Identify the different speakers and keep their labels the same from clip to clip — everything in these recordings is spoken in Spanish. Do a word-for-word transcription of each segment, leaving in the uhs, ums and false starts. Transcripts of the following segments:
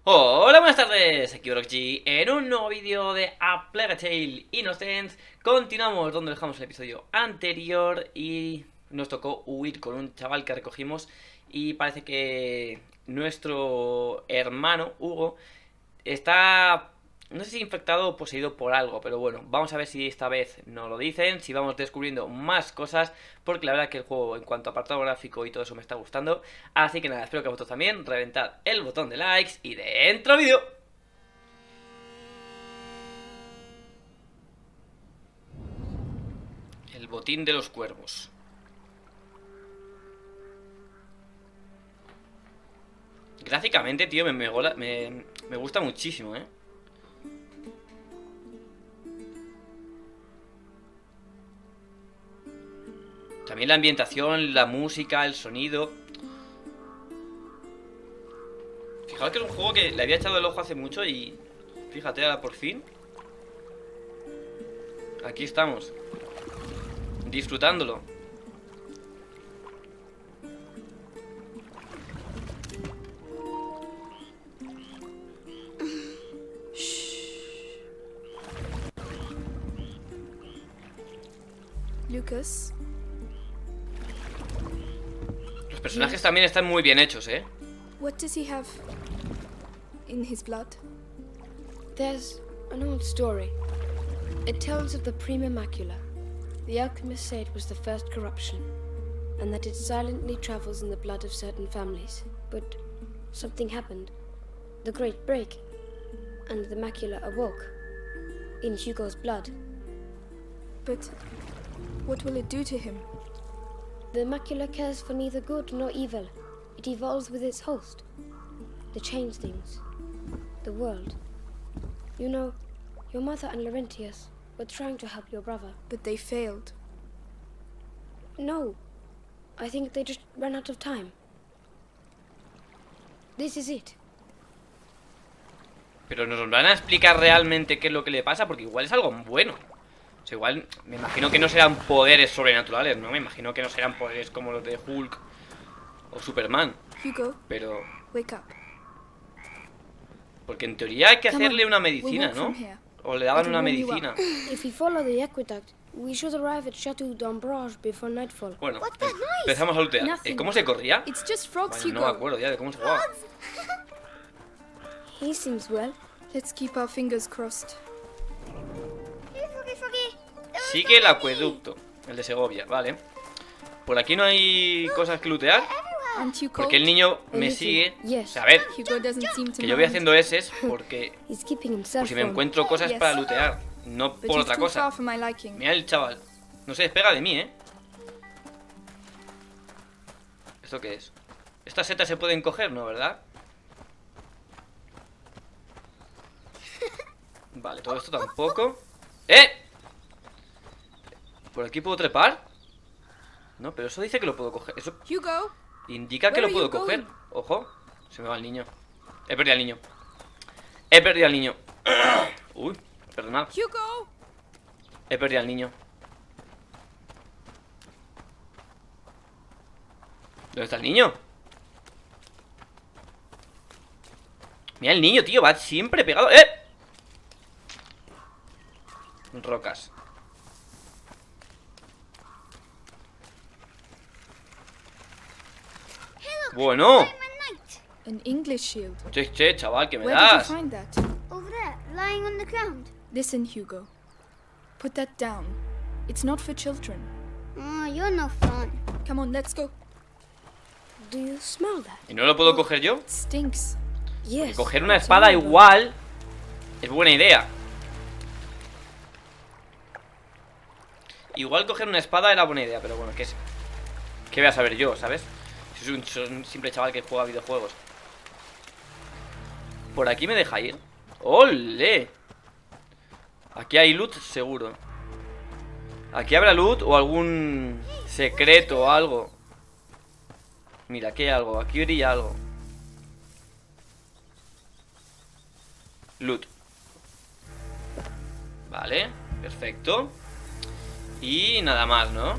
Speaker 1: Hola, buenas tardes, aquí Orochi en un nuevo vídeo de A Plague Tale Innocence. Continuamos donde dejamos el episodio anterior y nos tocó huir con un chaval que recogimos. Y parece que nuestro hermano, Hugo, está, no sé si infectado o poseído por algo, pero bueno, vamos a ver si esta vez nos lo dicen, si vamos descubriendo más cosas, porque la verdad que el juego en cuanto a apartado gráfico y todo eso me está gustando. Así que nada, espero que a vosotros también, reventad el botón de likes y dentro vídeo. El botín de los cuervos. Gráficamente, tío, me, me, gola- me, me gusta muchísimo, eh. También la ambientación, la música, el sonido. Fijaos que es un juego que le había echado el ojo hace mucho y... Fíjate, ahora por fin aquí estamos, disfrutándolo.
Speaker 2: Lucas,
Speaker 1: Los personajes también están muy bien hechos, ¿eh?
Speaker 2: what does he have in his blood?
Speaker 3: There's an old story. It tells of the Prima Macula. The alchemist said it was the first corruption, and that it silently travels in the blood of certain families. But something happened. The Great Break, and the macula awoke in Hugo's blood.
Speaker 2: But what will it do to him?
Speaker 3: The macula cares for neither good nor evil. It evolves with its host. The changelings. The world. You know, your mother and Laurentius were trying to help your brother.
Speaker 2: But they failed.
Speaker 3: No. I think they just ran out of time. This is it.
Speaker 1: Pero nos van a explicar realmente qué es lo que le pasa, porque igual es algo bueno. O sea, igual me imagino que no serán poderes sobrenaturales, ¿no? Me imagino que no serán poderes como los de Hulk o Superman.
Speaker 2: Hugo,
Speaker 1: Pero...
Speaker 2: wake up.
Speaker 1: Porque en teoría hay que
Speaker 2: Come on,
Speaker 1: hacerle una
Speaker 2: we'll
Speaker 1: medicina,
Speaker 2: walk
Speaker 1: ¿no?
Speaker 2: from here.
Speaker 1: O le daban
Speaker 3: It'll
Speaker 1: una
Speaker 3: warm you
Speaker 1: medicina.
Speaker 3: If we follow the aqueduct, we should arrive at Chateau d'Ambrage before nightfall.
Speaker 1: Bueno,
Speaker 2: What's that noise?
Speaker 1: empezamos a lootear.
Speaker 3: Nothing.
Speaker 1: Eh, ¿Cómo se corría?
Speaker 2: It's just frogs,
Speaker 1: Vaya, no me
Speaker 2: Hugo.
Speaker 1: acuerdo ya de cómo se jugaba.
Speaker 3: He seems well.
Speaker 2: Let's keep our fingers crossed.
Speaker 1: Sigue el acueducto, el de Segovia, vale. Por aquí no hay cosas que lootear,
Speaker 2: Aren't you cold?
Speaker 1: porque el niño me
Speaker 3: Anything.
Speaker 1: sigue. O
Speaker 3: Yes.
Speaker 1: sea, a ver,
Speaker 2: Hugo doesn't seem to
Speaker 1: que yo voy
Speaker 2: mind.
Speaker 1: haciendo S porque
Speaker 3: He's keeping
Speaker 1: por
Speaker 3: himself
Speaker 1: si me
Speaker 3: warm.
Speaker 1: encuentro cosas
Speaker 2: Yes.
Speaker 1: para lootear, no
Speaker 2: But
Speaker 1: por
Speaker 2: he's
Speaker 1: otra
Speaker 2: too
Speaker 1: cosa.
Speaker 2: far for my liking.
Speaker 1: Mira el chaval, no se despega de mí, ¿eh? ¿Esto qué es? ¿Estas setas se pueden coger, no, verdad? Vale, todo esto tampoco. ¡Eh! ¿Por aquí puedo trepar? No, pero eso dice que lo puedo coger. Eso
Speaker 2: Hugo,
Speaker 1: indica que
Speaker 2: Where
Speaker 1: lo
Speaker 2: are
Speaker 1: puedo
Speaker 2: you
Speaker 1: coger.
Speaker 2: going?
Speaker 1: Ojo, se me va el niño. He perdido al niño. He perdido al niño. Uy, perdonad.
Speaker 2: Hugo.
Speaker 1: He perdido al niño. ¿Dónde está el niño? Mira el niño, tío, va siempre pegado. ¡Eh! Rocas. Bueno.
Speaker 2: An English shield.
Speaker 1: Che, che, chaval, que me
Speaker 2: Where did you
Speaker 1: das.
Speaker 2: find that?
Speaker 4: Over there, lying on the ground.
Speaker 2: Listen, Hugo. Put that down. It's not for children.
Speaker 4: Oh, you're no fun.
Speaker 2: Come on, let's go.
Speaker 3: Do you smell that?
Speaker 1: ¿Y no lo puedo coger yo?
Speaker 2: It stinks.
Speaker 1: Y
Speaker 3: Yes.
Speaker 1: coger una
Speaker 3: it's
Speaker 1: espada
Speaker 3: horrible.
Speaker 1: igual es buena idea. Igual coger una espada era buena idea, pero bueno, ¿qué es? ¿Qué voy a saber yo, sabes? Si soy un, soy un simple chaval que juega videojuegos. Por aquí me deja ir. ¡Ole! Aquí hay loot seguro. Aquí habrá loot o algún secreto o algo. Mira, aquí hay algo, aquí brilla algo. Loot. Vale, perfecto. Y nada más, ¿no?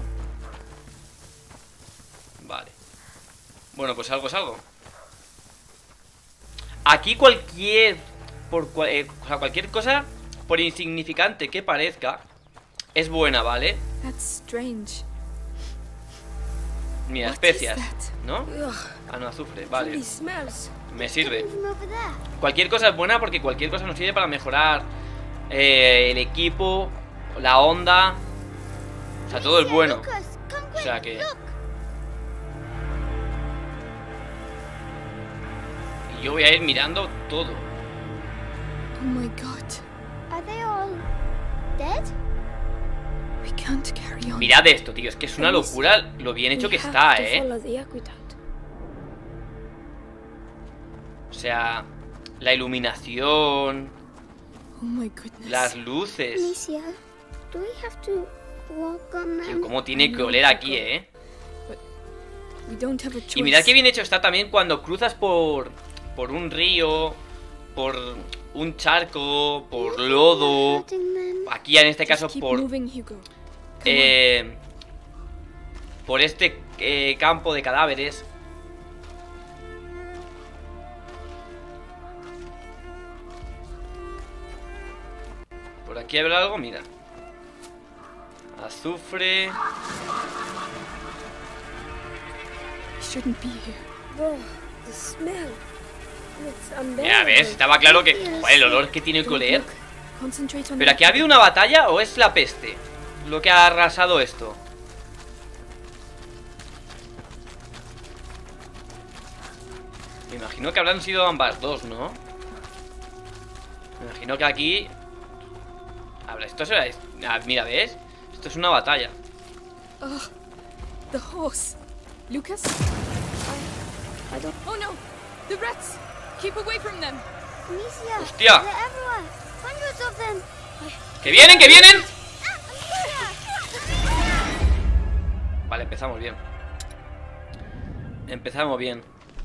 Speaker 1: Vale. Bueno, pues algo es algo. Aquí cualquier... Por cual, eh, o sea, cualquier cosa, por insignificante que parezca, es buena, ¿vale?
Speaker 2: That's strange.
Speaker 1: Mira,
Speaker 2: What
Speaker 1: especias,
Speaker 2: is that?
Speaker 1: ¿no?
Speaker 3: Ugh,
Speaker 1: Ah, no, azufre, vale.
Speaker 3: funny smells.
Speaker 1: Me sirve.
Speaker 4: Coming from over there.
Speaker 1: Cualquier cosa es buena porque cualquier cosa nos sirve para mejorar eh, el equipo, la onda. O sea, todo es
Speaker 4: Alicia,
Speaker 1: bueno.
Speaker 4: Lucas, come
Speaker 1: O
Speaker 4: quick,
Speaker 1: sea que...
Speaker 4: look.
Speaker 1: Y yo voy a ir mirando todo.
Speaker 2: Oh my god.
Speaker 4: Are they all dead?
Speaker 2: We can't carry on.
Speaker 1: Mirad esto, tío. Es que es una locura lo bien hecho
Speaker 3: We
Speaker 1: que
Speaker 3: have
Speaker 1: está,
Speaker 3: to
Speaker 1: ¿eh?
Speaker 3: follow the aqueduct.
Speaker 1: O sea, la iluminación,
Speaker 2: Oh my goodness.
Speaker 1: las luces.
Speaker 4: Alicia, do we have to walk on
Speaker 1: Tío,
Speaker 4: them?
Speaker 1: cómo tiene que oler aquí, ¿eh?
Speaker 2: We don't have a choice.
Speaker 1: Y mirad qué bien hecho está también cuando cruzas por, por un río, por un charco, por lodo.
Speaker 4: Hurting them.
Speaker 1: Aquí en este
Speaker 2: Just
Speaker 1: caso
Speaker 2: keep
Speaker 1: por,
Speaker 2: moving, Hugo. Come
Speaker 1: eh, por este eh, campo de cadáveres. Por aquí habrá algo, mira. Azufre.
Speaker 2: on. We shouldn't be here.
Speaker 3: Oh, the smell. It's unbearable.
Speaker 1: Ya ves, estaba claro que... Joder, el olor que tiene que
Speaker 2: Don't
Speaker 1: oler.
Speaker 2: look. Concentrate on
Speaker 1: ¿Pero
Speaker 2: the
Speaker 1: aquí ha habido una batalla o es la peste lo que ha arrasado esto? Me imagino que habrán sido ambas dos, ¿no? Me imagino que aquí... Habrá, esto será... Ah, mira, ¿ves? Esto es una batalla.
Speaker 2: Ugh, the horse. Lucas?
Speaker 3: I don't.
Speaker 2: Oh no! The rats! Keep away from them!
Speaker 4: Alicia,
Speaker 1: ¡Hostia!
Speaker 4: they're everywhere. Hundreds of them.
Speaker 1: ¡Que vienen, que vienen!
Speaker 4: Ah, Alicia!
Speaker 1: Vale, empezamos bien. Empezamos bien.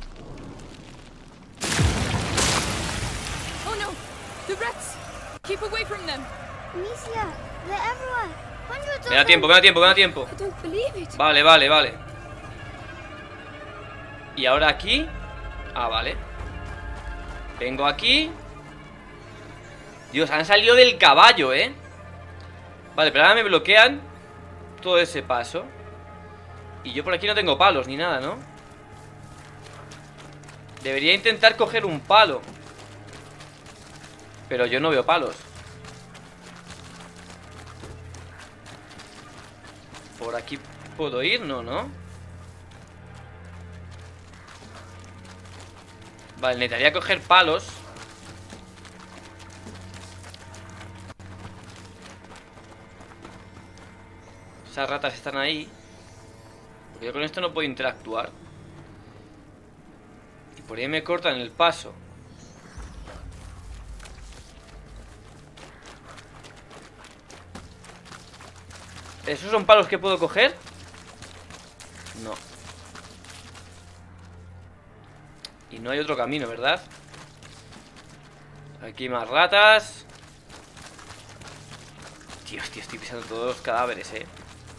Speaker 2: Oh no! The rats! Keep away from them!
Speaker 4: Alicia, they're everywhere. Hundreds of
Speaker 1: Me da tiempo, me da tiempo, me da tiempo.
Speaker 3: I don't believe it.
Speaker 1: Vale, vale, vale. Y ahora aquí. Ah, vale. Vengo aquí. Dios, han salido del caballo, ¿eh? Vale, pero ahora me bloquean todo ese paso. Y yo por aquí no tengo palos ni nada, ¿no? Debería intentar coger un palo. Pero yo no veo palos. ¿Por aquí puedo ir? No, ¿no? Vale, necesitaría coger palos. Esas ratas están ahí. Porque yo con esto no puedo interactuar. Y por ahí me cortan el paso. ¿Esos son palos que puedo coger? No. Y no hay otro camino, ¿verdad? Aquí más ratas. Tío, tío, estoy pisando todos los cadáveres, eh.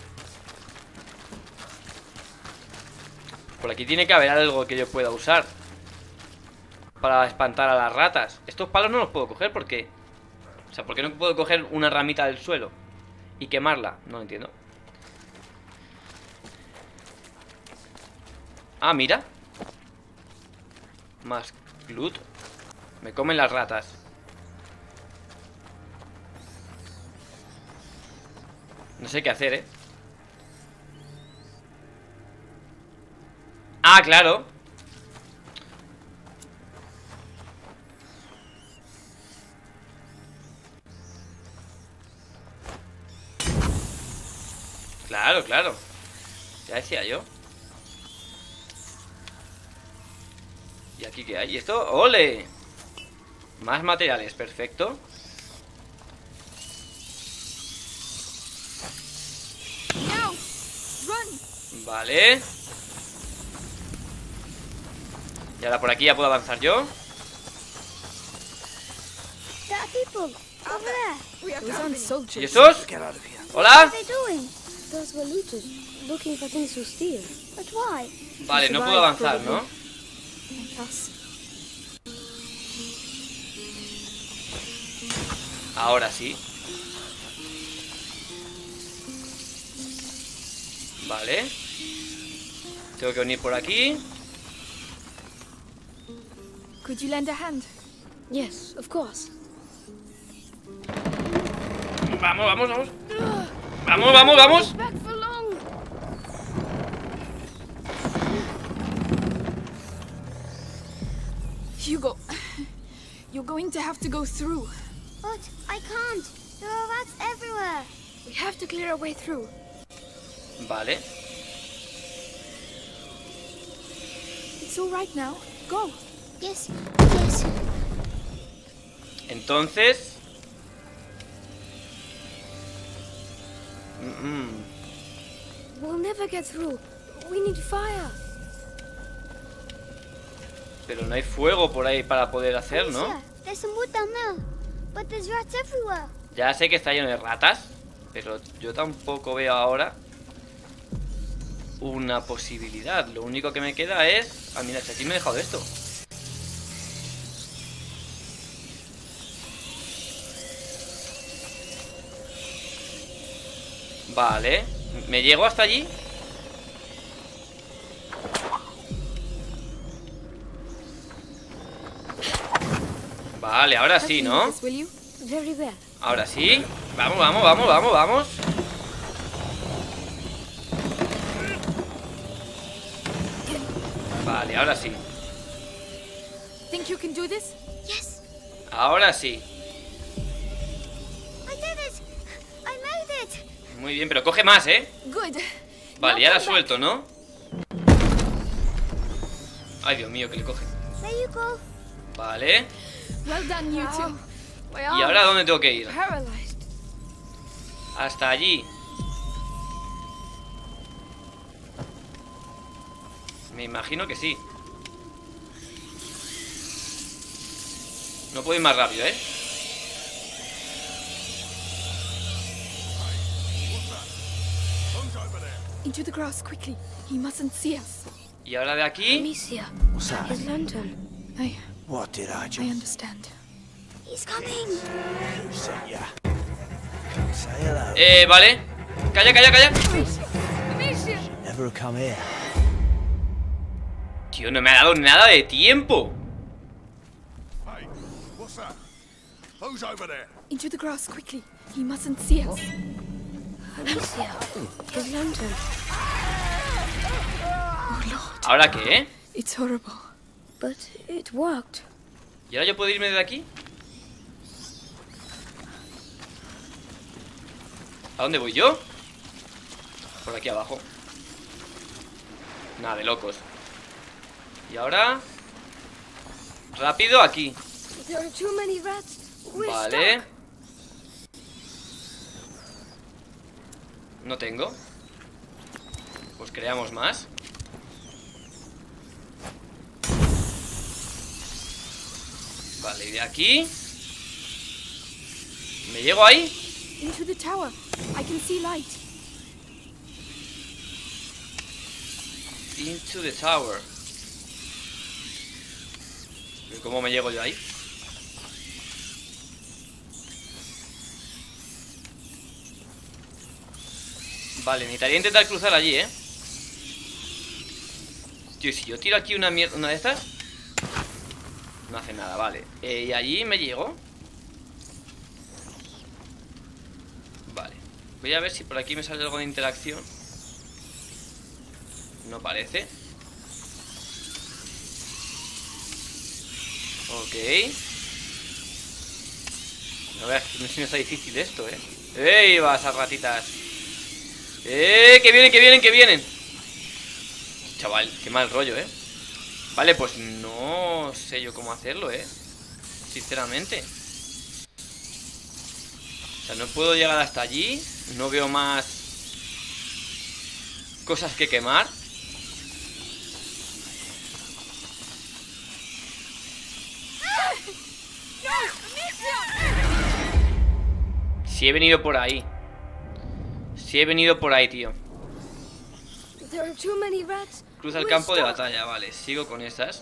Speaker 1: Por aquí tiene que haber algo que yo pueda usar para espantar a las ratas. Estos palos no los puedo coger porque... O sea, ¿por qué no puedo coger una ramita del suelo y quemarla? No lo entiendo. Ah, mira. Más loot. Me comen las ratas. No sé qué hacer, eh. Ah, claro. Claro, claro. Ya decía yo. ¿Y aquí qué hay? ¿Y esto? ¡Ole! Más materiales, perfecto.
Speaker 2: Now! Run!
Speaker 1: Vale. Y ahora por aquí ya puedo avanzar yo.
Speaker 4: There are people over there.
Speaker 2: We have Those aren't soldiers.
Speaker 1: ¿Y esos? ¿Hola?
Speaker 4: What are they doing?
Speaker 3: Those were looters, looking for things to steal.
Speaker 4: But why?
Speaker 1: Vale, no puedo avanzar, ¿no?
Speaker 2: Like us.
Speaker 1: Ahora sí. Vale. Tengo que venir por aquí.
Speaker 2: Could you lend a hand?
Speaker 3: Yes, of course.
Speaker 1: Vamos, vamos, vamos. Vamos, vamos, vamos.
Speaker 3: Back for long.
Speaker 2: Hugo, you're going to have to go through.
Speaker 4: But I can't. There are rats everywhere.
Speaker 3: We have to clear our way through.
Speaker 1: Vale.
Speaker 2: It's all right now. Go.
Speaker 4: Yes, yes.
Speaker 1: Entonces... Mm-mm.
Speaker 3: We'll never get through. We need fire.
Speaker 1: Pero no hay fuego por ahí para poder hacer, ¿no?
Speaker 4: Alicia, there's some wood down there. But there's rats everywhere.
Speaker 1: Ya sé que está lleno de ratas, pero yo tampoco veo ahora una posibilidad. Lo único que me queda es... Ah, mira, si aquí me he dejado esto. Vale. ¿Me llego hasta allí? Vale, ahora sí, ¿no?
Speaker 2: This, will you?
Speaker 3: Very well.
Speaker 1: Ahora sí. Vamos, vamos, vamos, vamos, vamos. Vale, ahora sí.
Speaker 2: Think you can do this?
Speaker 4: Yes,
Speaker 1: Ahora sí.
Speaker 4: I did it. I made it.
Speaker 1: Muy bien, pero coge más, ¿eh?
Speaker 2: Good.
Speaker 1: Vale,
Speaker 2: Now
Speaker 1: ya la
Speaker 2: come back.
Speaker 1: suelto, ¿no? Ay, Dios mío, que le coge.
Speaker 4: There you go.
Speaker 1: Vale.
Speaker 2: Well done, you two. My
Speaker 1: ¿Y
Speaker 2: arm
Speaker 1: ahora dónde tengo que ir?
Speaker 2: is paralyzed.
Speaker 1: Hasta allí. Me imagino que sí. No puedo ir más rápido, ¿eh?
Speaker 2: Into the grass quickly. He mustn't see us.
Speaker 1: Y ahora de aquí.
Speaker 3: Amicia,
Speaker 5: What's that?
Speaker 3: his lantern.
Speaker 2: I,
Speaker 5: What did I
Speaker 2: I
Speaker 5: just
Speaker 2: understand.
Speaker 4: He's coming.
Speaker 5: Who sent ya? Come say hello.
Speaker 1: Eh, vale. Calla, calla, calla.
Speaker 5: Never have come here.
Speaker 1: Tío, no me ha dado nada de tiempo.
Speaker 6: Hey, what's that? Who's over there?
Speaker 2: Into the grass quickly. He mustn't see us.
Speaker 3: Amicia, his lantern.
Speaker 2: Oh Lord,
Speaker 1: ¿Ahora qué?
Speaker 2: it's horrible.
Speaker 3: But it worked.
Speaker 1: ¿Y ahora yo puedo irme de aquí? ¿A dónde voy yo? Por aquí abajo. Nada, de locos. Y ahora... Rápido aquí.
Speaker 3: There are too many rats. We're
Speaker 1: Vale.
Speaker 3: stuck.
Speaker 1: No tengo. Pues creamos más. Vale, y de aquí... ¿Me llego ahí?
Speaker 2: Into the tower. I can see light.
Speaker 1: Into the tower. ¿Pero cómo me llego yo ahí? Vale, necesitaría intentar cruzar allí, ¿eh? Tío, si yo tiro aquí una mierda, una de estas, no hace nada, vale. Eh, y allí me llego. Vale. Voy a ver si por aquí me sale algo de interacción. No parece. Ok. No veas que no está difícil esto, eh. ¡Ey, vas a ratitas! ¡Eh! ¡Que vienen, que vienen, que vienen! Chaval, qué mal rollo, eh. Vale, pues no sé yo cómo hacerlo, eh. Sinceramente. O sea, no puedo llegar hasta allí. No veo más cosas que quemar. Si he venido por ahí. Si he venido por ahí, tío.
Speaker 3: There are too many rats.
Speaker 1: Cruza el
Speaker 3: We're
Speaker 1: campo de
Speaker 3: stuck.
Speaker 1: batalla, vale. Sigo con esas.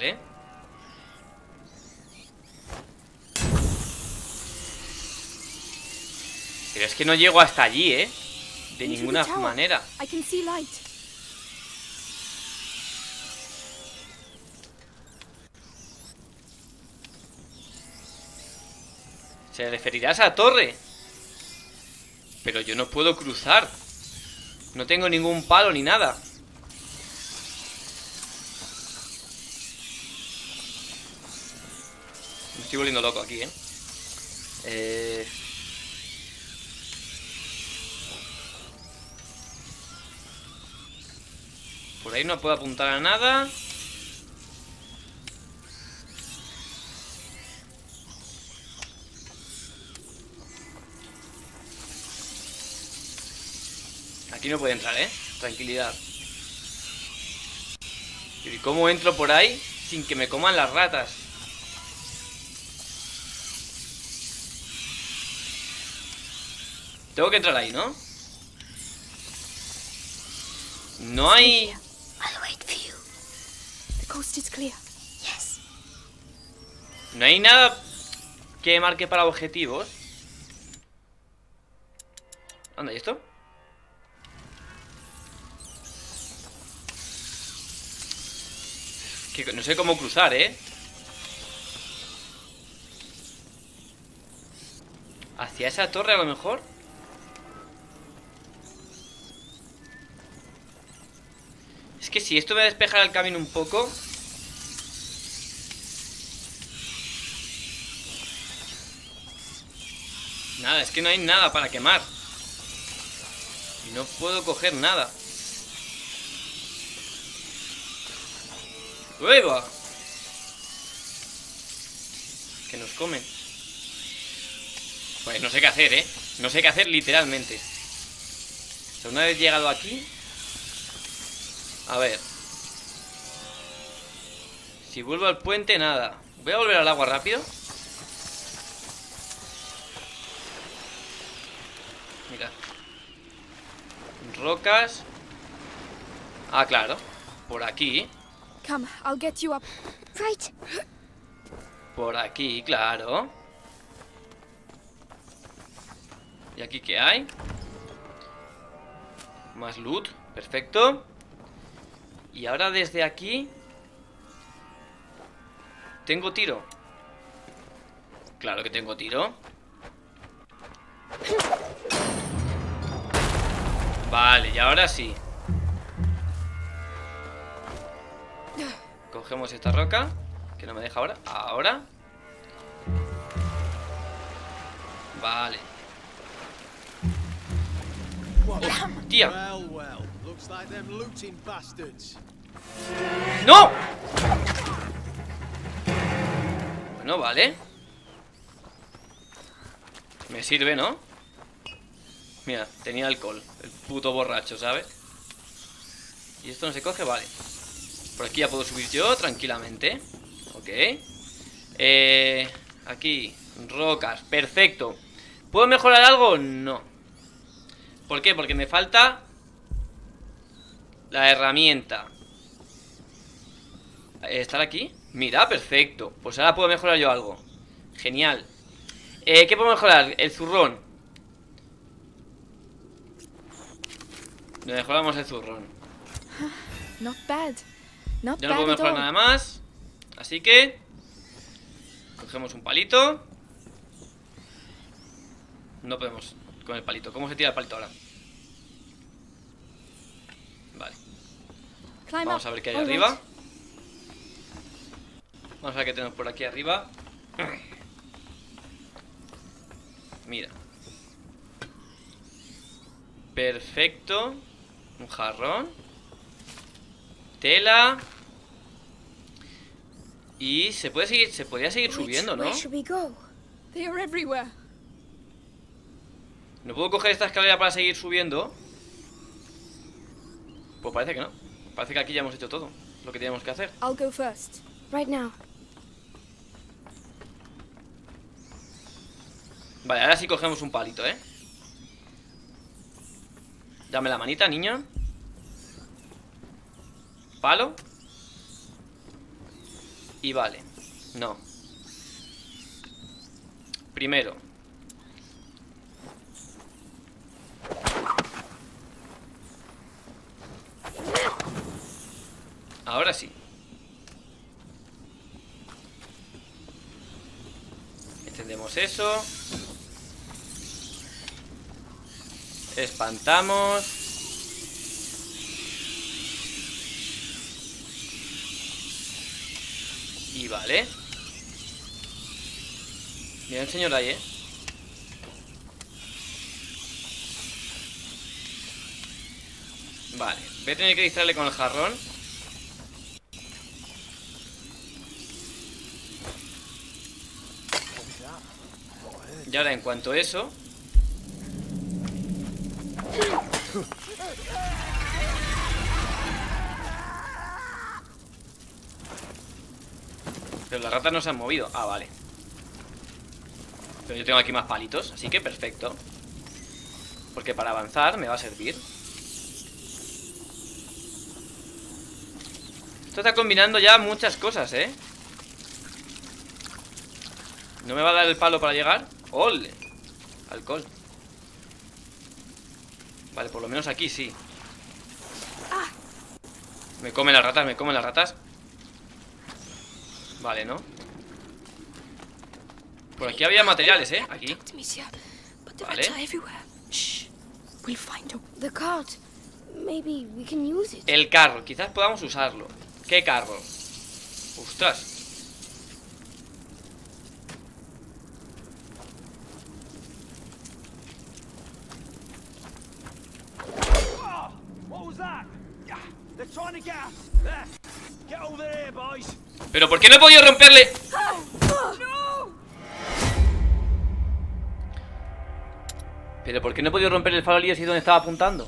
Speaker 1: Vale. Pero es que no llego hasta allí, ¿eh? De
Speaker 2: Into the
Speaker 1: ninguna
Speaker 2: tower.
Speaker 1: manera.
Speaker 2: I can see light.
Speaker 1: Se referirá a esa torre. Pero yo no puedo cruzar. No tengo ningún palo ni nada. Me estoy volviendo loco aquí, ¿eh? Eh... Por ahí no puedo apuntar a nada. Aquí no puede entrar, ¿eh? Tranquilidad. ¿Y cómo entro por ahí sin que me coman las ratas? Tengo que entrar ahí, ¿no? No hay...
Speaker 3: I'll wait for you.
Speaker 2: The coast is clear.
Speaker 3: Yes.
Speaker 1: No hay nada que marque para objetivos. Anda, ¿y esto? Que no sé cómo cruzar, ¿eh? ¿Hacia esa torre a lo mejor? Es que si esto me despejara el camino un poco... Nada, es que no hay nada para quemar. Y no puedo coger nada. ¡Hueva! Que nos comen. Pues no sé qué hacer, ¿eh? No sé qué hacer literalmente. O sea, una vez llegado aquí... A ver. Si vuelvo al puente, nada. Voy a volver al agua rápido. Mira. Rocas. Ah, claro. Por aquí.
Speaker 2: Come, I'll get you up.
Speaker 3: Right.
Speaker 1: Por aquí, claro. ¿Y aquí qué hay? Más loot, perfecto. Y ahora desde aquí... ¿Tengo tiro? Claro que tengo tiro. Vale, y ahora sí. Cogemos esta roca, que no me deja ahora. Ahora. Vale. Tía.
Speaker 5: Well, well. Looks like them looting bastards.
Speaker 1: ¡No! Bueno, vale. Me sirve, ¿no? Mira, tenía alcohol. El puto borracho, ¿sabes? Y esto no se coge, vale. Por aquí ya puedo subir yo tranquilamente. Ok. Eh, aquí, rocas, perfecto. ¿Puedo mejorar algo? No. ¿Por qué? Porque me falta la herramienta. ¿Estar aquí? Mira, perfecto. Pues ahora puedo mejorar yo algo. Genial. eh, ¿Qué puedo mejorar? El zurrón. Mejoramos el zurrón.
Speaker 2: Not bad. Not
Speaker 1: Ya no
Speaker 2: bad
Speaker 1: puedo
Speaker 2: at
Speaker 1: mejorar
Speaker 2: all.
Speaker 1: nada más. Así que cogemos un palito. No podemos con el palito. ¿Cómo se tira el palito ahora? Vale.
Speaker 2: Climb
Speaker 1: Vamos
Speaker 2: up.
Speaker 1: a ver qué hay
Speaker 2: All
Speaker 1: arriba.
Speaker 2: right.
Speaker 1: Vamos a ver qué tenemos por aquí arriba. Mira. Perfecto. Un jarrón. Tela. Y se puede seguir, se podría seguir
Speaker 3: Which
Speaker 1: subiendo, ¿no?
Speaker 3: way should we go?
Speaker 2: They are everywhere.
Speaker 1: ¿No puedo coger esta escalera para seguir subiendo? Pues parece que no. Parece que aquí ya hemos hecho todo lo que teníamos que hacer.
Speaker 2: I'll go first.
Speaker 3: Right now.
Speaker 1: Vale, ahora sí cogemos un palito, ¿eh? Dame la manita, niño. Palo. Y vale. No. Primero. Ahora sí. Encendemos eso. Espantamos. Y vale. Bien, señor ahí, ¿eh? Vale, voy a tener que distraerle con el jarrón. Y ahora en cuanto a eso... Pero las ratas no se han movido. Ah, vale. Pero yo tengo aquí más palitos, así que perfecto. Porque para avanzar me va a servir. Esto está combinando ya muchas cosas, ¿eh? ¿No me va a dar el palo para llegar? ¡Ole! Alcohol. Vale, por lo menos aquí sí. Me comen las ratas, me comen las ratas. Vale, ¿no? Por aquí había materiales, ¿eh? Aquí. Vale.
Speaker 3: The cart. Maybe we can use it.
Speaker 1: El carro, quizás podamos usarlo. ¿Qué carro? Ostras. Pero ¿por qué no he podido romperle? Pero ¿por qué no he podido romper el farolillo si donde estaba apuntando?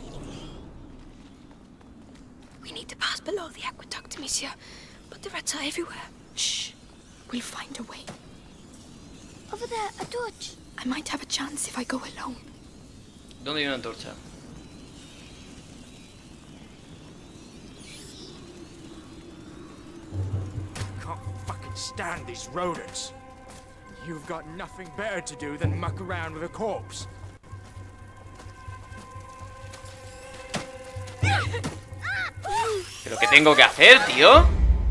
Speaker 3: We need to pass below the aqueduct, monsieur. But the rats are everywhere. Shh. We'll find a way.
Speaker 4: Over there, a torch.
Speaker 2: I might have a chance if I go alone.
Speaker 1: ¿Dónde hay una antorcha?
Speaker 5: Can't fucking stand these rodents. You've got nothing better to do than muck around with a corpse.
Speaker 1: ¿Pero qué tengo que hacer, tío?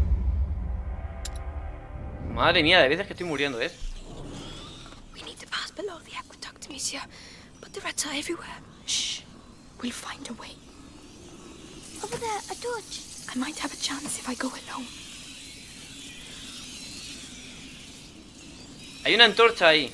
Speaker 1: Madre mía, de veces que estoy muriendo, ¿ves?
Speaker 3: We need to pass below the aqueduct, monsieur. But the rats are everywhere.
Speaker 2: Shh. We'll find a way.
Speaker 4: Over there, a torch.
Speaker 2: I might have a chance if I go alone.
Speaker 1: Hay una antorcha ahí.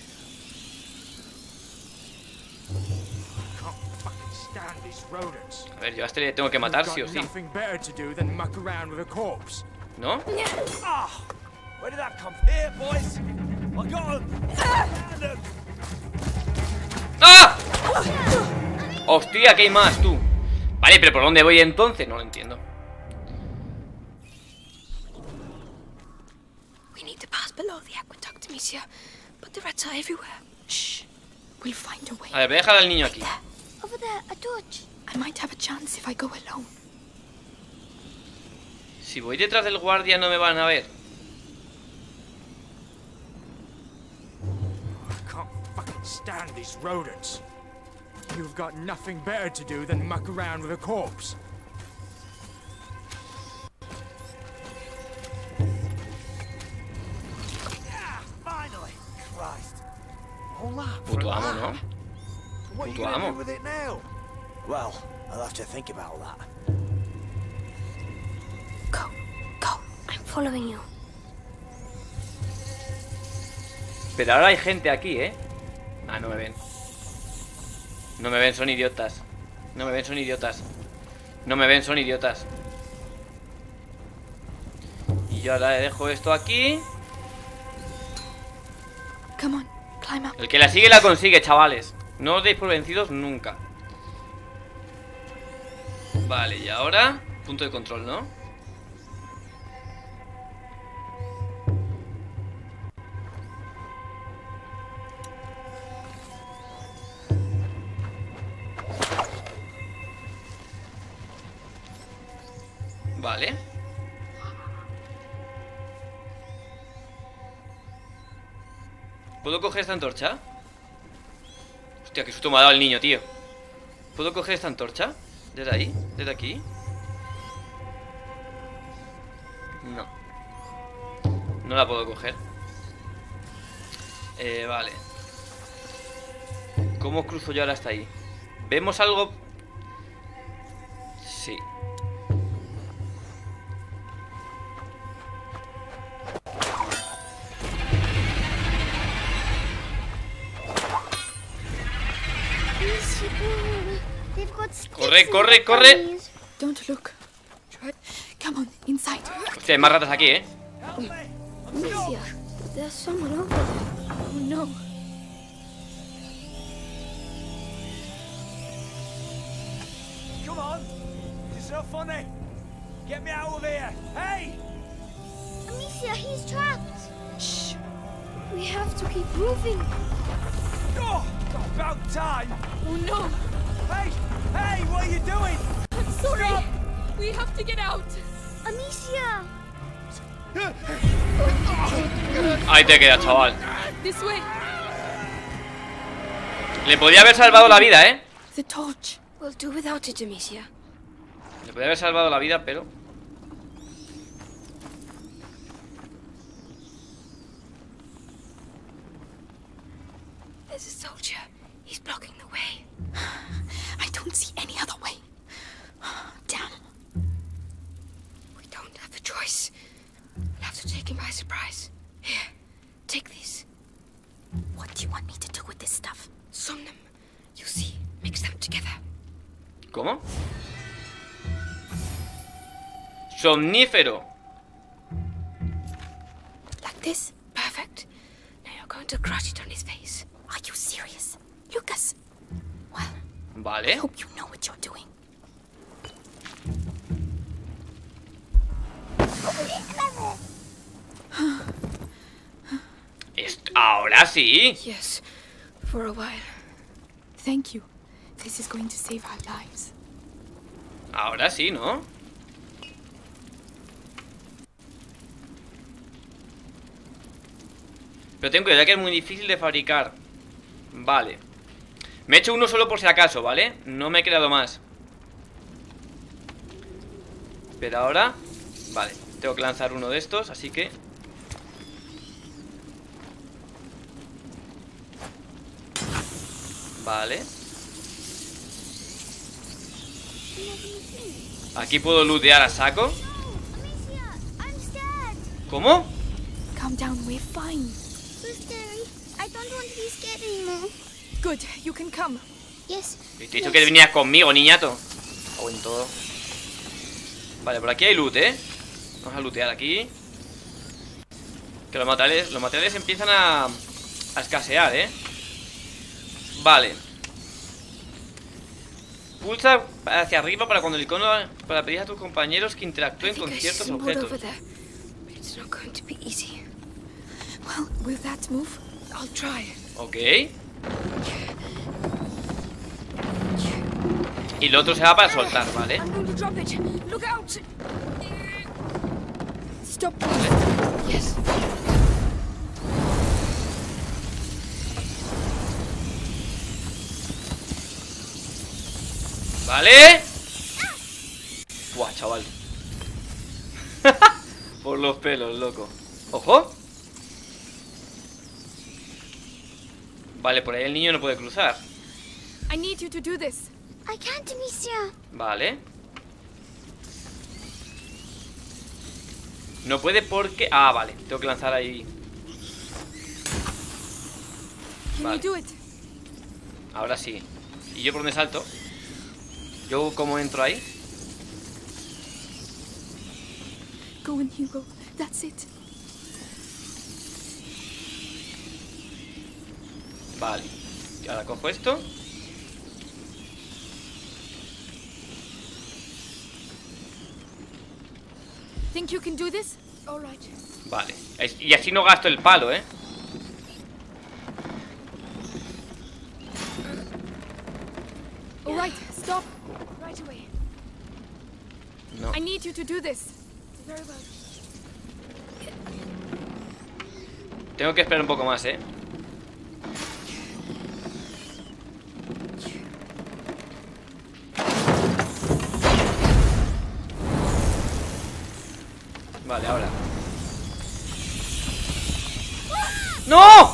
Speaker 5: Can't fucking stand these rodents.
Speaker 1: A ver, yo a este le tengo que matar
Speaker 5: You've
Speaker 1: sí o
Speaker 5: got
Speaker 1: sí.
Speaker 5: nothing better to do than muck around with a corpse.
Speaker 1: ¿No?
Speaker 5: Ah! Where did that come from? Here, boys! I got him!
Speaker 1: ¡Ah! Hostia, que hay más, tú. Vale, pero ¿por dónde voy entonces? No lo entiendo.
Speaker 3: We need to pass below the aqueduct, monsieur. But the rats are everywhere.
Speaker 2: Shh. We'll find a way.
Speaker 1: A ver, voy a dejar al niño aquí.
Speaker 4: Over there, a torch.
Speaker 2: I might have a chance if I go alone.
Speaker 1: Si voy detrás del guardia no me van a ver.
Speaker 5: Can't fucking stand these rodents. You've got nothing better to do than muck around with a corpse. Yeah, finally! Christ. All that for
Speaker 1: Puto amo,
Speaker 5: that?
Speaker 1: ¿no?
Speaker 5: What are you
Speaker 1: Puto
Speaker 5: gonna
Speaker 1: amo.
Speaker 5: do with it now?
Speaker 7: Well, I'll have to think about that.
Speaker 3: Go, go. I'm following you.
Speaker 1: Pero ahora hay gente aquí, ¿eh? Ah, no me ven. No me ven, son idiotas. No me ven, son idiotas. No me ven, son idiotas. Y yo ahora le dejo esto aquí.
Speaker 2: Come on, climb up.
Speaker 1: El que la sigue la consigue, chavales. No os deis por vencidos nunca. Vale, y ahora punto de control, ¿no? Vale. ¿Puedo coger esta antorcha? Hostia, qué susto me ha dado el niño, tío. ¿Puedo coger esta antorcha? ¿Desde ahí? ¿Desde aquí? No. No la puedo coger. Eh, vale. ¿Cómo cruzo yo ahora hasta ahí? ¿Vemos algo? Sí. Corre, corre, corre.
Speaker 2: Don't look. Try. Come on, inside.
Speaker 1: Hostia, hay más ratas aquí, ¿eh?
Speaker 3: Amicia, there's someone over there.
Speaker 2: Oh no.
Speaker 5: Come on! This is not funny! Get me out of here! Hey!
Speaker 4: Amicia, he's trapped.
Speaker 2: Shh.
Speaker 3: We have to keep moving.
Speaker 5: Oh! About time!
Speaker 2: Oh no.
Speaker 5: Hey! Hey! What are you doing?
Speaker 2: I'm sorry. We have to get out.
Speaker 4: Amicia!
Speaker 1: Ahí te quedas, chaval.
Speaker 2: This way.
Speaker 1: Le podía haber salvado la vida, ¿eh?
Speaker 2: The torch.
Speaker 3: We'll do without it, Amicia.
Speaker 1: Le podía haber salvado la vida, pero...
Speaker 3: There's a soldier. He's blocking the way.
Speaker 2: I don't see any other way. Damn.
Speaker 3: We don't have a choice. We'll have to take him by surprise. Here, take this.
Speaker 2: What do you want me to do with this stuff?
Speaker 3: Somnum. You see, mix them together.
Speaker 1: ¿Cómo? Somnífero.
Speaker 3: Like this? Perfect. Now you're going to crush it on his face.
Speaker 2: Are you serious? Lucas. Well, I
Speaker 1: Vale.
Speaker 2: hope you know what you're doing.
Speaker 1: Est- Ahora sí.
Speaker 3: Yes, for a while.
Speaker 2: Thank you. This is going to save our lives.
Speaker 1: Ahora sí, ¿no? Pero ten cuidado que es muy difícil de fabricar. Vale. Me he hecho uno solo por si acaso, ¿vale? No me he creado más. Pero ahora... Vale, tengo que lanzar uno de estos, así que... Vale. Aquí puedo lootear a saco.
Speaker 4: Amicia, I'm scared.
Speaker 1: ¿Cómo?
Speaker 2: Calm down, we're fine.
Speaker 4: So scary. I don't want to be scared anymore.
Speaker 2: Good, you can come.
Speaker 4: Yes.
Speaker 1: Te he dicho que venías conmigo, niñato. Cago en todo. Vale, por aquí hay loot, ¿eh? Vamos a lootear aquí. Que los materiales, los materiales empiezan a, a escasear, ¿eh? Vale. Pulsa hacia arriba para cuando el icono... Para pedir a tus compañeros que interactúen con ciertos objetos.
Speaker 3: It's not going to be easy.
Speaker 2: Well, with that move,
Speaker 3: I'll try.
Speaker 1: Ok. Y el otro se va para soltar, ¿vale?
Speaker 3: I'm going to drop it. Look out!
Speaker 2: stop.
Speaker 3: Yes.
Speaker 1: ¿Vale? Buah, chaval. Por los pelos, loco. ¡Ojo! Vale, por ahí el niño no puede cruzar.
Speaker 2: I need you to do this.
Speaker 4: I can't, Amicia.
Speaker 1: Vale. No puede porque... Ah, vale, tengo que lanzar ahí.
Speaker 2: Can
Speaker 1: Vale.
Speaker 2: you do it?
Speaker 1: Ahora sí. ¿Y yo por dónde salto? ¿Yo cómo entro ahí?
Speaker 2: Go in, Hugo. That's it.
Speaker 1: Vale. Y ahora cojo esto.
Speaker 2: Think you can do this?
Speaker 3: All right.
Speaker 1: Vale. Es- Y así no gasto el palo, ¿eh?
Speaker 2: All right, stop.
Speaker 3: Right away.
Speaker 1: No.
Speaker 2: I need you to do this.
Speaker 3: Very well.
Speaker 1: Tengo que esperar un poco más, ¿eh? Vale, ahora. ¡No!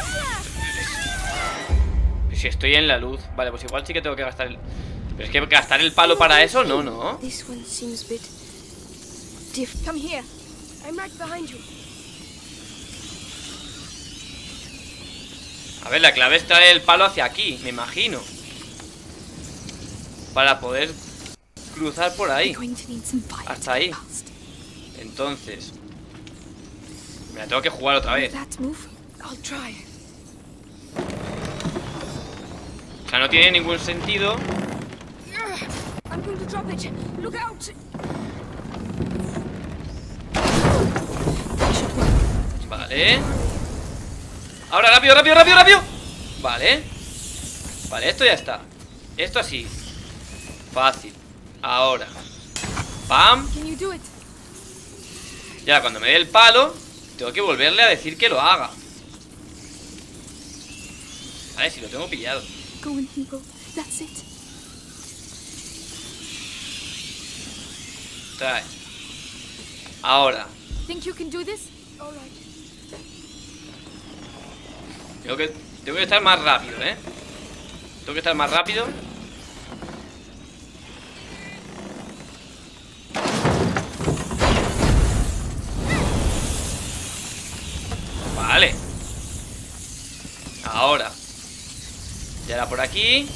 Speaker 1: Si estoy en la luz. Vale, pues igual sí que tengo que gastar el... Pero es que gastar el palo para eso, no, no.
Speaker 3: This one seems a bit different.
Speaker 2: Come here.
Speaker 3: I'm right behind you.
Speaker 1: A ver, la clave es traer el palo hacia aquí, me imagino. Para poder cruzar por ahí.
Speaker 2: We're going to need some fire
Speaker 1: Hasta ahí.
Speaker 2: fast.
Speaker 1: Entonces me la tengo que jugar otra vez.
Speaker 2: That move, I'll try.
Speaker 1: O sea, no tiene ningún sentido.
Speaker 2: I'm going to drop it. Look out.
Speaker 1: Vale. Ahora, rápido, rápido, rápido, rápido. Vale. Vale, esto ya está. Esto así. Fácil. Ahora. Pam.
Speaker 2: Can you do it?
Speaker 1: Ya, cuando me dé el palo, tengo que volverle a decir que lo haga. Vale, si lo tengo pillado.
Speaker 2: Go in, Hugo. That's it.
Speaker 1: Trae. Ahora.
Speaker 2: Think you can do this? All right.
Speaker 1: Tengo que, tengo que estar más rápido, ¿eh? Tengo que estar más rápido. Vale. Ahora. Y ahora por aquí.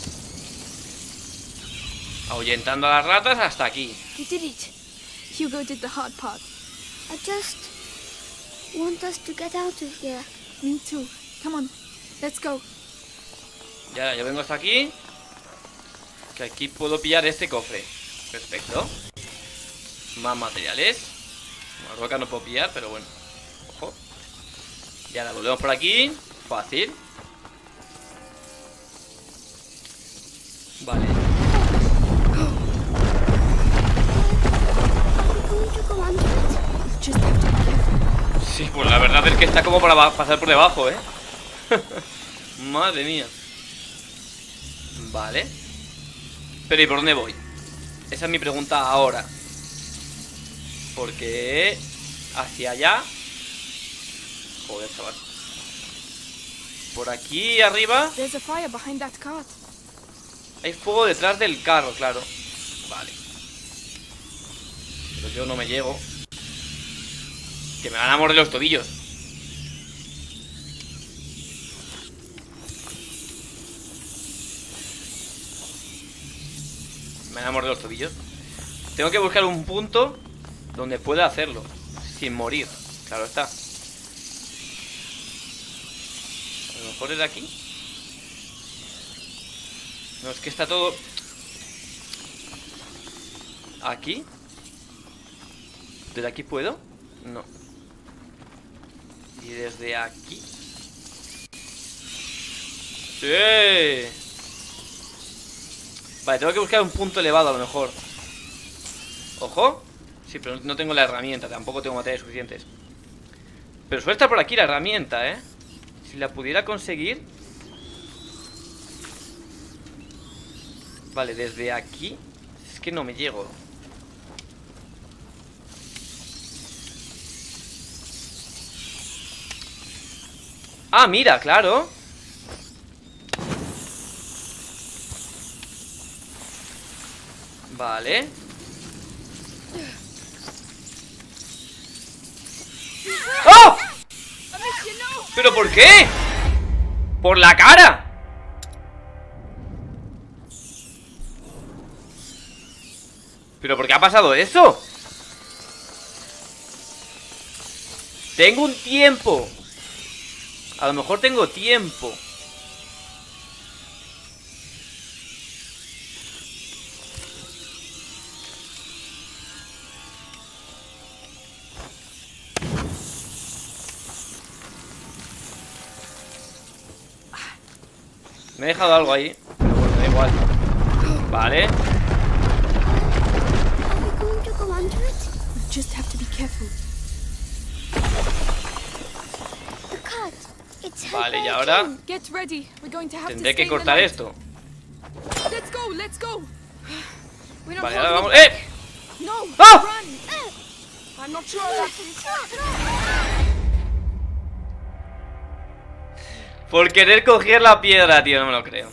Speaker 1: Ahuyentando a las ratas hasta aquí.
Speaker 2: You did it. Hugo did the hard part.
Speaker 4: I just want us to get out of here.
Speaker 2: Me too. Come on. Let's go.
Speaker 1: Y ahora yo vengo hasta aquí. Que aquí puedo pillar este cofre. Perfecto. Más materiales. Una roca no puedo pillar, pero bueno. Ojo. Y ahora volvemos por aquí. Fácil. Vale.
Speaker 2: Just have to be careful.
Speaker 1: Sí, pues la verdad es que está como para pasar por debajo, ¿eh? Madre mía. Vale. Pero ¿y por dónde voy? Esa es mi pregunta ahora. Porque hacia allá. Joder, chaval. Por aquí arriba
Speaker 2: There's a fire behind that cart.
Speaker 1: hay fuego detrás del carro, claro. Vale. Pero yo no me llego. Que me van a morder los tobillos. Me van a morder los tobillos. Tengo que buscar un punto donde pueda hacerlo sin morir. Claro está. A lo mejor es de aquí. No, es que está todo... ¿Aquí? ¿Desde aquí puedo? No. ¿Y desde aquí? ¡Sí! Vale, tengo que buscar un punto elevado a lo mejor. ¿Ojo? Sí, pero no tengo la herramienta. Tampoco tengo materiales suficientes. Pero suele estar por aquí la herramienta, ¿eh? Si la pudiera conseguir. Vale, desde aquí es que no me llego. Ah, mira, claro. Vale. ¡Oh! ¿Pero por qué? ¡Por la cara! ¿Pero por qué ha pasado eso? Tengo un tiempo. A lo mejor tengo tiempo. Me he dejado algo ahí. Pero bueno, da igual. Vale.
Speaker 4: Are we going to go under it?
Speaker 2: We just have to be careful.
Speaker 4: The cart. It's
Speaker 1: Vale, y
Speaker 4: held
Speaker 1: ahora
Speaker 4: in.
Speaker 2: Get ready. We're going to have to
Speaker 1: tendré
Speaker 2: stay
Speaker 1: que
Speaker 2: in the
Speaker 1: cortar
Speaker 2: light.
Speaker 1: esto.
Speaker 2: Let's go. Let's go. We're not
Speaker 1: Vale, ahora
Speaker 2: holding
Speaker 1: vamos.
Speaker 2: it
Speaker 1: ¡Eh!
Speaker 2: back. No.
Speaker 1: ¡Ah!
Speaker 2: Run. I'm not sure of that.
Speaker 1: Por querer coger la piedra, tío, no me lo creo.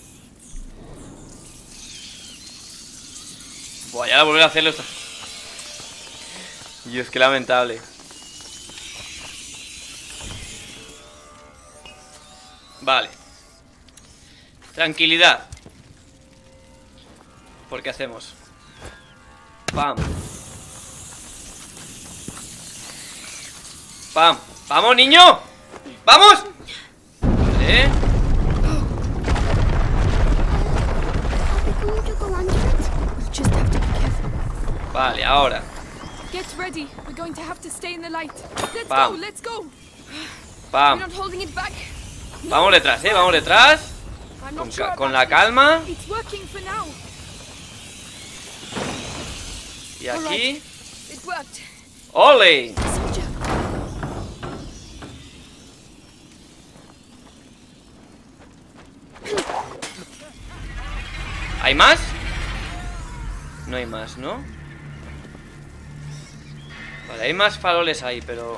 Speaker 1: Buah, ya la volver a hacerlo esto. Dios, qué lamentable. Vale. Tranquilidad. ¿Por qué hacemos? Pam. Pam. ¡Vamos, niño! ¡Vamos! ¿Eh?
Speaker 4: Are we going to go under it?
Speaker 2: We'll just have to be careful.
Speaker 1: Vale, ahora.
Speaker 2: Get ready. We're going to have to stay in the light. Let's
Speaker 1: Bam.
Speaker 2: go, let's go. We're
Speaker 1: Pam.
Speaker 2: not holding it back.
Speaker 1: Vamos detrás, eh, vamos detrás.
Speaker 2: I'm
Speaker 1: Con,
Speaker 2: not sure
Speaker 1: ca- con
Speaker 2: about
Speaker 1: la
Speaker 2: this.
Speaker 1: calma.
Speaker 2: It's working for now.
Speaker 1: Y aquí.
Speaker 2: It worked.
Speaker 1: ¡Ole!
Speaker 2: Soldier.
Speaker 1: ¿Hay más? No hay más, ¿no? Vale, hay más faroles ahí, pero...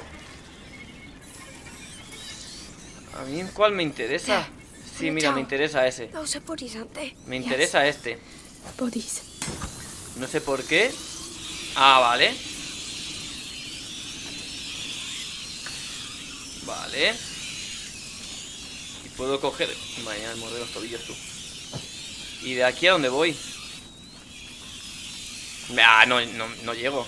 Speaker 1: ¿A mí cuál me interesa? Sí, mira, me interesa ese.
Speaker 3: Those are bodies, aren't they?
Speaker 1: Me interesa este.
Speaker 2: Bodies.
Speaker 1: No sé por qué. Ah, vale. Vale. Y puedo coger... Vaya, me morder los tobillos tú. ¿Y de aquí a dónde voy? Ah, no, no, no llego.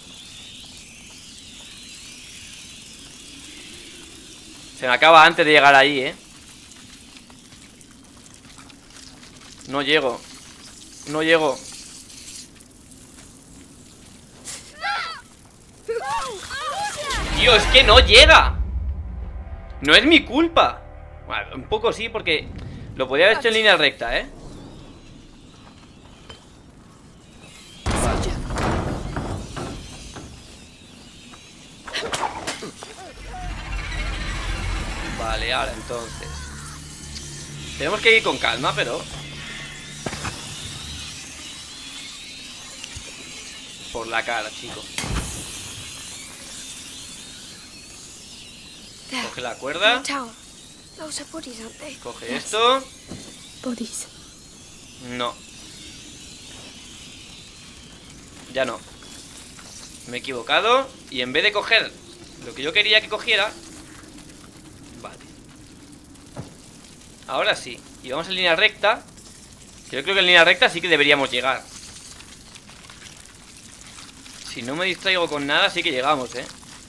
Speaker 1: Se me acaba antes de llegar ahí, ¿eh? No llego. No llego. Tío, es que no llega. No es mi culpa. Bueno, un poco sí, porque lo podía haber hecho en línea recta, ¿eh? Vale, ahora entonces tenemos que ir con calma, pero... Por la cara, chico.
Speaker 3: There.
Speaker 1: Coge la
Speaker 3: In
Speaker 1: cuerda.
Speaker 3: the tower. Those are bodies, aren't they?
Speaker 1: Coge esto.
Speaker 2: Bodies.
Speaker 1: No. Ya no. Me he equivocado. Y en vez de coger lo que yo quería que cogiera... Vale. Ahora sí. Y vamos en línea recta. Que yo creo que en línea recta sí que deberíamos llegar. Si no me distraigo con nada, sí que llegamos, ¿eh?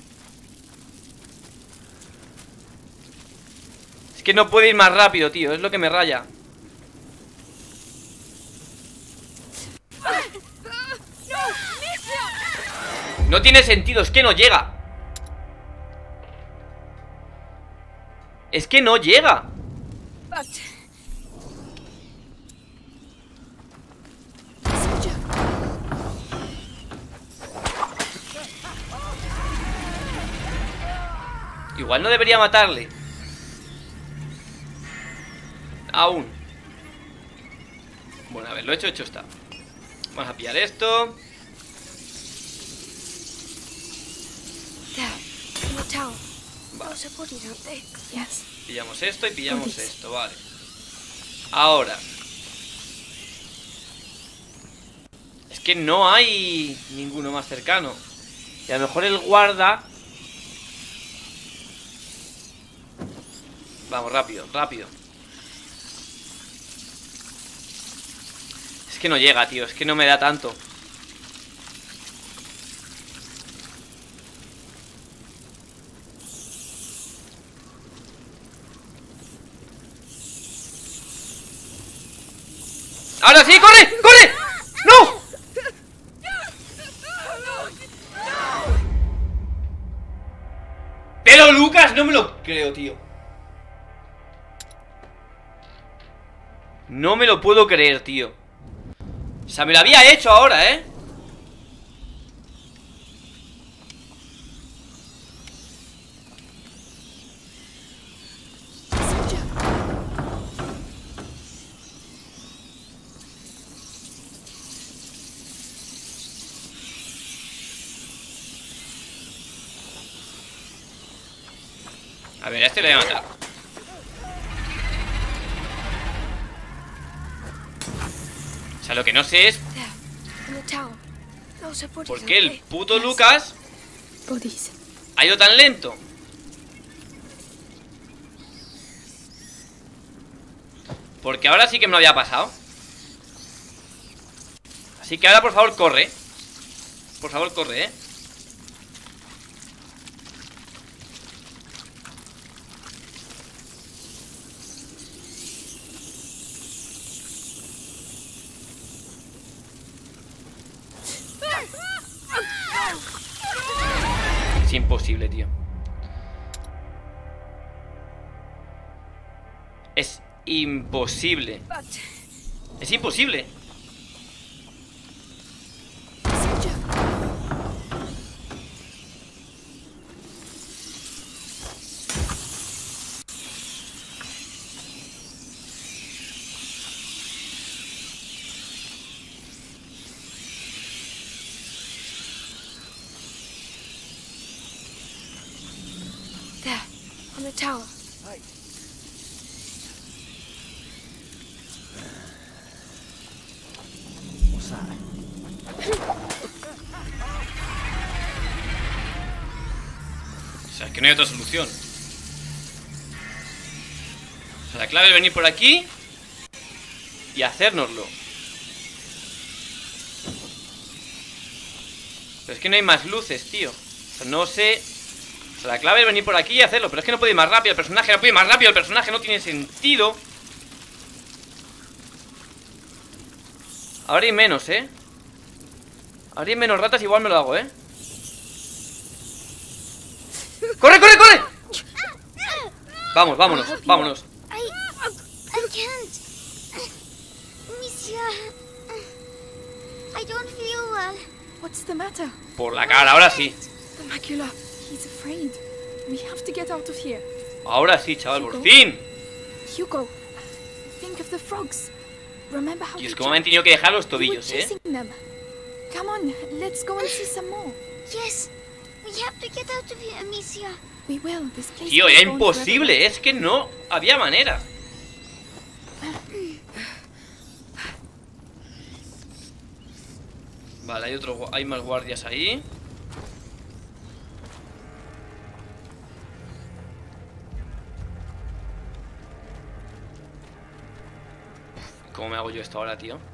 Speaker 1: Es que no puede ir más rápido, tío. Es lo que me raya. No tiene sentido, es que no llega. Es que no llega.
Speaker 2: But... Soldier.
Speaker 1: Igual no debería matarle. Aún. Bueno, a ver, lo hecho, hecho está. Vamos a pillar esto.
Speaker 3: There. In the tower.
Speaker 1: Vale.
Speaker 3: Those are bodies, aren't they?
Speaker 2: Yes.
Speaker 1: Pillamos esto y pillamos
Speaker 2: Bodies.
Speaker 1: esto, vale. Ahora. Es que no hay ninguno más cercano. Y a lo mejor el guarda... Vamos, rápido, rápido. Es que no llega, tío. Es que no me da tanto. ¡Ahora sí! ¡Corre! ¡Corre! ¡No! Pero Lucas, no me lo creo, tío. No me lo puedo creer, tío. O sea, me lo había hecho ahora, ¿eh? A ver, a este le voy a matar. O sea, lo que no sé es
Speaker 3: There, in the tower. Those are bodies,
Speaker 1: por qué el
Speaker 3: aren't they?
Speaker 1: puto
Speaker 3: Yes.
Speaker 1: Lucas
Speaker 2: Bodies.
Speaker 1: ha ido tan lento. Porque ahora sí que me lo había pasado. Así que ahora por favor corre. Por favor corre, eh. Es imposible, tío. Es imposible.
Speaker 3: But
Speaker 1: Es imposible.
Speaker 2: Soldier.
Speaker 3: there, on the tower.
Speaker 7: What's that?
Speaker 1: O sea, es que no hay otra solución. O sea, la clave es venir por aquí y hacérnoslo. Pero es que no hay más luces, tío. O sea, no sé. O sea, la clave es venir por aquí y hacerlo. Pero es que no puede ir más rápido el personaje. No puede ir más rápido el personaje. No tiene sentido. Ahora hay menos, ¿eh? Ahora hay menos ratas. Igual me lo hago, ¿eh? ¡Corre, corre, corre! Vamos, vámonos, vámonos.
Speaker 4: I... I can't. Monsieur... I don't feel well.
Speaker 2: What's the matter?
Speaker 1: Por la cara, ahora sí.
Speaker 2: The macula. He's afraid. We have to get out of here.
Speaker 1: Ahora sí, chaval, por fin.
Speaker 2: Hugo, think of the frogs. Remember how
Speaker 1: Y es
Speaker 2: we
Speaker 1: como me han
Speaker 2: jumped?
Speaker 1: tenido que dejar los
Speaker 2: We were
Speaker 1: tobillos, ¿eh?
Speaker 2: chasing them. Come on, let's go and see some more.
Speaker 4: Yes, we have to get out of here, Amicia.
Speaker 2: We will. This place
Speaker 1: Tío,
Speaker 2: will
Speaker 1: era
Speaker 2: go on
Speaker 1: imposible. Es que no había manera. Vale, hay otro, gu- hay más guardias ahí. ¿Cómo me hago yo esto ahora, tío?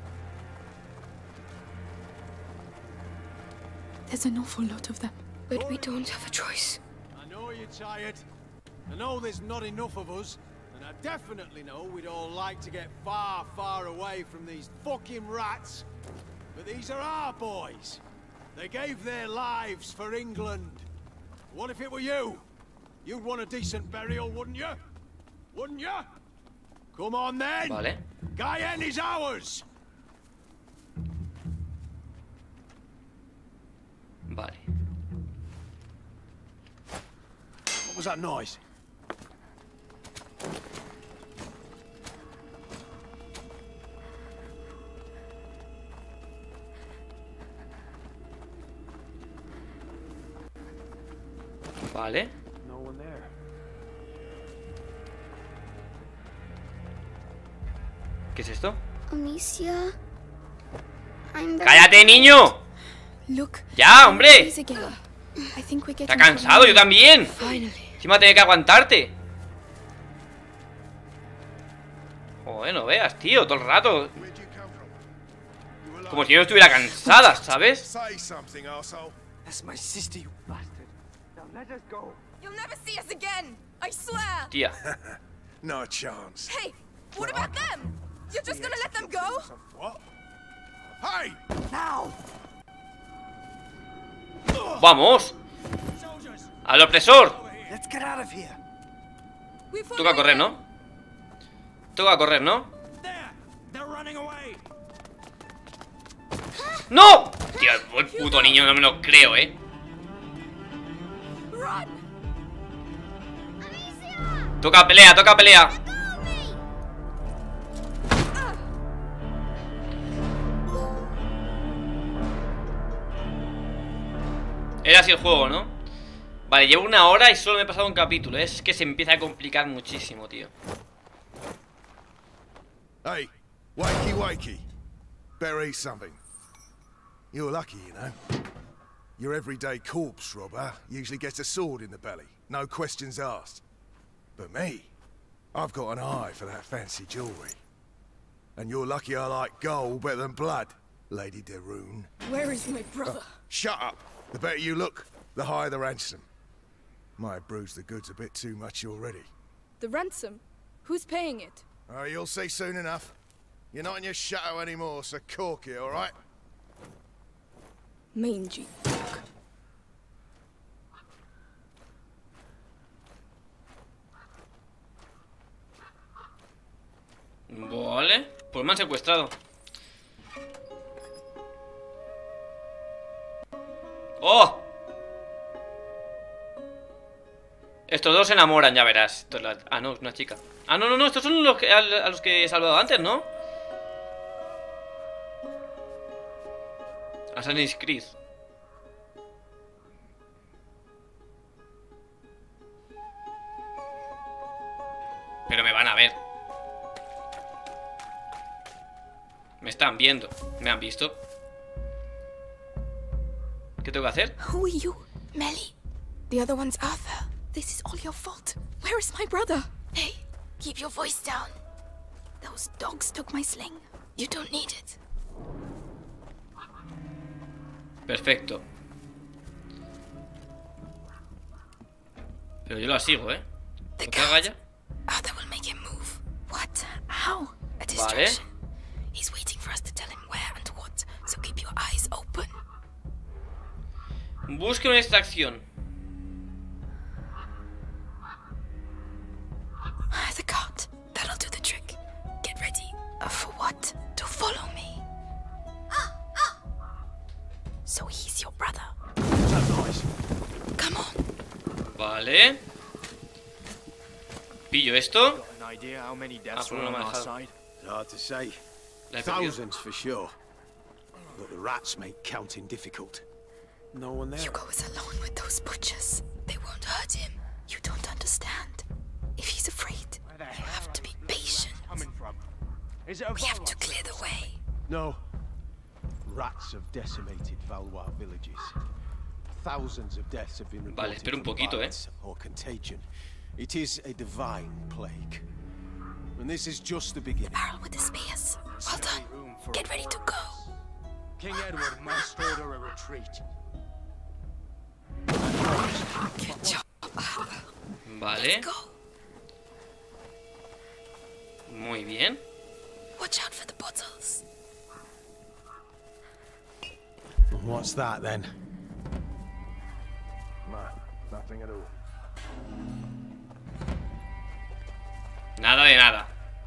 Speaker 2: There's an awful lot of them.
Speaker 3: But we don't have a choice.
Speaker 8: I know you're tired. I know there's not enough of us. And I definitely know we'd all like to get far, far away from these fucking rats. But these are our boys. They gave their lives for England. What if it were you? You'd want a decent burial, wouldn't you? Wouldn't you? Come on then!
Speaker 1: Vale.
Speaker 8: Cayenne is ours!
Speaker 1: Vale.
Speaker 8: What was that noise?
Speaker 1: Vale.
Speaker 8: No one there.
Speaker 1: ¿Qué es esto?
Speaker 4: Amicia... I'm very...
Speaker 1: ¡Cállate, niño!
Speaker 2: Look.
Speaker 1: ¡Ya, hombre!
Speaker 2: Please again. I think we're
Speaker 1: Está
Speaker 2: getting
Speaker 1: cansado, yo también.
Speaker 3: Finally.
Speaker 1: Encima tiene que aguantarte. Joder, no veas, tío, todo el rato.
Speaker 6: Where'd you come from? You alive?
Speaker 1: Como si yo no estuviera cansada, ¿sabes?
Speaker 6: Say something, arsehole.
Speaker 8: That's my sister, you bastard. Now let us go.
Speaker 9: You'll never see us again! I swear!
Speaker 1: Tía.
Speaker 6: No chance.
Speaker 9: Hey, what about them? You're just gonna let them go?
Speaker 6: What? Hey!
Speaker 8: Now!
Speaker 1: ¡Vamos! ¡Al opresor!
Speaker 8: Let's get out of here.
Speaker 9: We've
Speaker 1: Toca correr, ¿no? Toca correr, ¿no?
Speaker 8: There! They're running away!
Speaker 1: ¡No! Tío, el puto niño no me lo creo, ¿eh?
Speaker 9: Run!
Speaker 1: Toca pelea, toca pelea. Era así el juego, ¿no? Vale, llevo una hora y solo me he pasado un capítulo. Es que se empieza a complicar muchísimo, tío.
Speaker 6: Hey, wakey wakey. Better eat something. You're lucky, you know. Your everyday corpse robber usually gets a sword in the belly. No questions asked. But me, I've got an eye for that fancy jewellery. And you're lucky I like gold better than blood, Lady de Rune.
Speaker 2: Where is my brother?
Speaker 6: Oh, shut up. The better you look, the higher the ransom. Might have bruised the goods a bit too much already.
Speaker 2: The ransom? Who's paying it?
Speaker 6: Oh, you'll see soon enough. You're not in your shadow anymore, so cork it, all right?
Speaker 2: Mangy dog.
Speaker 1: Vale, pues me han secuestrado. ¡Oh! Estos dos se enamoran, ya verás. Esto es la... Ah, no, es una chica. Ah, no, no, no, estos son los que, a, a los que he salvado antes, ¿no? Assassin's Creed. Pero me van a ver. Me están viendo. ¿Me han visto? ¿Qué tengo que hacer?
Speaker 2: Who are you? Melly? The other one's Arthur. This is all your fault. Where is my brother? Hey, keep your voice down. Those dogs took my sling. You don't need it.
Speaker 1: Perfecto. Pero yo la sigo, ¿eh?
Speaker 2: The
Speaker 1: ¿Otra galla?
Speaker 2: Arthur will make him move. What? How? A distraction. He's waiting for us to tell him where and what. So keep your eyes open.
Speaker 1: Busque una extracción.
Speaker 2: The cart. That'll do the trick. Get ready. Uh, for what? To follow me. So he's your brother. Come on.
Speaker 1: Vale. Pillo esto.
Speaker 5: Got an idea how many
Speaker 1: Ah,
Speaker 5: deaths
Speaker 1: pero
Speaker 5: were
Speaker 1: no
Speaker 5: on
Speaker 1: me ha
Speaker 5: our
Speaker 1: dejado.
Speaker 5: side?
Speaker 7: It's hard to say.
Speaker 1: La he perdido.
Speaker 7: Thousands for sure. But the rats make counting difficult. No one there.
Speaker 2: Hugo is alone with those butchers. They won't hurt him. You don't understand. If he's afraid,
Speaker 5: Where the
Speaker 2: you
Speaker 5: hell
Speaker 2: have
Speaker 5: are
Speaker 2: to be
Speaker 5: these
Speaker 2: patient.
Speaker 5: rats coming from? Is it a
Speaker 2: We have to
Speaker 5: Valois?
Speaker 2: clear the way.
Speaker 8: No. Rats have decimated Valois villages. Thousands of deaths have been
Speaker 1: Vale,
Speaker 8: reported
Speaker 1: espera un
Speaker 8: from
Speaker 1: poquito, eh.
Speaker 8: violence or contagion. It is a divine plague. And this is just the beginning.
Speaker 2: Barrel with the spears. Well done.
Speaker 5: Room for
Speaker 2: Get
Speaker 5: a
Speaker 2: ready to
Speaker 5: war.
Speaker 2: go.
Speaker 5: King Edward must order a retreat.
Speaker 2: Good job, Arthur.
Speaker 1: Vale.
Speaker 2: Go.
Speaker 1: Muy bien.
Speaker 2: Watch out for the bottles.
Speaker 7: What's that then?
Speaker 6: No, nothing at all.
Speaker 1: Nada de nada.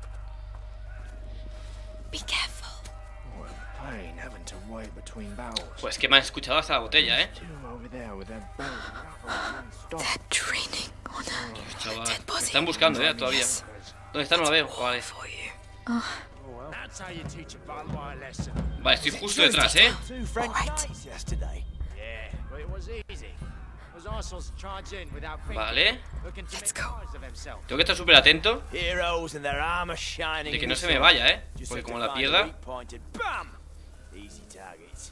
Speaker 2: Be careful.
Speaker 5: Pain having to wait between barrels.
Speaker 1: Pues que me han escuchado hasta la botella, eh.
Speaker 5: Two over there with their bells non-stop.
Speaker 2: They're training on a
Speaker 1: Chaval.
Speaker 2: dead
Speaker 1: Me
Speaker 2: body.
Speaker 1: están buscando, eh, todavía.
Speaker 2: Yes.
Speaker 1: ¿Dónde está? No la veo. Vale.
Speaker 2: For you.
Speaker 5: That's how you teach a Valois lesson.
Speaker 1: Vale, estoy justo detrás, eh.
Speaker 7: Two French
Speaker 2: All right.
Speaker 7: knights yesterday.
Speaker 5: Yeah, but it was easy. Those assholes charge in without thinking.
Speaker 1: Vale.
Speaker 5: Looking to
Speaker 2: Let's
Speaker 5: make
Speaker 2: go.
Speaker 5: cars of themselves.
Speaker 1: Tengo que estar súper atento
Speaker 7: Heroes and their armor shining.
Speaker 1: de que
Speaker 7: in
Speaker 1: no
Speaker 7: the
Speaker 1: se me
Speaker 7: sun.
Speaker 1: vaya, eh.
Speaker 7: Just
Speaker 1: Porque
Speaker 7: have
Speaker 1: como
Speaker 7: to
Speaker 1: la
Speaker 7: find a
Speaker 1: pierda.
Speaker 7: weak point and bam! Easy targets.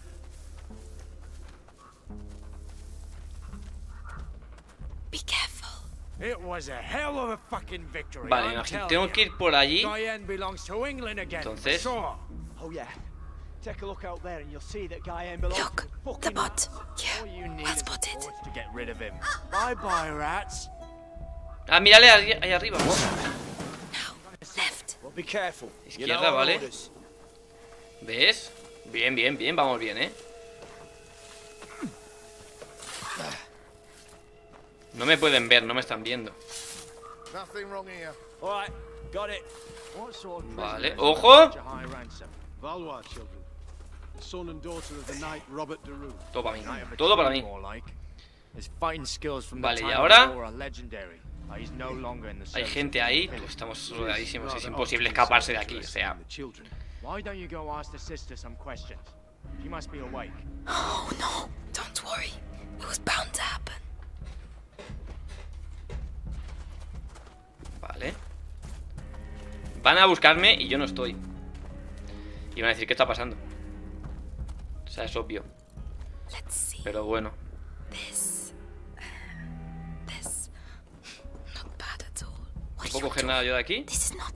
Speaker 3: Be careful.
Speaker 5: It was a hell of a fucking victory.
Speaker 1: Vale,
Speaker 5: I'm
Speaker 1: imagino,
Speaker 5: telling
Speaker 1: tengo
Speaker 5: you.
Speaker 1: que ir por allí.
Speaker 5: Guyenne belongs to England again. for
Speaker 1: Entonces-
Speaker 5: sure.
Speaker 10: Oh yeah. Take a look out there and you'll see that Guyenne belongs
Speaker 2: Look,
Speaker 10: to the
Speaker 2: the
Speaker 10: fucking
Speaker 2: bot.
Speaker 5: All
Speaker 2: Yeah,
Speaker 5: you need
Speaker 2: well
Speaker 5: is the
Speaker 2: spotted.
Speaker 5: force to get rid of him. Bye bye, rats.
Speaker 1: Ah, mírale ahí, ahí arriba.
Speaker 2: Now, left.
Speaker 10: Well, be careful. You
Speaker 1: Izquierda,
Speaker 10: know our
Speaker 1: vale.
Speaker 10: orders.
Speaker 1: ¿Ves? Bien, bien, bien, vamos bien, eh. No me pueden ver, no me están viendo.
Speaker 6: Nothing wrong here.
Speaker 10: All right, got it.
Speaker 5: What sort of
Speaker 1: Vale,
Speaker 5: prisoners
Speaker 1: ojo.
Speaker 5: are such a high ransom?
Speaker 8: Valois children. The son and daughter of the knight Robert de Rune.
Speaker 1: Todo para mí,
Speaker 5: Knight of a
Speaker 1: todo para
Speaker 5: tree,
Speaker 1: mí.
Speaker 5: more like. His fighting skills from the
Speaker 1: Vale,
Speaker 5: time
Speaker 1: y
Speaker 5: of
Speaker 1: ahora-
Speaker 5: the war are legendary. But he's no longer in the
Speaker 1: Hay
Speaker 5: service
Speaker 1: gente
Speaker 5: of the
Speaker 1: ahí,
Speaker 5: village.
Speaker 1: pues estamos rodeadísimos. Es
Speaker 8: Rather
Speaker 1: imposible
Speaker 8: odd to
Speaker 1: escaparse
Speaker 8: be
Speaker 1: de
Speaker 8: so
Speaker 1: aquí, o
Speaker 8: interested
Speaker 1: sea.
Speaker 8: in the children.
Speaker 5: Why don't you go ask the sister some questions? She must be awake.
Speaker 2: Oh no, don't worry. It was bound to happen.
Speaker 1: van a buscarme y yo no estoy. Y van a decir, ¿qué está pasando? O sea, es obvio. Pero bueno. ¿No puedo coger nada yo de aquí?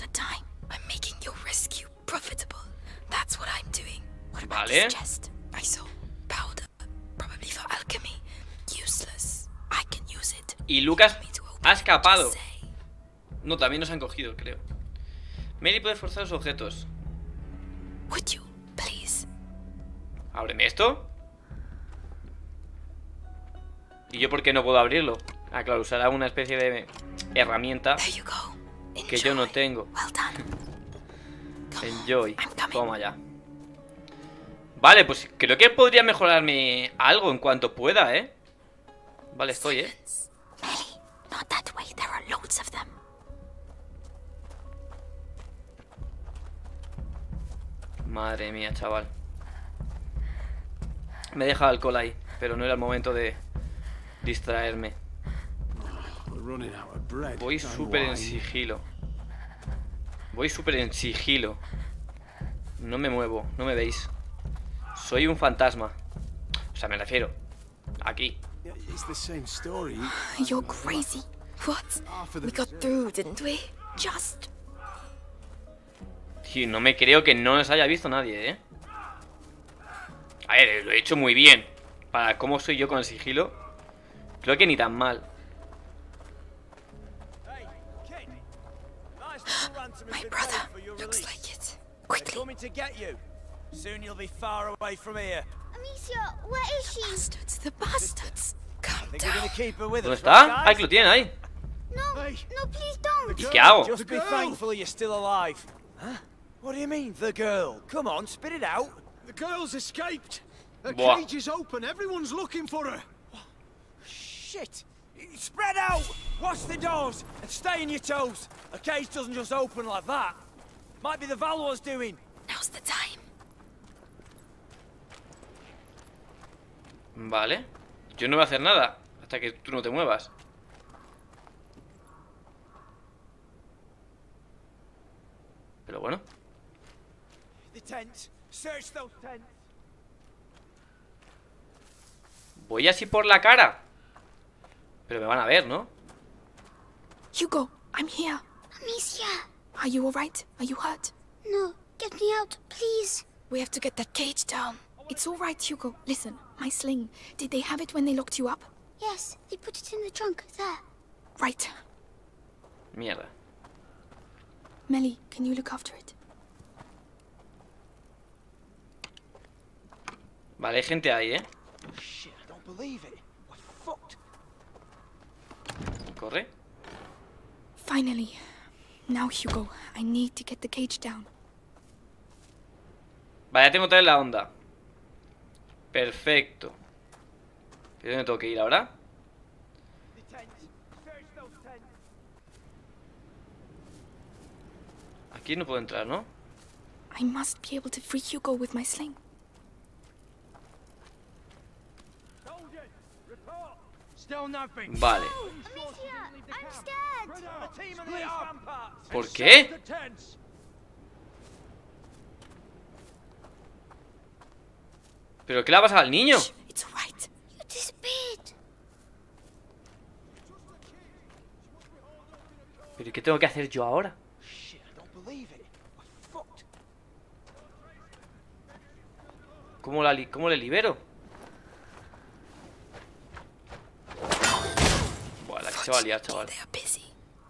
Speaker 1: Vale. Y Lucas ha escapado. No, también nos han cogido, creo. Mary puede forzar los objetos. Ábreme esto. ¿Y yo por qué no puedo abrirlo? Ah, claro, usará una especie de herramienta que yo no tengo. Enjoy. Toma ya. Vale, pues creo que podría mejorarme algo en cuanto pueda, ¿eh? Vale, estoy, ¿eh? Madre mía, chaval. Me he dejado alcohol ahí, pero no era el momento de distraerme. Voy súper en sigilo. Voy súper en sigilo. No me muevo, no me veis. Soy un fantasma. O sea, me refiero aquí.
Speaker 2: You're crazy. What? We got through, didn't we? Just.
Speaker 1: Sí, no me creo que no nos haya visto nadie, ¿eh? A ver, lo he hecho muy bien. Para cómo soy yo con el sigilo, creo que ni tan mal.
Speaker 2: My brother looks like it. Quickly.
Speaker 10: Coming to get you. Soon you'll be far away from here.
Speaker 4: Amicia, where is she?
Speaker 2: Bastards, the bastards. Calm
Speaker 10: Think we're
Speaker 2: down.
Speaker 10: gonna keep her with
Speaker 1: ¿Dónde
Speaker 10: us,
Speaker 1: está?
Speaker 10: right,
Speaker 1: Ay, que lo tienen ahí.
Speaker 4: No, no, please don't.
Speaker 1: ¿Y qué hago?
Speaker 10: Just be thankful you're still alive. Huh? What do you mean, the girl? Come on, spit it out.
Speaker 8: The girl's escaped. Her
Speaker 1: Buah.
Speaker 8: cage is open. Everyone's looking for her.
Speaker 10: Shit! Spread out! Watch the doors and stay on your toes. A cage doesn't just open like that. Might be the Valor's doing.
Speaker 2: Now's the time.
Speaker 1: Vale. Yo no voy a hacer nada hasta que tú no te muevas. Pero bueno.
Speaker 10: The tents. Search those tents.
Speaker 1: Voy así por la cara. Pero me van a ver, ¿no?
Speaker 2: Hugo, I'm here.
Speaker 4: Amicia.
Speaker 2: Are you alright? Are you hurt?
Speaker 4: No, get me out, please.
Speaker 2: We have to get that cage down. It's alright, Hugo. Listen, my sling. Did they have it when they locked you up?
Speaker 4: Yes, they put it in the trunk, there.
Speaker 2: Right.
Speaker 1: Mierda.
Speaker 2: Melly, can you look after it?
Speaker 1: Vale, hay gente ahí, ¿eh?
Speaker 10: Shit, I don't believe it. We're fucked.
Speaker 1: Corre.
Speaker 2: Finally. Now, Hugo, I need to get the cage down.
Speaker 1: Vale, ya tengo otra vez la onda. Perfecto. ¿Y dónde tengo que ir ahora?
Speaker 10: The tents. Search those tents.
Speaker 1: Aquí no puedo entrar, ¿no?
Speaker 2: I must be able to free Hugo with my sling.
Speaker 10: Soldiers, report.
Speaker 8: Still nothing.
Speaker 1: Vale.
Speaker 4: Amicia, I'm scared.
Speaker 10: A team on the east ramparts.
Speaker 1: ¿Por qué?
Speaker 8: The tents.
Speaker 1: ¿Pero qué le ha pasado al niño?
Speaker 2: It's alright.
Speaker 4: You disappeared.
Speaker 1: ¿Pero y qué tengo que hacer yo ahora?
Speaker 10: Shit, I don't believe it. We're fucked.
Speaker 1: ¿Cómo, la li ¿Cómo le libero? Buah, la que se va a liar, chaval.
Speaker 2: They are busy.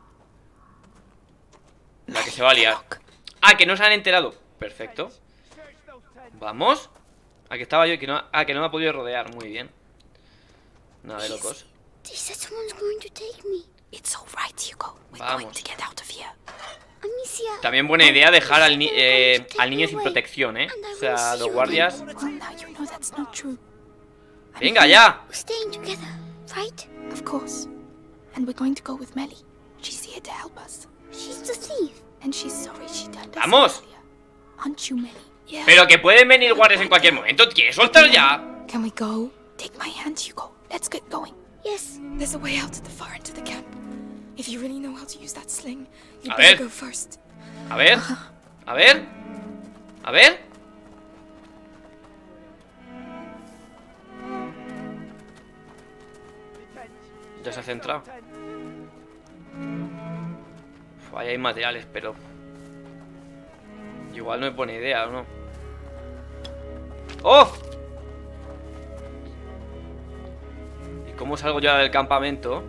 Speaker 1: La que se va a liar. Ah, que no se han enterado. Perfecto. Vamos. Ah, que estaba yo y que no, ah, que no me ha podido rodear. Muy bien. Nada de locos.
Speaker 4: They said someone's going to take me.
Speaker 2: It's alright, Hugo. We're
Speaker 1: Vamos.
Speaker 2: going to get out of here.
Speaker 4: Amicia.
Speaker 1: También buena idea dejar al, ni eh, al niño sin protección, ¿eh? O sea, los guardias...
Speaker 2: Oh, now you know that's not true.
Speaker 1: ¡Venga, ya!
Speaker 4: We're staying together, right?
Speaker 2: Of course. And we're going to go with Melly. She's here to help us.
Speaker 4: She's the thief.
Speaker 2: And she's sorry she turned us
Speaker 1: ¡Vamos!
Speaker 2: earlier. Aren't you, Melly? Yeah.
Speaker 1: Pero que pueden venir guardias en cualquier momento. ¿Quieres soltar ya?
Speaker 2: Can we go? Take my hand, Hugo. Let's get going.
Speaker 4: Yes.
Speaker 2: There's a way out at the far end of the camp. If you really know how to use that sling, you
Speaker 1: A
Speaker 2: better
Speaker 1: ver.
Speaker 2: go first.
Speaker 1: A ver. A ver. A ver. Ya se ha centrado. Uf, ahí hay materiales, pero igual no me pone idea, ¿o no? ¡Oh! ¿Y cómo salgo yo del campamento?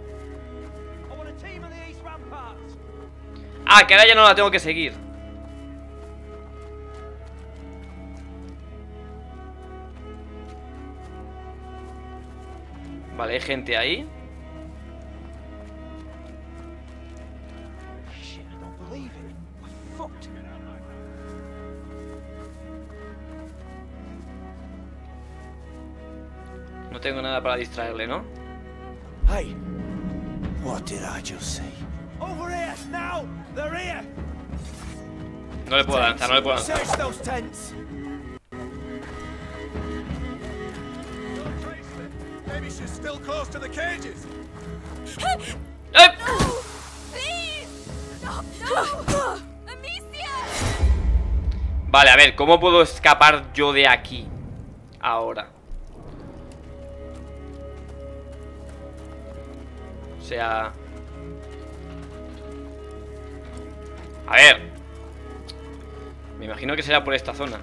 Speaker 1: Ah, que ahora ya no la tengo que seguir. Vale, hay gente ahí. No tengo nada para distraerle, ¿no?
Speaker 7: Hey, what did I just say? Over here now. They're here.
Speaker 1: No le puedo lanzar, no le puedo lanzar.
Speaker 7: Search those tents.
Speaker 6: Maybe she's still close to the cages.
Speaker 1: ¡Eh!
Speaker 9: Please! No, no! Amicia!
Speaker 1: Vale, a ver, ¿cómo puedo escapar yo de aquí? Ahora. O sea... A ver. Me imagino que será por esta zona.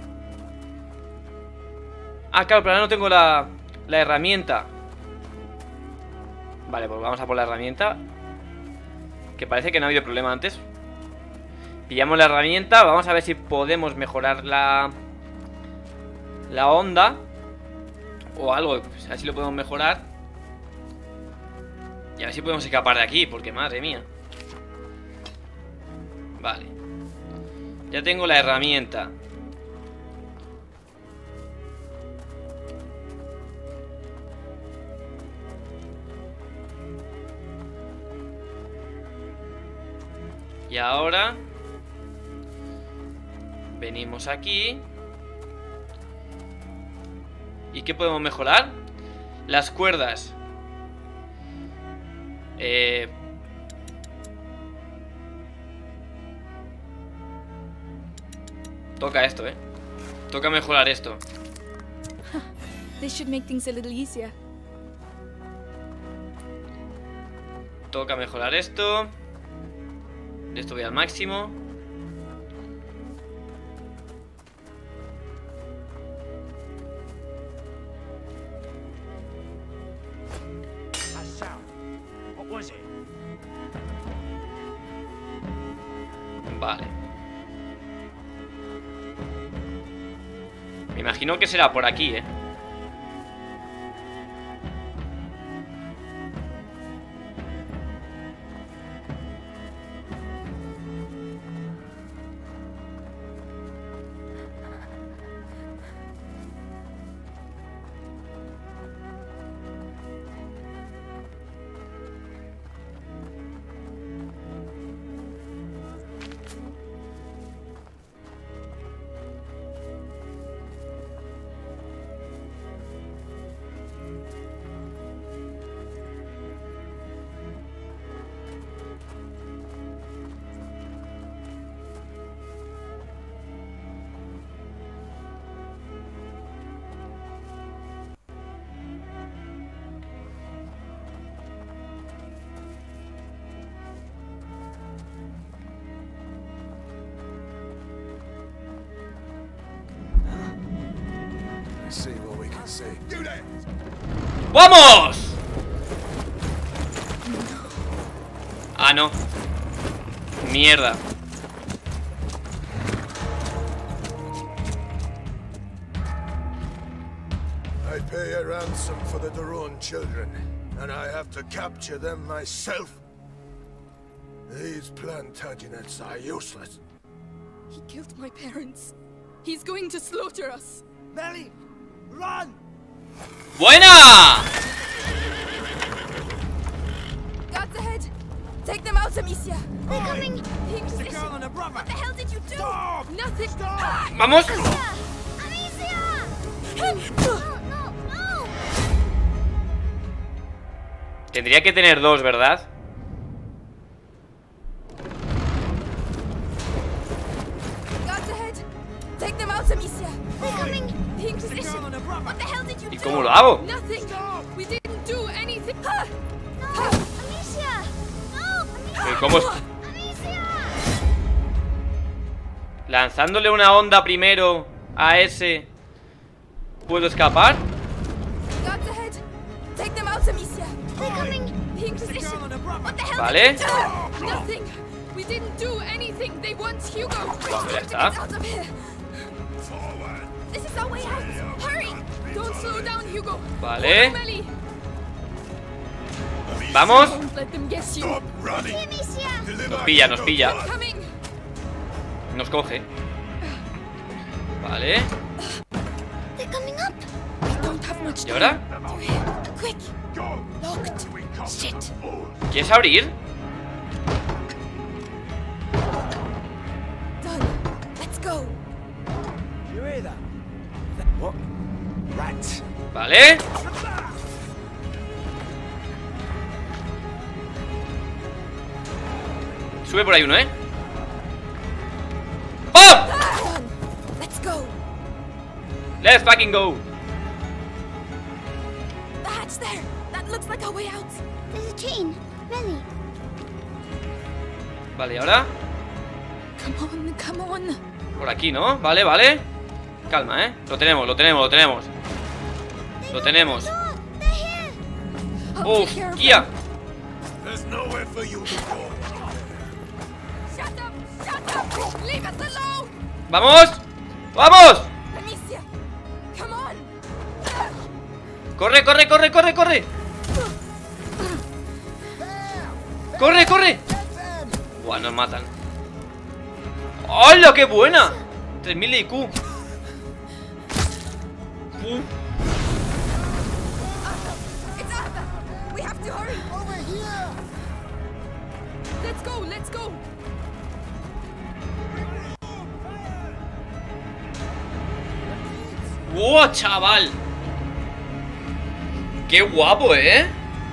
Speaker 1: Ah, claro, pero ahora no tengo la, la herramienta. Vale, pues vamos a por la herramienta. Que parece que no ha habido problema antes. Pillamos la herramienta. Vamos a ver si podemos mejorar la La onda o algo, pues así lo podemos mejorar. Y a ver si podemos escapar de aquí, porque madre mía. Vale. Ya tengo la herramienta. Y ahora venimos aquí. ¿Y qué podemos mejorar? Las cuerdas. Eh... Toca esto, eh. Toca mejorar esto.
Speaker 2: This should make things a little easier.
Speaker 1: Toca mejorar esto. Esto voy al máximo. Vale. Me imagino que será por aquí, eh. ¡Vamos! Ah, no. Mierda.
Speaker 6: I pay a ransom for the Daron children, and I have to capture them myself. These Plantagenets are useless.
Speaker 9: He killed my parents. He's going to slaughter us.
Speaker 10: Melly, run!
Speaker 1: ¡Buena!
Speaker 9: Guards ahead. Take them out, Amicia.
Speaker 4: They're coming.
Speaker 9: The Inquisition.
Speaker 10: girl and her brother.
Speaker 9: What the hell did you do?
Speaker 10: Stop!
Speaker 9: Nothing.
Speaker 10: Stop!
Speaker 1: ¡Vamos!
Speaker 4: Amicia! No, no, no!
Speaker 1: Tendría que tener dos, ¿verdad? hago?
Speaker 9: Nothing. We didn't do anything. Ah!
Speaker 4: No, Amicia! No, Amicia!
Speaker 1: ¿Pero cómo es? Lanzándole una onda primero a ese, ¿puedo escapar?
Speaker 9: Guards ahead. Take them out, Amicia.
Speaker 4: They're coming.
Speaker 9: The Inquisition. What the hell?
Speaker 1: Vale.
Speaker 9: Nothing. We didn't do anything. They want Hugo.
Speaker 1: Bueno, ya
Speaker 9: Get
Speaker 1: está.
Speaker 9: out of here. This is our way out. Hurry. Don't slow down, Hugo.
Speaker 1: Vale.
Speaker 9: Follow Melly.
Speaker 1: Vamos.
Speaker 9: Don't let them get you.
Speaker 1: Nos pilla, nos pilla.
Speaker 9: Coming.
Speaker 1: Nos coge. Vale.
Speaker 4: They're coming up.
Speaker 9: We don't have much
Speaker 1: ¿Y ahora?
Speaker 9: time. Quick. Locked. Shit.
Speaker 1: ¿Quieres abrir?
Speaker 9: Done. Let's go.
Speaker 10: You hear that?
Speaker 7: What? Rats.
Speaker 1: Vale. Sube por ahí uno, ¿eh? ¡Oh!
Speaker 9: Done. Let's go.
Speaker 1: Let's fucking go.
Speaker 9: The hatch there. That looks like our way out.
Speaker 4: There's a chain. Melly.
Speaker 1: Vale, ¿y ahora?
Speaker 9: Come on, come on.
Speaker 1: Por aquí, ¿no? Vale, vale. Calma, ¿eh? Lo tenemos, lo tenemos, lo tenemos. Lo tenemos.
Speaker 4: No, they're here.
Speaker 9: I'll take care of
Speaker 1: ¡Hostia!
Speaker 9: them.
Speaker 6: There's nowhere for you to go.
Speaker 9: Shut up! Shut up! Leave us alone!
Speaker 1: ¡Vamos! ¡Vamos!
Speaker 9: Amicia! Come on!
Speaker 1: ¡Corre, corre, corre, corre, corre! ¡Corre, corre! Buah, nos matan. ¡Hola, qué buena! tres mil de I Q. Uh.
Speaker 9: It's Arthur! We have to hurry! Over here! Let's go, let's go!
Speaker 1: ¡Wow, chaval! ¡Qué guapo, eh!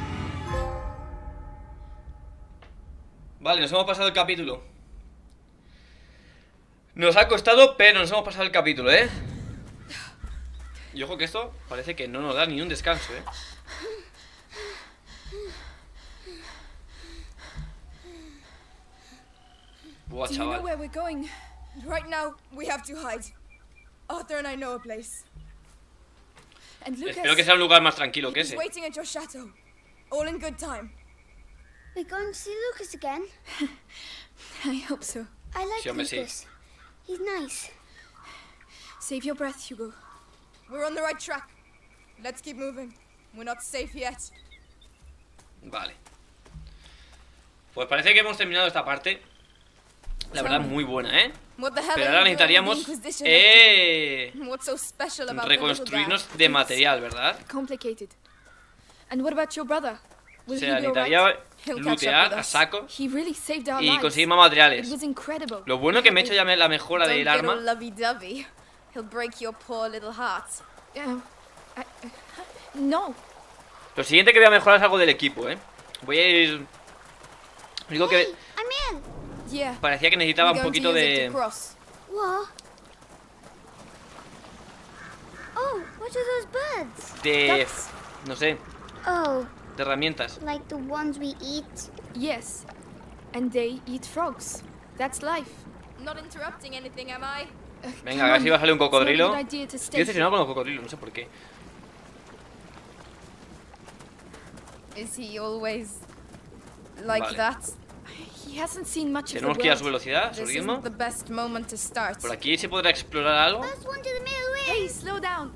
Speaker 1: Vale, nos hemos pasado el capítulo. Nos ha costado, pero nos hemos pasado el capítulo, ¿eh? Y ojo que esto parece que no nos da ni un descanso, ¿eh? Buah,
Speaker 9: Do you know
Speaker 1: chaval.
Speaker 9: where we're going? Right now, we have to hide. Arthur and I know a place. And Lucas,
Speaker 1: Espero que sea un lugar más tranquilo que
Speaker 9: he's
Speaker 1: ese.
Speaker 9: waiting at your chateau. All in good time.
Speaker 4: We're going to see Lucas again.
Speaker 9: I hope so.
Speaker 4: I like
Speaker 1: Sí, hombre, sí.
Speaker 4: Lucas. He's nice.
Speaker 9: Save your breath, Hugo. We're on the right track. Let's keep moving. We're not safe yet.
Speaker 1: Vale. Pues parece que hemos terminado esta parte. La verdad, muy buena, ¿eh?
Speaker 9: What the hell
Speaker 1: Pero
Speaker 9: are
Speaker 1: ahora
Speaker 9: you doing
Speaker 1: necesitaríamos
Speaker 9: with the Inquisition?
Speaker 1: eh,
Speaker 9: What's so special about the little
Speaker 1: reconstruirnos
Speaker 9: guy?
Speaker 1: de material, ¿verdad?
Speaker 9: Complicated. And what about your brother?
Speaker 1: O
Speaker 9: Will
Speaker 1: sea,
Speaker 9: he be alright?
Speaker 1: necesitaría
Speaker 9: He'll catch up
Speaker 1: lootear
Speaker 9: with
Speaker 1: a
Speaker 9: us.
Speaker 1: saco
Speaker 9: He really saved our
Speaker 1: y
Speaker 9: lives.
Speaker 1: conseguir más materiales.
Speaker 9: It was incredible.
Speaker 1: Lo bueno que me he hecho ya me- la mejora
Speaker 11: Don't
Speaker 1: del
Speaker 11: get all
Speaker 1: arma.
Speaker 11: lovey-dovey. He'll break your poor little heart.
Speaker 9: Uh, I, I, no.
Speaker 1: Lo siguiente que voy a mejorar es algo del equipo, ¿eh? Voy a ir... Digo que
Speaker 4: Hey, I'm in.
Speaker 9: Yeah.
Speaker 1: parecía que necesitaba
Speaker 9: We're
Speaker 1: un
Speaker 9: going to
Speaker 1: poquito
Speaker 9: use it
Speaker 1: de...
Speaker 9: to cross.
Speaker 4: What? Oh, what are those birds?
Speaker 1: de...
Speaker 9: Ducks.
Speaker 1: no sé,
Speaker 4: Oh,
Speaker 1: de herramientas.
Speaker 4: like the ones we eat?
Speaker 9: Yes. And they eat frogs. That's life.
Speaker 11: Not interrupting anything, am I?
Speaker 9: Uh,
Speaker 1: Venga,
Speaker 9: come
Speaker 1: a ver si
Speaker 9: on.
Speaker 1: va a salir un
Speaker 9: It's not a
Speaker 1: cocodrilo.
Speaker 9: good idea to stay
Speaker 1: Estoy obsesionado con los cocodrilos, no sé por qué.
Speaker 11: Is he always like
Speaker 1: Vale.
Speaker 11: that?
Speaker 9: He hasn't seen much of the
Speaker 1: Tenemos que ir a su
Speaker 9: world.
Speaker 1: velocidad, a su
Speaker 11: This
Speaker 1: ritmo.
Speaker 11: isn't the best moment to start.
Speaker 1: Por aquí se podrá explorar algo.
Speaker 4: First one to the middle way.
Speaker 9: Hey, slow down.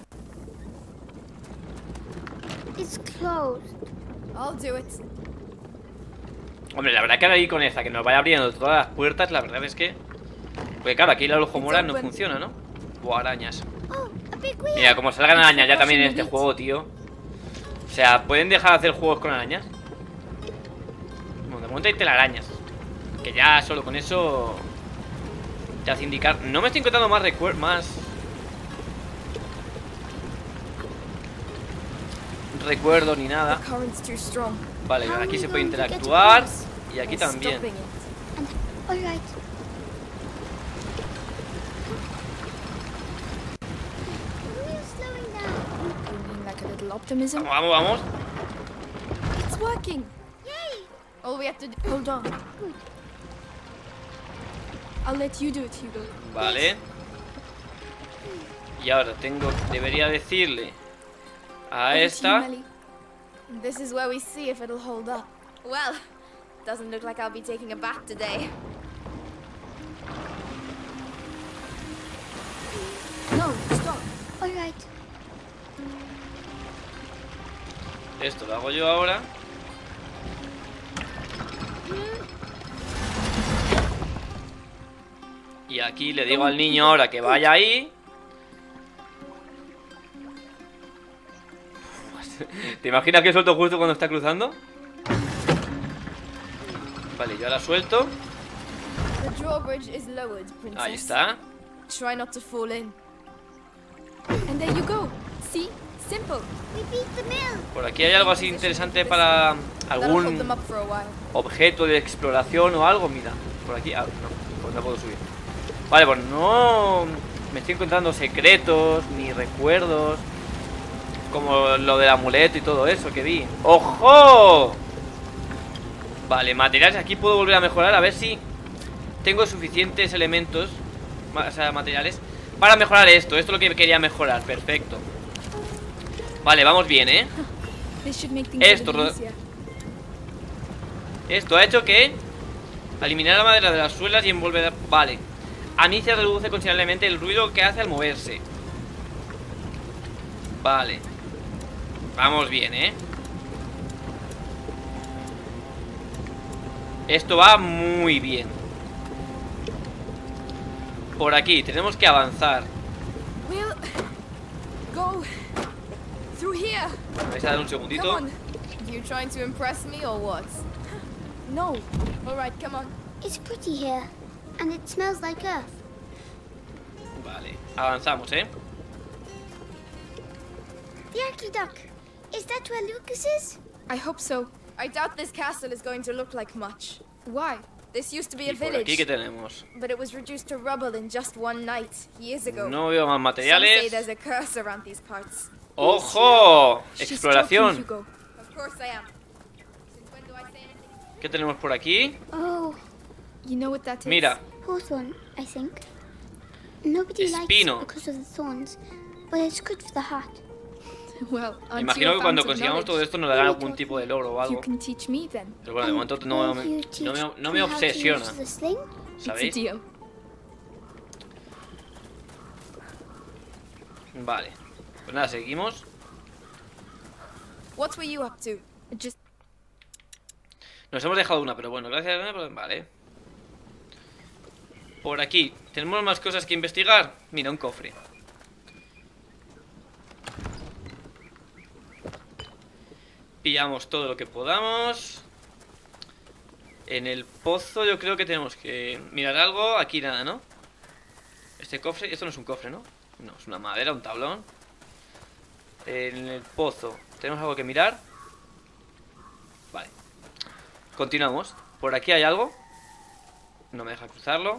Speaker 4: It's closed.
Speaker 11: I'll do it.
Speaker 1: Hombre, la verdad que ahora ir con esta, que nos vaya abriendo todas las puertas, la verdad es que... Porque claro, aquí el ojo mora no funciona, ¿no? O arañas.
Speaker 4: Oh, a big wheel.
Speaker 1: Mira, como salgan arañas ya también en este juego, tío. O sea, ¿pueden dejar de hacer juegos con arañas? Bueno, de momento hay telarañas. Que ya solo con eso... te hace indicar... No me estoy encontrando más recuerdos, más... recuerdos ni nada.
Speaker 9: The current's too strong.
Speaker 1: Vale,
Speaker 4: How are
Speaker 1: aquí
Speaker 4: we
Speaker 1: se puede
Speaker 4: going to get
Speaker 1: interactuar.
Speaker 4: across?
Speaker 1: Y aquí
Speaker 9: By
Speaker 1: también.
Speaker 9: stopping it.
Speaker 4: And, all right. The wheel's slowing down.
Speaker 9: You mean like a little
Speaker 2: optimism.
Speaker 1: Vamos, vamos.
Speaker 2: It's working.
Speaker 11: Yay! All we have to do.
Speaker 2: Hold on. I'll let you do it, Hugo.
Speaker 1: Vale. Y ahora tengo... Debería decirle a
Speaker 2: Over to you,
Speaker 1: esta...
Speaker 2: Melly.
Speaker 11: This is where we see if it'll hold up. Well, doesn't look like I'll be taking a bath today.
Speaker 2: No, stop.
Speaker 4: All right.
Speaker 1: Esto lo hago yo ahora. Y aquí le digo al niño ahora que vaya ahí. ¿Te imaginas que suelto justo cuando está cruzando? Vale, yo ahora suelto.
Speaker 11: The drawbridge is lowered, princess.
Speaker 1: Ahí está.
Speaker 11: Try not to fall in.
Speaker 2: And there you go. See? Simple.
Speaker 4: We beat the mill.
Speaker 1: Por aquí hay algo así interesante para
Speaker 11: That'll hold
Speaker 1: algún
Speaker 11: them up for a while.
Speaker 1: objeto de exploración o algo. Mira, por aquí. Ah, no, pues no puedo subir. Vale, pues no me estoy encontrando secretos ni recuerdos, como lo del amuleto y todo eso que vi. ¡Ojo! Vale, materiales. Aquí puedo volver a mejorar. A ver si tengo suficientes elementos, o sea, materiales, para mejorar esto. Esto es lo que quería mejorar. Perfecto. Vale, vamos bien, ¿eh? Esto, esto ha hecho que eliminar la madera de las suelas y envolver... Vale. Anicia reduce considerablemente el ruido que hace al moverse. Vale. Vamos bien, ¿eh? Esto va muy bien. Por aquí, tenemos que avanzar.
Speaker 2: We'll go through here.
Speaker 1: Vais a dar un segundito.
Speaker 11: Come on. You trying to impress me or what?
Speaker 2: No.
Speaker 11: All right, come on.
Speaker 4: It's pretty here, and it smells like earth.
Speaker 1: Vale, avanzamos, ¿eh?
Speaker 4: The Aqueduct. Is that where Lucas is?
Speaker 2: I hope so.
Speaker 11: I doubt this castle is going to look like much.
Speaker 2: Why?
Speaker 11: This used to be
Speaker 1: Y
Speaker 11: a
Speaker 1: por
Speaker 11: village,
Speaker 1: aquí, ¿qué tenemos?
Speaker 11: but it was reduced to rubble in just one night, years ago.
Speaker 1: No veo más
Speaker 11: Some say
Speaker 1: materiales.
Speaker 11: there's a curse around these parts.
Speaker 1: ¡Ojo!
Speaker 2: She's
Speaker 1: Exploración.
Speaker 2: talking, Hugo.
Speaker 11: Of course I am. Since when do I say anything?
Speaker 1: ¿Qué tenemos por aquí?
Speaker 4: Oh,
Speaker 2: You know what that is?
Speaker 1: Mira,
Speaker 4: hawthorn, I think. Nobody likes
Speaker 1: Espino.
Speaker 4: it because of the thorns, but it's good for the heart.
Speaker 2: Well,
Speaker 1: me imagino que cuando consigamos todo esto nos darán algún tipo de logro o
Speaker 2: You
Speaker 1: algo.
Speaker 2: can teach me then.
Speaker 1: Pero bueno, de momento no me, no me, no me obsesiona,
Speaker 2: It's a
Speaker 1: ¿sabéis?
Speaker 2: deal.
Speaker 1: Vale. Pues nada, seguimos.
Speaker 11: What were you up to?
Speaker 2: Just
Speaker 1: Nos hemos dejado una, pero bueno, gracias. Vale. Por aquí, ¿tenemos más cosas que investigar? Mira, un cofre. Pillamos todo lo que podamos. En el pozo yo creo que tenemos que mirar algo. Aquí nada, ¿no? Este cofre, esto no es un cofre, ¿no? No, es una madera, un tablón. En el pozo, ¿tenemos algo que mirar? Vale. Continuamos. ¿Por aquí hay algo? No me deja cruzarlo.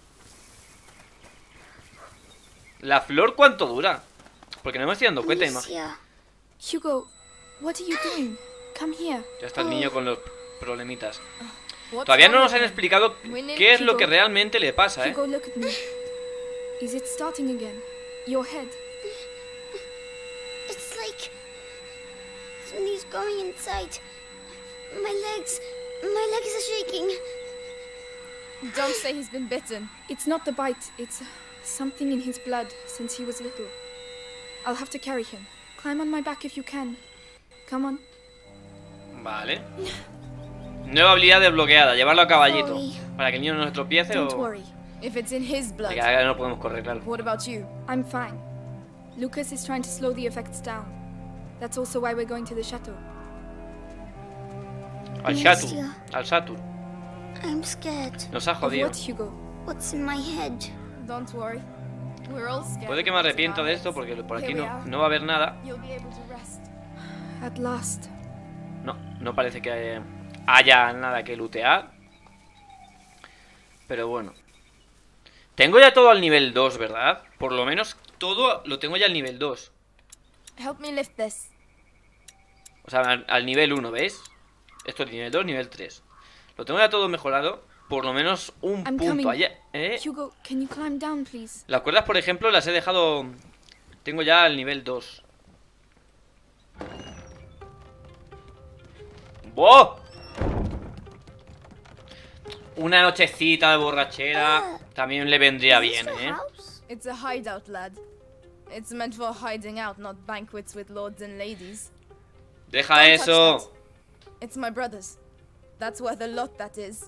Speaker 1: ¿La flor cuánto dura? Porque no me estoy dando cuenta, imagino.
Speaker 2: Hugo, what are you doing? Come here.
Speaker 1: Ya está el niño con los problemitas.
Speaker 11: What's
Speaker 1: Todavía no
Speaker 11: wrong
Speaker 1: nos han
Speaker 11: with him?
Speaker 1: explicado
Speaker 11: We need
Speaker 1: qué es lo
Speaker 2: Hugo.
Speaker 1: que realmente le pasa, ¿eh?
Speaker 2: Hugo, look at me. Is it starting again? Your head.
Speaker 4: It's like somebody's going inside. My legs, my legs are shaking.
Speaker 11: Don't say he's been bitten.
Speaker 2: It's not the bite. It's uh, something in his blood since he was little. I'll have to carry him. Climb on my back if you can. Come on.
Speaker 1: Vale. Nueva habilidad desbloqueada, llevarlo a caballito.
Speaker 4: Sorry.
Speaker 1: Para que el niño no se tropiece
Speaker 2: Don't
Speaker 1: o...
Speaker 2: worry.
Speaker 11: If it's in his blood.
Speaker 1: Que ahora no podemos correr, claro.
Speaker 11: What about you?
Speaker 2: I'm fine. Lucas is trying to slow the effects down. That's also why we're going to the chateau.
Speaker 1: Al
Speaker 4: Yes,
Speaker 1: Shatur.
Speaker 4: dear.
Speaker 1: Al Shatur.
Speaker 4: I'm scared.
Speaker 1: Nos ha
Speaker 2: Of
Speaker 1: jodido.
Speaker 2: what, Hugo?
Speaker 4: What's in my head?
Speaker 11: Don't worry. We're all scared.
Speaker 1: Puede que me arrepienta de esto porque por aquí
Speaker 11: Here we
Speaker 1: no,
Speaker 11: are.
Speaker 1: no va a haber nada.
Speaker 11: You'll be able to rest.
Speaker 2: At last.
Speaker 1: No, no parece que haya nada que lootear. Pero bueno. Tengo ya todo al nivel dos, ¿verdad? Por lo menos todo lo tengo ya al nivel dos.
Speaker 11: Help me lift this.
Speaker 1: O sea, al, al nivel uno, ¿veis? Esto es nivel dos, nivel tres. Lo tengo ya todo mejorado. Por lo menos un
Speaker 2: I'm
Speaker 1: punto
Speaker 2: coming.
Speaker 1: allá, ¿eh?
Speaker 2: Hugo, can you climb down, please?
Speaker 1: Las cuerdas, por ejemplo, las he dejado... Tengo ya el nivel dos. ¡Wow! Una nochecita de borrachera también le vendría bien, ¿eh?
Speaker 11: It's a hideout, lad. It's meant for hiding out, not banquets with lords and ladies.
Speaker 1: Deja
Speaker 11: Don't touch
Speaker 1: eso.
Speaker 11: that. It's my brother's. That's worth a lot, that is.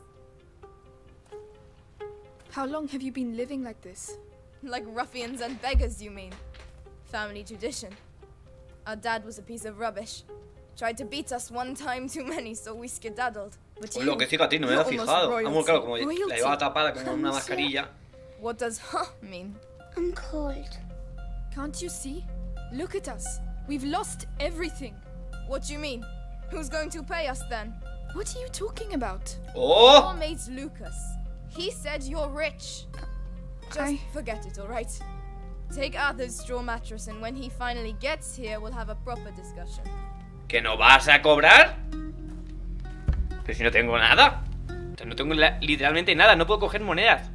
Speaker 2: How long have you been living like this?
Speaker 11: Like ruffians and beggars, you mean? Family tradition. Our dad was a piece of rubbish. Tried to beat us one time too many, so we skedaddled. But
Speaker 1: Pues lo que fíjate, no me había fijado. Vamos, claro, como
Speaker 11: royalty.
Speaker 1: la llevaba tapada con una mascarilla.
Speaker 11: What does huh mean?
Speaker 4: I'm cold.
Speaker 2: Can't you see? Look at us. We've lost everything.
Speaker 11: What do you mean? Who's going to pay us then?
Speaker 2: What are you talking about?
Speaker 1: Oh!
Speaker 11: Your mate Lucas. He said you're rich. Just
Speaker 2: I...
Speaker 11: forget it, alright? Take Arthur's straw mattress and when he finally gets here, we'll have a proper discussion.
Speaker 1: ¿Que no vas a cobrar? Pero si no tengo nada. O sea, no tengo la- literalmente nada. No puedo coger monedas.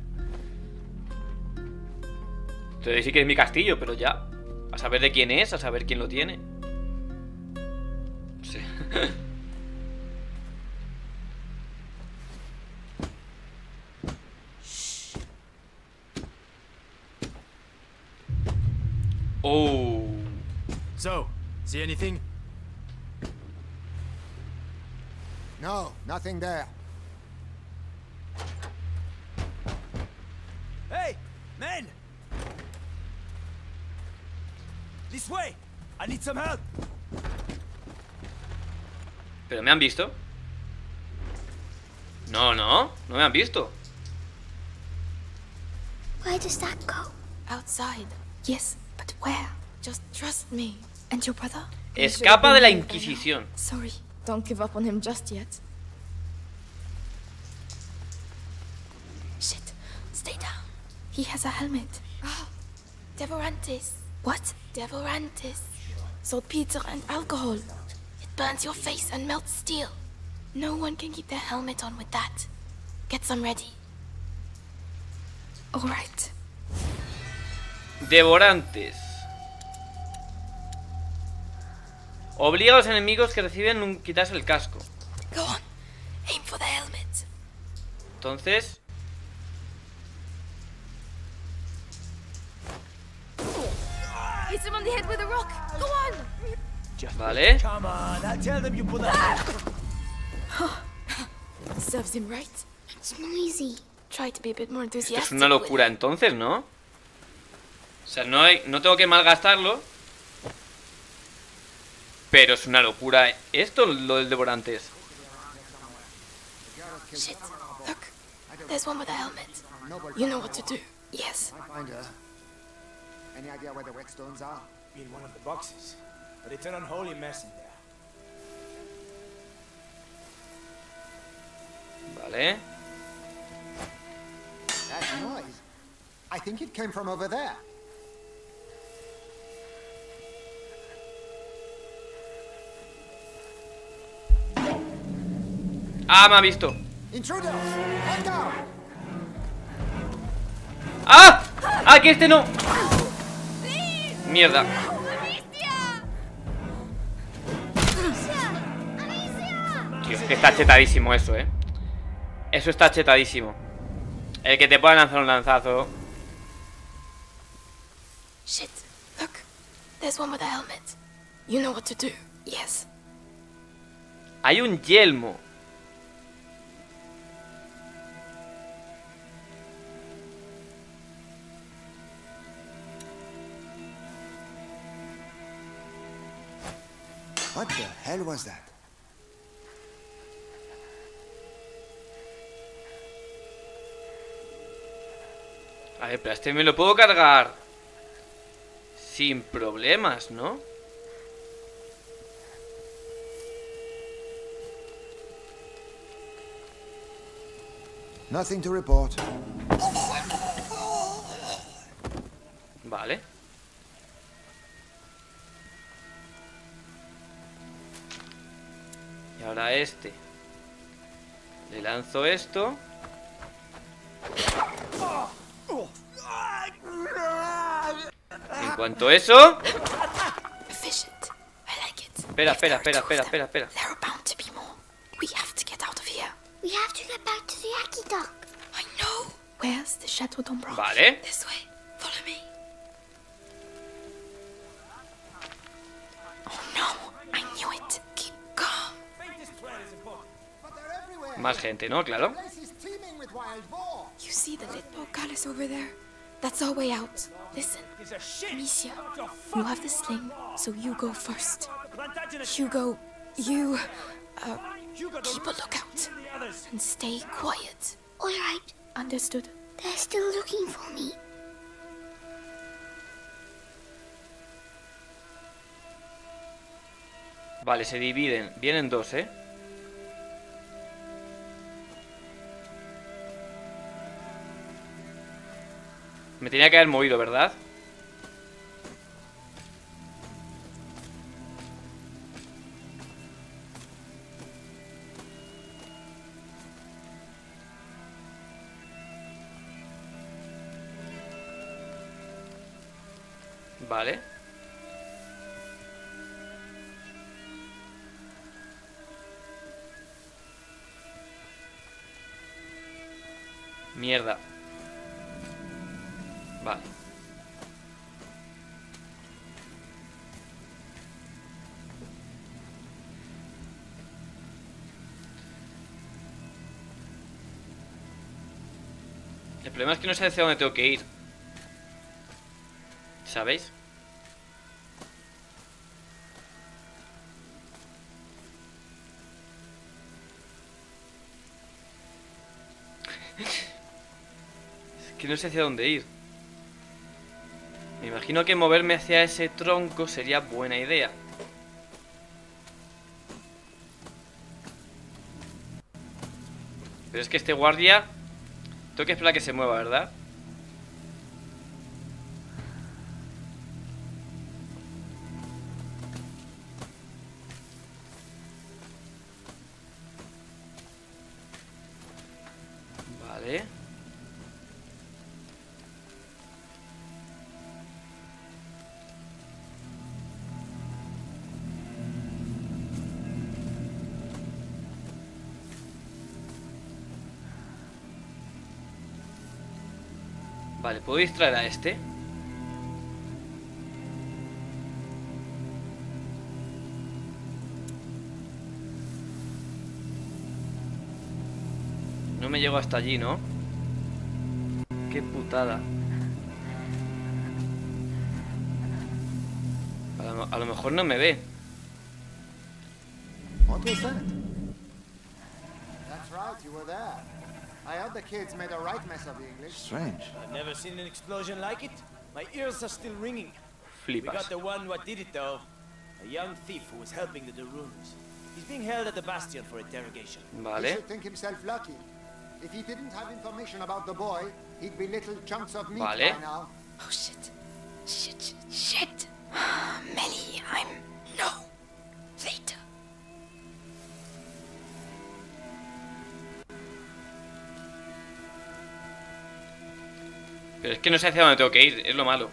Speaker 1: Entonces sí que es mi castillo, pero ya. A saber de quién es, a saber quién lo tiene. Sí. Oh.
Speaker 5: So, see anything?
Speaker 12: No, nothing there.
Speaker 10: Hey, men! This way! I need some help!
Speaker 1: ¿Pero me han visto? No, no, no me han visto.
Speaker 4: Where does that go?
Speaker 2: Outside. Yes, but where? Just trust me. And your brother?
Speaker 1: Escapa de la Inquisición.
Speaker 2: Sorry.
Speaker 11: Don't give up on him just yet.
Speaker 2: Shit. Stay down. He has a helmet. Ah. Devorantis. What? Devorantis. Saltpeter and alcohol. It burns your face and melts steel. No one can keep their helmet on with that. Get some ready. All right.
Speaker 1: Devorantes. Obliga a los enemigos que reciben un quitarse el casco.
Speaker 2: Go on. Aim for the helmet.
Speaker 1: Entonces...
Speaker 11: Hit him on the head with a rock. Go on.
Speaker 1: Vale.
Speaker 10: Come on, I tell them you put that.
Speaker 2: Serves him right.
Speaker 4: It's noisy.
Speaker 2: Try to be a bit more
Speaker 1: Esto es
Speaker 2: enthusiastic.
Speaker 1: una locura entonces, ¿no? O sea, no, hay, no tengo que malgastarlo. Pero es una locura esto, lo del Devorantes.
Speaker 2: Shit. Look. There's one with a helmet. You know what to do. Yes.
Speaker 12: Find her. Any idea where the whetstones are?
Speaker 10: In one of the boxes. But it's an unholy mess in there.
Speaker 1: Vale.
Speaker 12: That noise. I think it came from over there.
Speaker 1: Ah, me ha visto.
Speaker 12: Intruder! Let go!
Speaker 1: ¡Ah! ¡Ah, que este no! Mierda. Tío, es que está chetadísimo eso, eh. Eso está chetadísimo. El que te pueda lanzar un lanzazo.
Speaker 2: Shit. Look. There's one with a helmet. You know what to do. Yes.
Speaker 1: Hay un yelmo.
Speaker 12: What the hell was that?
Speaker 1: A ver, pero este me lo puedo cargar sin problemas, ¿no?
Speaker 12: Nothing to report.
Speaker 1: Vale. ahora a este le lanzo esto. En cuanto a eso... Espera, espera, espera, espera, espera, espera.
Speaker 2: We have to get out of here.
Speaker 4: We have to get back to the Aki dock.
Speaker 2: I know. Where's the Chateau d'Ombrage?
Speaker 1: Vale.
Speaker 2: This way. Follow me. Oh no, I knew it. Keep calm.
Speaker 1: Más gente, ¿no? Claro.
Speaker 2: You see the lit portcullis over there? That's our way out. Listen, Amicia, you have the sling, so you go first. Hugo, you... Uh, keep a lookout. And stay quiet.
Speaker 4: All right.
Speaker 2: Understood.
Speaker 4: They're still looking for me.
Speaker 1: Vale, se dividen. Vienen dos, ¿eh? Me tenía que haber movido, ¿verdad? Vale. Mierda. Vale. El problema es que no sé hacia dónde tengo que ir. ¿Sabéis? Es que no sé hacia dónde ir. Me imagino que moverme hacia ese tronco sería buena idea. Pero es que este guardia... Tengo que esperar a que se mueva, ¿verdad? Vale. Vale, ¿puedo distraer a este? No me llego hasta allí, ¿no? Qué putada. A lo, a lo mejor no me ve.
Speaker 12: What was that? That's right, you were there. I heard the kids made a right mess of the English.
Speaker 7: Strange.
Speaker 10: I've never seen an explosion like it. My ears are still ringing.
Speaker 1: Flipas.
Speaker 10: We got the one what did it though. A young thief who was helping the Daruns. He's being held at the Bastion for interrogation.
Speaker 1: Vale.
Speaker 12: He should think himself lucky. If he didn't have information about the boy, he'd be little chunks of meat
Speaker 1: Vale.
Speaker 12: by now.
Speaker 2: Oh shit. Shit, shit. Melly, I'm... No. Later.
Speaker 1: Pero es que no sé hacia dónde tengo que ir, es lo malo.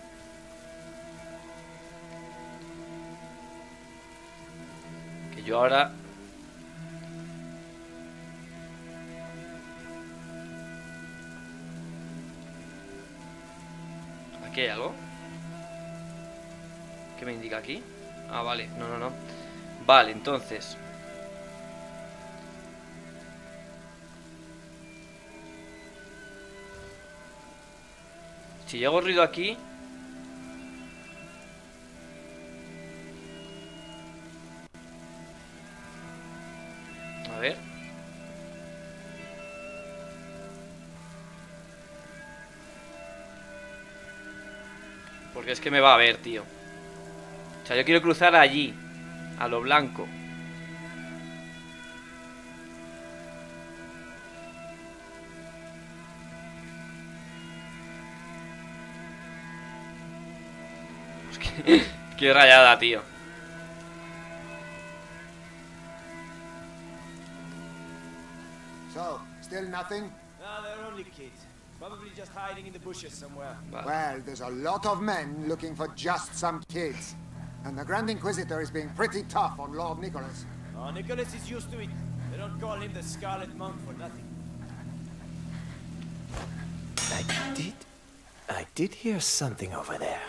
Speaker 1: Que yo ahora... ¿Aquí hay algo? ¿Qué me indica aquí? Ah, vale, no, no, no. Vale, entonces... Si yo hago ruido aquí... A ver... Porque es que me va a ver, tío. O sea, yo quiero cruzar allí, a lo blanco. Es que... Qué rayada, tío.
Speaker 12: So, still nothing?
Speaker 10: No, they're only kids. Probably just hiding in the bushes somewhere.
Speaker 12: Well, there's a lot of men looking for just some kids. And the Grand Inquisitor is being pretty tough on Lord Nicholas.
Speaker 10: Oh, Nicholas is used to it. They don't call him the Scarlet Monk for nothing.
Speaker 7: I did... I did hear something over there.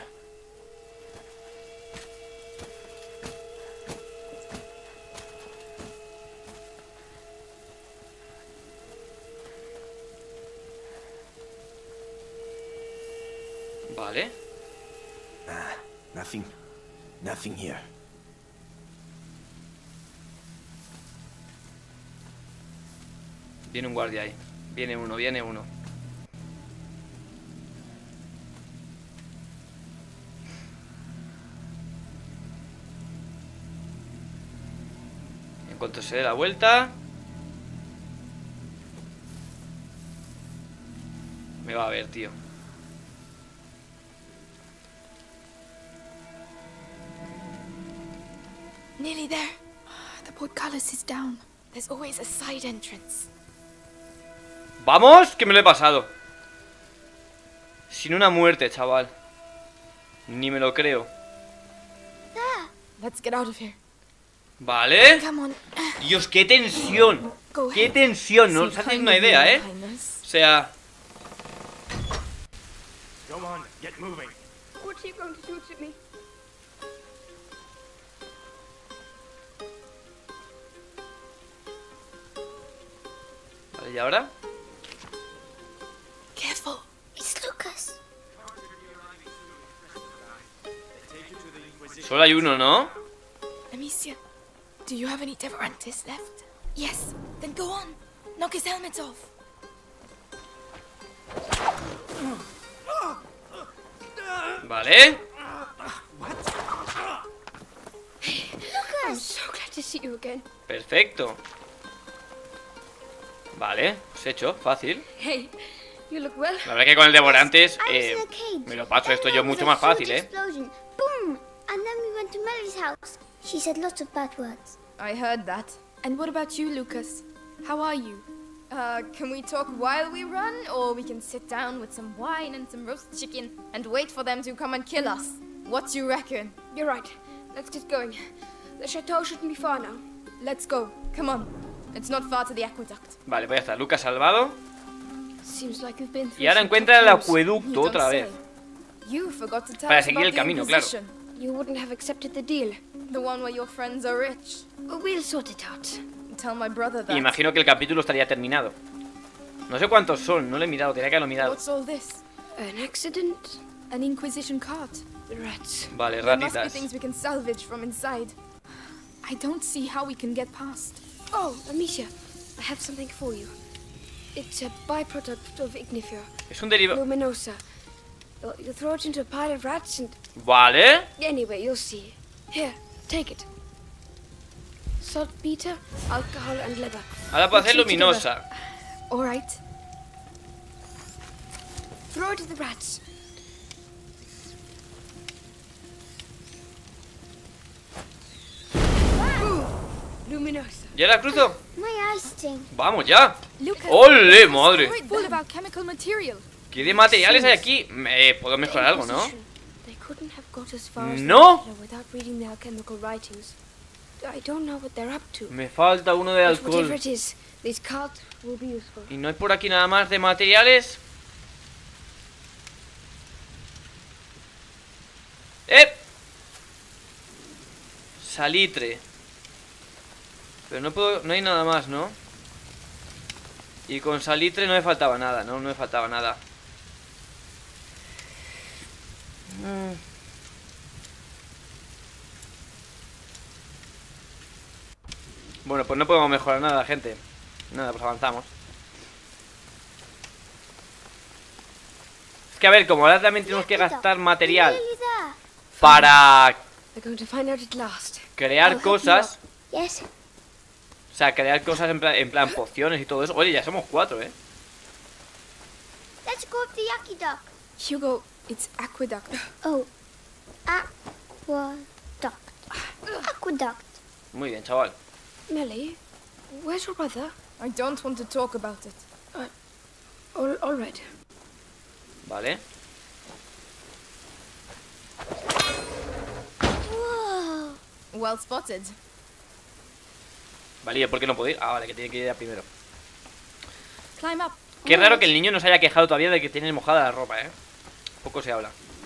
Speaker 1: Vale.
Speaker 7: Ah, nothing. Nothing here.
Speaker 1: Viene un guardia ahí. Viene uno, viene uno. En cuanto se dé la vuelta, me va a ver, tío.
Speaker 2: Nearly there. The portcullis is down. There's always a side entrance.
Speaker 1: ¡Vamos! Que me lo he pasado. Sin una muerte, chaval. Ni me lo creo.
Speaker 2: Let's get out of here.
Speaker 1: Vale.
Speaker 2: Come on.
Speaker 1: Dios, qué tensión.
Speaker 2: Go
Speaker 1: Qué
Speaker 2: ahead.
Speaker 1: tensión. No os
Speaker 2: See
Speaker 1: hacéis
Speaker 2: kind
Speaker 1: una
Speaker 2: of
Speaker 1: idea,
Speaker 2: you,
Speaker 1: ¿eh?
Speaker 2: Highness.
Speaker 1: O sea...
Speaker 5: Go on, get moving.
Speaker 3: What are you going to do to me?
Speaker 1: Vale, ¿y ahora?
Speaker 2: Careful.
Speaker 4: It's Lucas.
Speaker 1: Solo hay uno, ¿no?
Speaker 2: Amicia, do you have any Devorantis left? Yes. Then go on. Knock his helmet off.
Speaker 1: Vale.
Speaker 3: I'm so glad to see you again.
Speaker 1: Perfecto. Vale, pues hecho, fácil.
Speaker 3: Hey, you look well.
Speaker 1: La verdad que con el Devorantes
Speaker 4: I was
Speaker 1: eh,
Speaker 4: in a cage.
Speaker 1: me lo paso esto
Speaker 4: Then
Speaker 1: yo
Speaker 4: there was
Speaker 1: mucho
Speaker 4: a
Speaker 1: más
Speaker 4: huge
Speaker 1: fácil, ¿eh?
Speaker 4: explosion. Boom! And then we went to Melly's house. She said lots of bad words.
Speaker 11: I heard that.
Speaker 2: And what about you, Lucas? How are you?
Speaker 11: Uh, can we talk while we run? Or we can sit down with some wine and some roast chicken and wait for them to come and kill us? What do you reckon?
Speaker 3: You're right. Let's get going. The chateau shouldn't be far now.
Speaker 11: Let's go. Come on. It's not far to the aqueduct.
Speaker 1: Vale, pues ya está, Lucas salvado.
Speaker 3: Seems like you've been through
Speaker 1: Y ahora
Speaker 3: some
Speaker 1: encuentra el
Speaker 3: tough times.
Speaker 1: acueducto
Speaker 11: You don't
Speaker 1: otra
Speaker 11: say.
Speaker 1: vez.
Speaker 11: You forgot to tell
Speaker 1: Para
Speaker 11: us
Speaker 1: seguir
Speaker 11: about
Speaker 1: el
Speaker 11: the
Speaker 1: camino, claro.
Speaker 11: Inquisition.
Speaker 3: You wouldn't have accepted the deal.
Speaker 11: The one where your friends are rich.
Speaker 3: We'll sort it out.
Speaker 11: Tell my brother that.
Speaker 1: Y imagino que el capítulo estaría terminado. No sé cuántos son, no lo he mirado, tenía que haberlo mirado.
Speaker 11: What's all this?
Speaker 3: An accident?
Speaker 2: An Inquisition cart.
Speaker 3: The rats.
Speaker 1: Vale,
Speaker 11: There must be
Speaker 1: ratitas.
Speaker 11: things we can salvage from inside.
Speaker 2: I don't see how we can get past.
Speaker 3: Oh, Amicia, I have something for you. It's a byproduct of Ignifer.
Speaker 1: Es un derivado.
Speaker 3: Luminosa. You'll, you'll throw it into a pile of rats and...
Speaker 1: Vale.
Speaker 3: Anyway, you'll see. Here, take it. Saltpeter, alcohol and leather.
Speaker 1: Ahora puedo hacer
Speaker 3: Mix it together.
Speaker 1: luminosa.
Speaker 2: All right.
Speaker 3: Throw it at the rats. Boom! Luminosa.
Speaker 1: ¿Ya la cruzo?
Speaker 4: My eyes sting.
Speaker 1: Vamos ya.
Speaker 2: Lucas.
Speaker 1: ¡Ole, madre!
Speaker 2: Full of alchemical material.
Speaker 1: ¿Qué de materiales hay aquí? Me puedo mejorar algo, ¿no?
Speaker 3: They couldn't have got as far as
Speaker 1: No.
Speaker 3: the Templar without reading the alchemical writings. I don't know what they're up to.
Speaker 1: Me falta uno de
Speaker 3: But whatever
Speaker 1: alcohol.
Speaker 3: it is, this cult will be useful.
Speaker 1: ¿Y no hay por aquí nada más de materiales? ¡Eh! Salitre. Pero no puedo, no hay nada más, ¿no? Y con salitre no me faltaba nada, ¿no? No me faltaba nada. Mm. Bueno, pues no podemos mejorar nada, gente. Nada, pues avanzamos. Es que a ver, como ahora también tenemos que gastar material para
Speaker 3: They're going to find out at last.
Speaker 1: crear cosas.
Speaker 4: Yes.
Speaker 1: O sea, crear cosas en plan, en plan pociones y todo eso. Oye, ya somos cuatro, ¿eh?
Speaker 4: Let's go up the aqueduct.
Speaker 2: Hugo, it's aqueduct.
Speaker 4: Oh. Aqueduct. Aqueduct.
Speaker 1: Muy bien, chaval.
Speaker 3: Melly, where's your brother?
Speaker 11: I don't want to talk about it.
Speaker 3: Uh, all, all right.
Speaker 1: Vale.
Speaker 11: Whoa. Well spotted.
Speaker 1: Vale, ¿y por qué no puedo ir? Ah, vale, que tiene que ir a primero.
Speaker 11: Climb up.
Speaker 1: Qué raro que el niño no se haya quejado todavía de que tiene mojada la ropa, ¿eh? Poco se habla.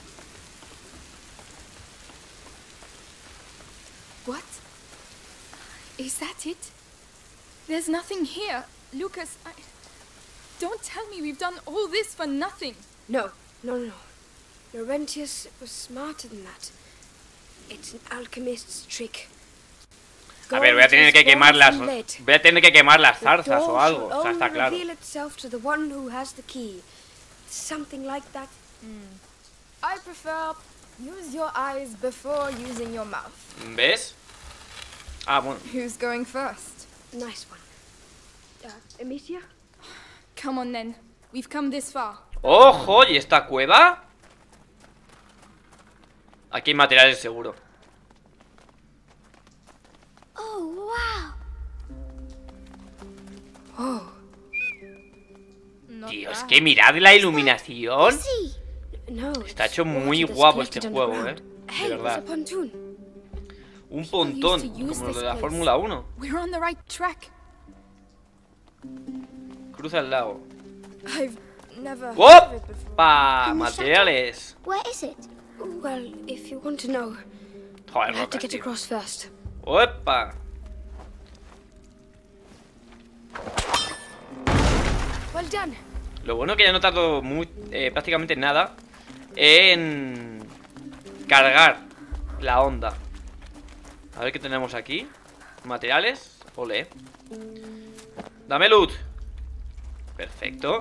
Speaker 2: What? Is that it? There's nothing here. Lucas, I... Don't tell me we've done all this for nothing.
Speaker 3: No, no, no. Laurentius was smarter than that. It's an alchemist's trick.
Speaker 1: A ver, voy a tener que quemar las... Voy a tener que quemar las zarzas o algo. O sea, está claro.
Speaker 3: Reveal itself to the one who has the key. Something like that.
Speaker 11: Mm. I prefer use your eyes before using your mouth.
Speaker 1: ¿Ves? Ah, bueno.
Speaker 11: Who's going first?
Speaker 3: Nice one. Uh, Amicia?
Speaker 2: Come on then. We've come this far.
Speaker 1: ¡Ojo! ¿Y esta cueva? Aquí hay materiales seguro.
Speaker 4: Oh, wow.
Speaker 3: Oh.
Speaker 1: Dios, que mirad la iluminación.
Speaker 4: Sí.
Speaker 3: No,
Speaker 1: está hecho muy guapo este juego, eh. De verdad. Un pontón, como lo de la Fórmula uno.
Speaker 2: We're on the right track.
Speaker 1: Cruza el lago.
Speaker 11: I've never
Speaker 1: ¡Opa! Materiales.
Speaker 4: Where is it?
Speaker 3: Well, if you want to know,
Speaker 1: Joder,
Speaker 3: you have to
Speaker 1: rocas,
Speaker 3: get
Speaker 1: tío.
Speaker 3: across first.
Speaker 1: ¡Opa!
Speaker 3: Well done.
Speaker 1: Lo bueno que ya no tardo muy, eh, prácticamente nada en cargar la onda. A ver qué tenemos aquí. Materiales. Ole. Dame loot. Perfecto.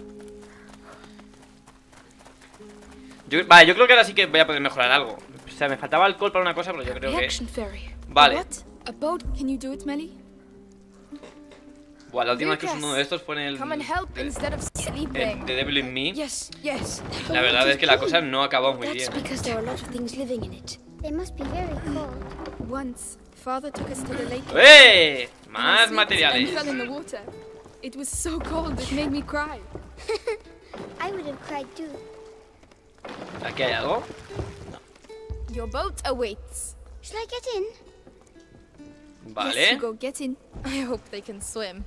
Speaker 1: Yo, vale, yo creo que ahora sí que voy a poder mejorar algo. O sea, me faltaba alcohol para una cosa, pero yo creo que... Vale.
Speaker 2: What? A boat? Can you do it, Melly?
Speaker 1: Buah, la última vez que usé uno de estos fue en el...
Speaker 11: Come and help instead of sleeping.
Speaker 1: en The Devil in Me.
Speaker 3: Yes, yes.
Speaker 1: La verdad es que la cosa no acabó muy bien.
Speaker 3: That's because there are a lot of things living in it.
Speaker 4: They must be very cold.
Speaker 2: Once, Father took us to the lake.
Speaker 1: ¡Eh!
Speaker 2: And
Speaker 1: Más
Speaker 2: I
Speaker 1: materiales.
Speaker 2: fell in the water. It was so cold it made me cry.
Speaker 4: I would have cried too.
Speaker 1: ¿Aquí hay algo?
Speaker 11: Your boat awaits.
Speaker 4: Shall I get in?
Speaker 1: Vale.
Speaker 2: Yes, Hugo, get in.
Speaker 11: I hope they can swim.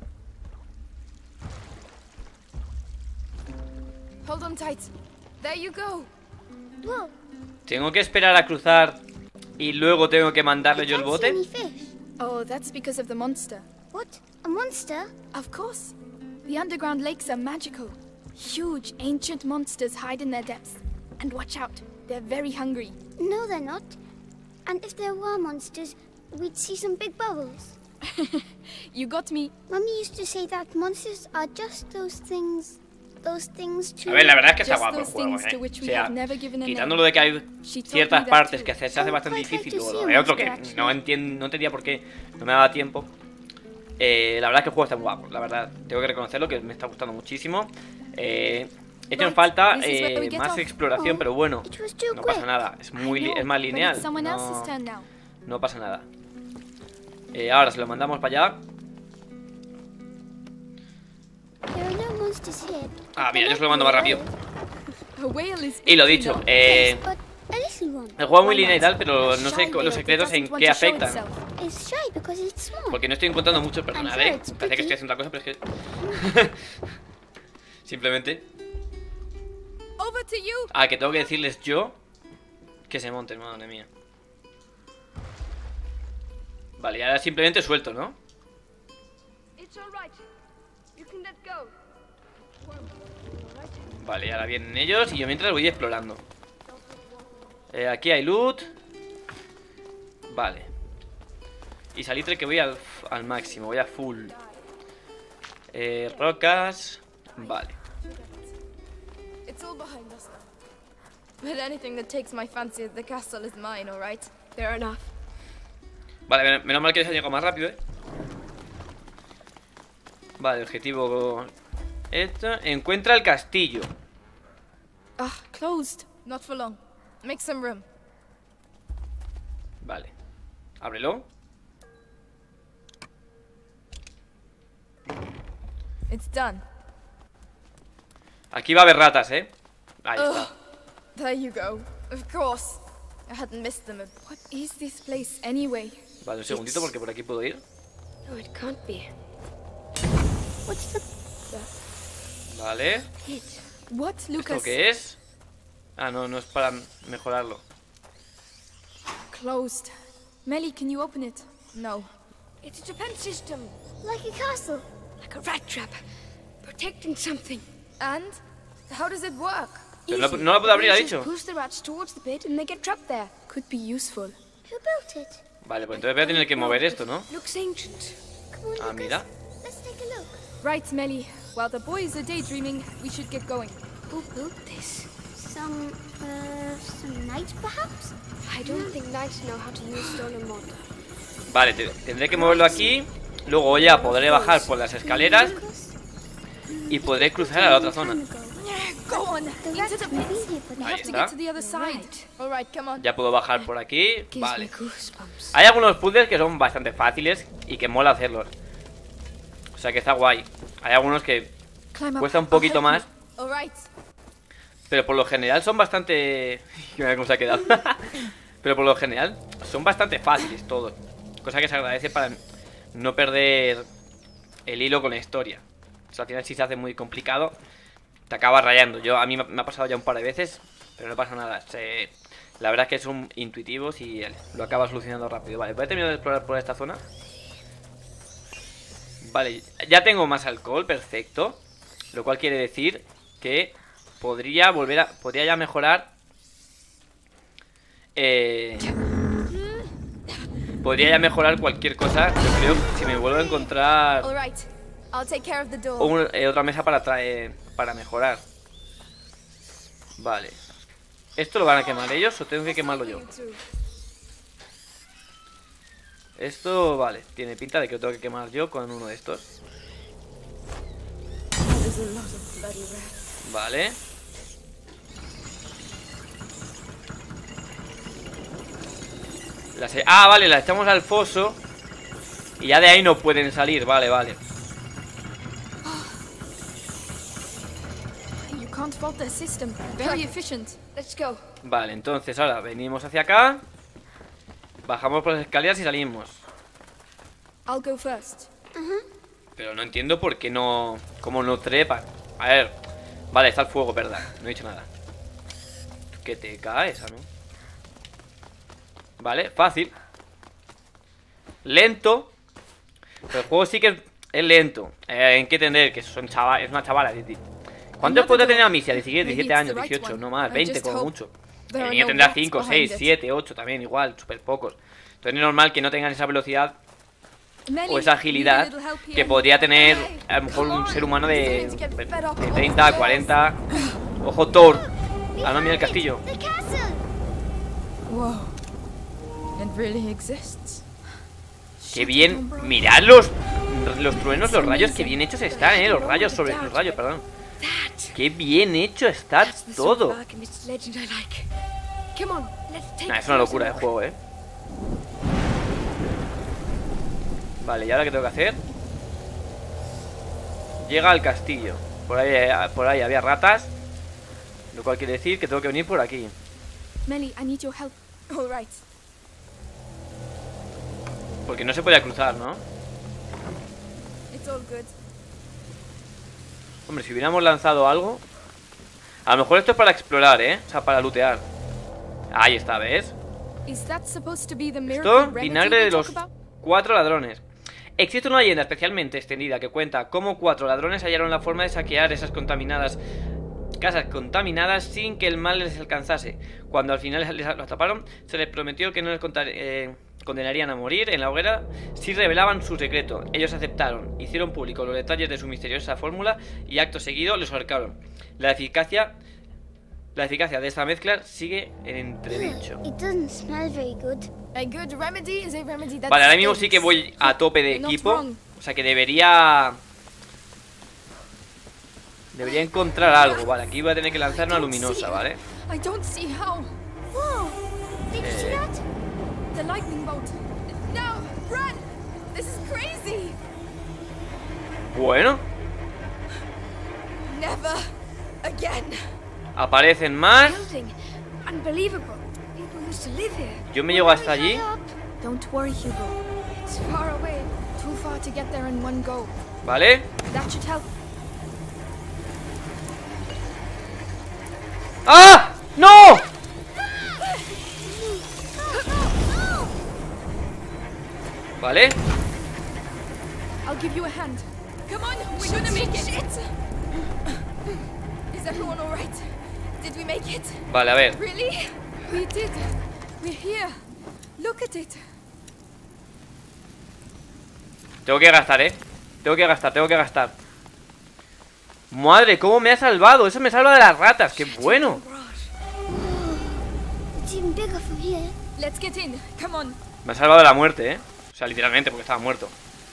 Speaker 11: Hold on tight. There you go.
Speaker 4: Whoa.
Speaker 1: ¿Tengo que esperar a cruzar y luego tengo que mandarle yo el bote?
Speaker 4: Any fish?
Speaker 2: Oh, that's because of the monster.
Speaker 4: What? A monster?
Speaker 2: Of course. The underground lakes are magical. Huge, ancient monsters hide in their depths. And watch out, they're very hungry.
Speaker 4: No, they're not. And if there were monsters, we'd see some big bubbles.
Speaker 2: You got me.
Speaker 4: Mummy used to say that monsters are just those things... Those things to...
Speaker 1: A ver, la verdad es que está
Speaker 2: Just
Speaker 1: guapo el
Speaker 2: those
Speaker 1: juego,
Speaker 2: things to
Speaker 1: eh.
Speaker 2: which
Speaker 1: O
Speaker 2: we
Speaker 1: sea,
Speaker 2: have never given a
Speaker 1: quitando
Speaker 2: name.
Speaker 1: lo de que hay
Speaker 2: She told
Speaker 1: ciertas
Speaker 2: me that
Speaker 1: partes
Speaker 2: too.
Speaker 1: que se, se hace
Speaker 4: Oh,
Speaker 1: bastante
Speaker 4: quite like
Speaker 1: difícil,
Speaker 4: to
Speaker 1: luego
Speaker 4: see
Speaker 1: hay
Speaker 4: a
Speaker 1: otro que
Speaker 4: monster,
Speaker 1: no,
Speaker 4: actually.
Speaker 1: entien- no entendía por qué no me daba tiempo. Eh, la verdad es que el juego está muy guapo, la verdad. Tengo que reconocerlo, que me está gustando muchísimo. Eh, he hecho en falta
Speaker 2: This is where we
Speaker 1: eh,
Speaker 2: get
Speaker 1: más
Speaker 2: off.
Speaker 1: exploración,
Speaker 2: Oh,
Speaker 1: pero bueno,
Speaker 4: It was too
Speaker 1: no pasa
Speaker 4: quick.
Speaker 1: nada. Es, muy,
Speaker 2: I
Speaker 1: li-
Speaker 2: know,
Speaker 1: es más
Speaker 2: but
Speaker 1: lineal.
Speaker 2: it's someone else's
Speaker 1: No,
Speaker 2: turn now.
Speaker 1: no pasa nada. Eh, ahora se lo mandamos para allá.
Speaker 4: There are no monsters here.
Speaker 1: Ah, mira, yo se lo mando más rápido.
Speaker 2: A whale is
Speaker 1: Y lo
Speaker 2: eating
Speaker 1: dicho,
Speaker 2: them.
Speaker 1: eh,
Speaker 4: But a little one.
Speaker 1: el juego es muy lineal y tal, pero no sé los secretos en qué afectan.
Speaker 4: It's shy because it's small.
Speaker 1: Porque no estoy encontrando mucho personal,
Speaker 4: I'm sure
Speaker 1: ¿eh?
Speaker 4: it's
Speaker 1: Parece que
Speaker 4: pretty.
Speaker 1: estoy haciendo otra cosa, pero es que... Simplemente...
Speaker 2: Over to you.
Speaker 1: Ah, que tengo que decirles yo que se monten, madre mía. Vale, y ahora simplemente suelto, ¿no?
Speaker 3: It's all right. You can let go.
Speaker 1: Vale, y ahora vienen ellos y yo mientras voy explorando. Eh, aquí hay loot. Vale. Y salitre que voy al, al máximo, voy a full. Eh, rocas. Vale.
Speaker 11: It's all behind us now. But anything that takes my fancy at the castle is mine, all right?
Speaker 3: Fair enough.
Speaker 1: Vale, men- menos mal que se ha llegado más rápido, ¿eh? Vale, objetivo... Esto... Encuentra el castillo.
Speaker 2: Ah, closed.
Speaker 11: Not for long. Make some room.
Speaker 1: Vale. Ábrelo.
Speaker 11: It's done.
Speaker 1: Aquí va a haber ratas, ¿eh? Ahí está.
Speaker 11: Ugh. There you go. Of course. I hadn't missed them.
Speaker 3: What is this place anyway?
Speaker 1: Vale, un segundito porque por aquí puedo ir.
Speaker 3: No, it can't be.
Speaker 4: What's the...
Speaker 1: Vale.
Speaker 3: What, Lucas?
Speaker 1: ¿Esto qué es? Ah, no, no es para mejorarlo.
Speaker 3: Closed. Melly, can you open it?
Speaker 11: No.
Speaker 3: It's a defense system.
Speaker 4: Like a castle.
Speaker 3: Like a rat trap. Protecting something.
Speaker 11: And? How does it work?
Speaker 1: Pero no, no lo puedo abrir, ha
Speaker 3: Just
Speaker 1: dicho.
Speaker 3: push the rats towards the pit and they get trapped there. Could be useful.
Speaker 4: Who built it?
Speaker 1: Vale, pues entonces voy a tener que mover esto, ¿no?
Speaker 3: Looks ancient.
Speaker 4: Come on,
Speaker 1: Ah,
Speaker 4: Lucas.
Speaker 1: mira.
Speaker 4: Let's take a look.
Speaker 3: Right, Melly. While the boys are daydreaming, we should get going.
Speaker 4: Who built this? Some, uh, some knights, perhaps?
Speaker 3: I don't think knights know how to use stone and mortar.
Speaker 1: Vale, te- tendré que moverlo aquí. Luego ya podré bajar por las escaleras y podré cruzar a la otra zona.
Speaker 3: Go on, into the pit. We
Speaker 1: Ahí
Speaker 3: have to
Speaker 1: está.
Speaker 3: get to the other side.
Speaker 11: All right, come on.
Speaker 1: Ya puedo bajar por aquí.
Speaker 3: Gives
Speaker 1: Vale.
Speaker 3: me goosebumps.
Speaker 1: Hay algunos puzzles que son bastante fáciles y que mola hacerlos. O sea que está guay. Hay algunos que
Speaker 3: Climb up.
Speaker 1: cuesta un poquito
Speaker 3: I'll help
Speaker 1: más,
Speaker 11: All right.
Speaker 1: pero por lo general son bastante... Mira cómo se ha quedado. Pero por lo general son bastante fáciles todos. Cosa que se agradece para no perder el hilo con la historia. O sea, al final si se hace muy complicado te acaba rayando. Yo, a mí me ha pasado ya un par de veces, pero no pasa nada. Se, la verdad es que son intuitivos y lo acaba solucionando rápido. Vale, voy a terminar de explorar por esta zona. Vale, ya tengo más alcohol, perfecto. Lo cual quiere decir que podría volver a... Podría ya mejorar... Eh... Podría ya mejorar cualquier cosa. Yo creo que si me vuelvo a encontrar...
Speaker 11: All right. I'll take care of the door.
Speaker 1: Un- eh, otra mesa para traer, para mejorar. Vale. ¿Esto lo van a quemar ellos o tengo que quemarlo yo? Esto, vale, tiene pinta de que lo tengo que quemar yo con uno de estos.
Speaker 11: There's a lot of bloody rats.
Speaker 1: Vale. Las he- Ah, vale, las echamos al foso y ya de ahí no pueden salir, vale, vale.
Speaker 3: You can't fault their system. Very efficient. Let's go.
Speaker 1: Vale, entonces ahora venimos hacia acá. Bajamos por las escaleras y salimos.
Speaker 3: I'll go first.
Speaker 1: Pero no entiendo por qué no... Cómo no trepan. A ver. Vale, está el fuego, verdad. No he dicho nada. Que te caes, ¿no? Vale, fácil. Lento. Pero el juego sí que es, es lento. eh, Hay que entender que son chaval, es una chavala. ¿Cuántos puede tener Amicia? diecisiete, diecisiete años, dieciocho, no más, veinte como mucho. El niño tendrá cinco, seis, siete, ocho también, igual, súper pocos. Entonces es normal que no tengan esa velocidad o esa agilidad que podría tener a lo mejor un ser humano de, de treinta, cuarenta. Ojo, Thor. Ah, no, mira el castillo.
Speaker 4: The castle!
Speaker 11: Whoa. It really exists.
Speaker 1: Qué bien. Mirad los, los truenos, los rayos, qué bien hechos están, eh. Los rayos sobre los rayos, perdón. Qué bien hecho está todo. Nah, es una locura de juego, eh. Vale, ¿y ahora qué tengo que hacer? Llega al castillo. Por ahí, por ahí había ratas. Lo cual quiere decir que tengo que venir por aquí.
Speaker 3: Melly, I need your help.
Speaker 11: All right.
Speaker 1: Porque no se podía cruzar, ¿no?
Speaker 11: It's all good.
Speaker 1: Hombre, si hubiéramos lanzado algo. A lo mejor esto es para explorar, ¿eh? O sea, para lootear. Ahí está, ¿ves?
Speaker 3: Is that supposed to be the miracle
Speaker 1: Esto,
Speaker 3: remedy
Speaker 1: vinagre
Speaker 3: we
Speaker 1: de
Speaker 3: talk
Speaker 1: los
Speaker 3: about?
Speaker 1: cuatro ladrones. Existe una leyenda especialmente extendida que cuenta cómo cuatro ladrones hallaron la forma de saquear esas contaminadas casas contaminadas sin que el mal les alcanzase. Cuando al final les los atraparon, se les prometió que no les contar, eh, condenarían a morir en la hoguera si revelaban su secreto. Ellos aceptaron, hicieron público los detalles de su misteriosa fórmula y acto seguido los ahorcaron. La eficacia, la eficacia de esta mezcla sigue en entredicho.
Speaker 4: It doesn't smell very good.
Speaker 11: A good remedy is a remedy that
Speaker 1: Vale, ahora mismo sí que
Speaker 11: stinks.
Speaker 1: voy a tope de
Speaker 11: Not
Speaker 1: equipo.
Speaker 11: wrong.
Speaker 1: O sea que debería... Debería encontrar algo. Vale, aquí voy a tener que lanzar una luminosa, ¿vale?
Speaker 3: I don't see how.
Speaker 4: Whoa! Did you see
Speaker 1: Eh,
Speaker 4: that?
Speaker 3: The lightning bolt.
Speaker 11: No, run! This is crazy.
Speaker 1: Bueno,
Speaker 11: Never again.
Speaker 1: Aparecen más.
Speaker 3: Unbelievable. People used to live here.
Speaker 1: Yo me llego hasta allí.
Speaker 2: Don't worry, Hugo. It's far away. Too far to get there in one go.
Speaker 1: Vale.
Speaker 2: That should help.
Speaker 1: ¡Ah! ¡No! Vale.
Speaker 2: I'll give you a hand.
Speaker 11: Come on, we're gonna make it. Shit. Is everyone all right? Did we make it?
Speaker 1: Vale, a ver.
Speaker 11: Really?
Speaker 2: We did. We're here. Look at it.
Speaker 1: Tengo que gastar, eh. Tengo que gastar, tengo que gastar. Madre, cómo me ha salvado. Eso me salva de las ratas. Qué bueno.
Speaker 4: It's even bigger from here.
Speaker 2: Let's get in. Come on.
Speaker 1: Me ha salvado de la muerte, eh. O sea, literalmente, porque estaba muerto.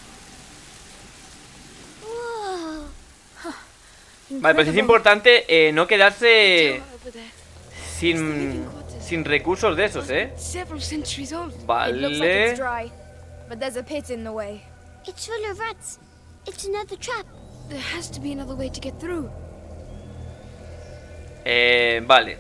Speaker 1: Vale, pues es importante eh, no quedarse sin, sin recursos de esos, ¿eh? Vale.
Speaker 11: But there's a pit in the way.
Speaker 4: It's full of rats. It's another trap.
Speaker 2: There has to be another way to get through.
Speaker 1: Eh, vale.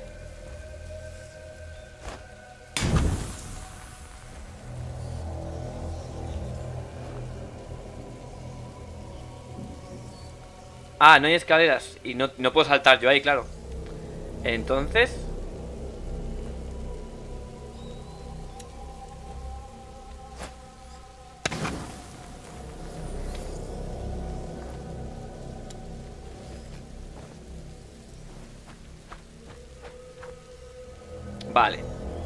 Speaker 1: Ah, no hay escaleras. Y no, no puedo saltar yo ahí, claro. Entonces... Vale.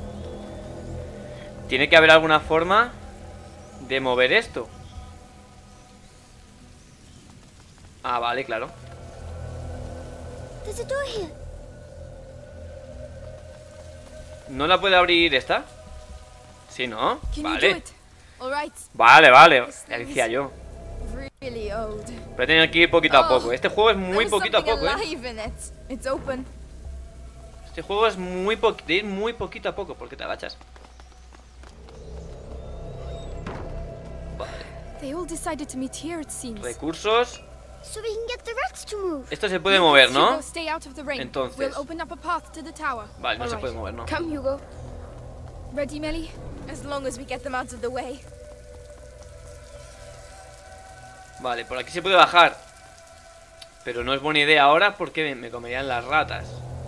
Speaker 1: Tiene que haber alguna forma de mover esto. Ah, vale, claro.
Speaker 4: There's a door here.
Speaker 1: ¿No la puede abrir esta? Sí, ¿no? Vale.
Speaker 11: All right.
Speaker 1: Vale, vale. Ya decía yo.
Speaker 11: Really old.
Speaker 1: Pero he tenido que ir poquito a poco. Este juego es muy
Speaker 11: There's
Speaker 1: poquito a
Speaker 11: something
Speaker 1: poco, ¿eh?
Speaker 11: alive in it. It's open.
Speaker 1: Este juego es muy, po de ir muy poquito a poco. Porque te agachas. Vale.
Speaker 2: They all decided to meet here, it seems.
Speaker 1: Recursos.
Speaker 4: So we can get the rats to move.
Speaker 1: Esto se puede mover, ¿no?
Speaker 2: Hugo, stay out of the rain.
Speaker 1: Entonces.
Speaker 2: We'll open up a path to the tower.
Speaker 1: Vale, no
Speaker 2: All
Speaker 1: se
Speaker 2: right.
Speaker 1: puede mover, ¿no?
Speaker 2: Come, Hugo. Ready, Melly?
Speaker 11: As long as we get them out of the way.
Speaker 1: Vale, por aquí se puede bajar. Pero no es buena idea ahora porque me, me comerían las ratas.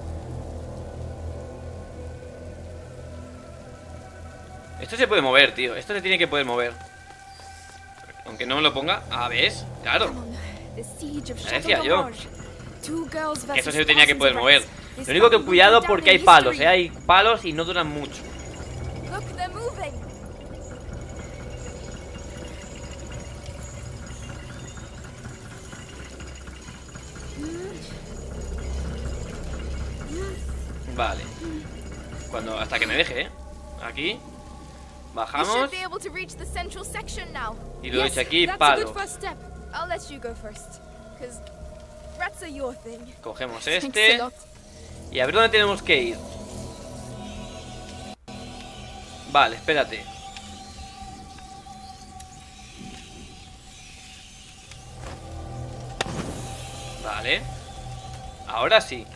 Speaker 1: Esto se puede mover, tío. Esto se tiene que poder mover. Aunque no me lo ponga. Ah, ¿ves? Claro. Ya decía yo. Que eso se tenía que poder mover. Lo único que cuidado porque hay palos, ¿eh? Hay palos y no duran mucho.
Speaker 11: Look, they're moving.
Speaker 1: Vale. Cuando, hasta que me deje, ¿eh? Aquí. Bajamos. Y lo he hecho aquí, palo. Cogemos este. Y a ver dónde tenemos que ir. Vale, espérate. Vale. Ahora sí.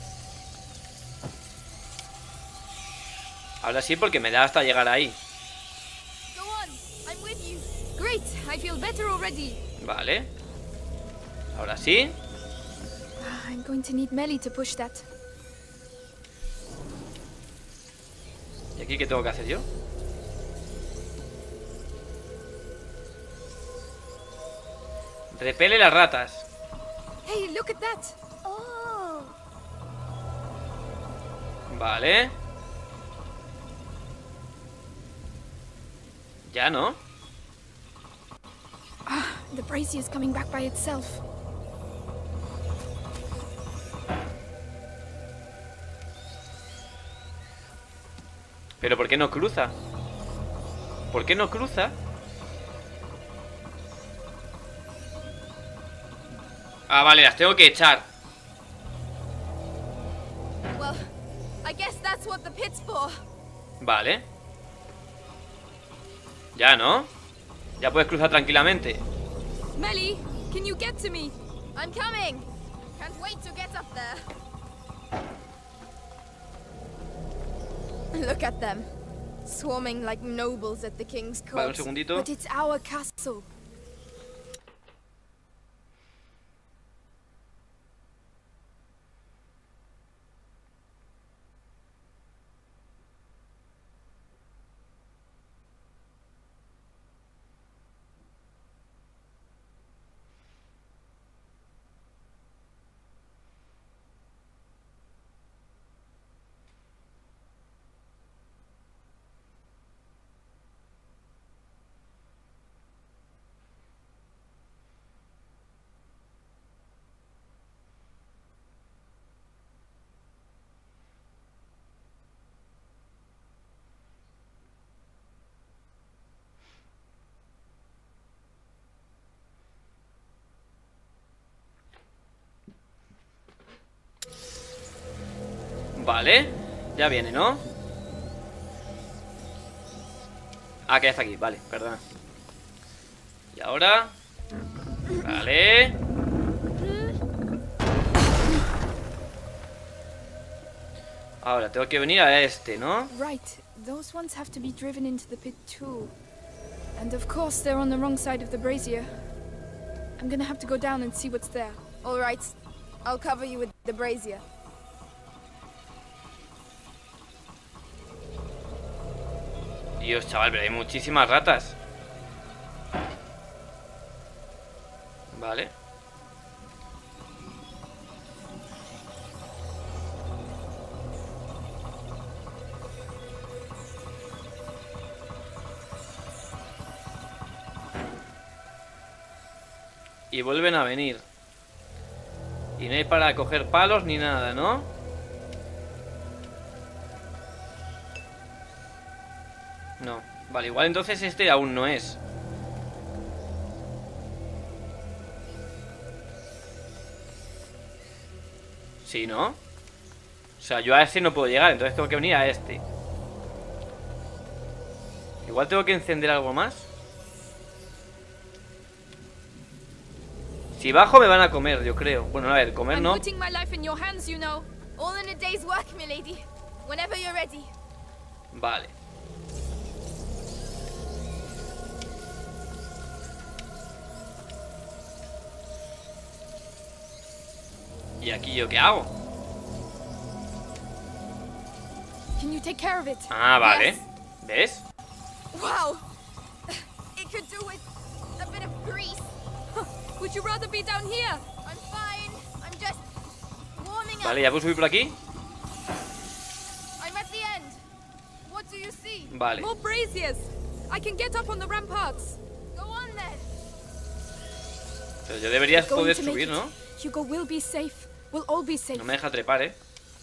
Speaker 1: Ahora sí porque me da hasta llegar ahí.
Speaker 2: Great, I feel better already.
Speaker 1: Vale. Ahora sí.
Speaker 2: I'm going to need Melly to push that.
Speaker 1: ¿Y aquí qué tengo que hacer yo? Repele las ratas.
Speaker 2: Hey, look at that.
Speaker 4: Oh.
Speaker 1: Vale. Ya, ¿no?
Speaker 2: Ah, the brazier is coming back by itself.
Speaker 1: Pero ¿por qué no cruza? ¿Por qué no cruza? Ah, vale, las tengo que echar.
Speaker 11: Well, I guess that's what the pit's for.
Speaker 1: Vale. Ya, ¿no? Ya puedes cruzar tranquilamente.
Speaker 2: Melly, can you get to me?
Speaker 11: I'm coming. Can't wait to get up there. Look at them, swarming like nobles at the king's court.
Speaker 1: Vale, un segundito.
Speaker 2: But it's our castle.
Speaker 1: Vale, ya viene, ¿no? Ah, que ya está aquí, vale, perdona. Y ahora... Vale. Ahora, tengo que venir a este, ¿no?
Speaker 2: Right, those ones have to be driven into the pit too. And of course they're on the wrong side of the brazier. I'm gonna have to go down and see what's there.
Speaker 11: All right, I'll cover you with the brazier.
Speaker 1: Dios, chaval, pero hay muchísimas ratas. Vale. Y vuelven a venir. Y no hay para coger palos ni nada, ¿no? No, vale, igual entonces este aún no es. Sí, ¿no? O sea, yo a este no puedo llegar, entonces tengo que venir a este. Igual tengo que encender algo más. Si bajo me van a comer, yo creo. Bueno, a ver, comer no. Vale. ¿Y aquí yo qué hago?
Speaker 2: Can you take care of it?
Speaker 1: Ah, vale. ¿Ves?
Speaker 11: Wow. It could do with a bit of grease.
Speaker 2: Would you rather be down here?
Speaker 11: I'm fine. I'm just warming up.
Speaker 1: Vale, ya puedo subir por aquí.
Speaker 11: I'm at the end. What do you see?
Speaker 1: Vale.
Speaker 2: More braziers. I can get up on the ramparts.
Speaker 11: Go on then.
Speaker 1: Pero yo debería poder subir, ¿no?
Speaker 2: Hugo will be safe. We'll all be safe.
Speaker 1: No me deja trepar, eh.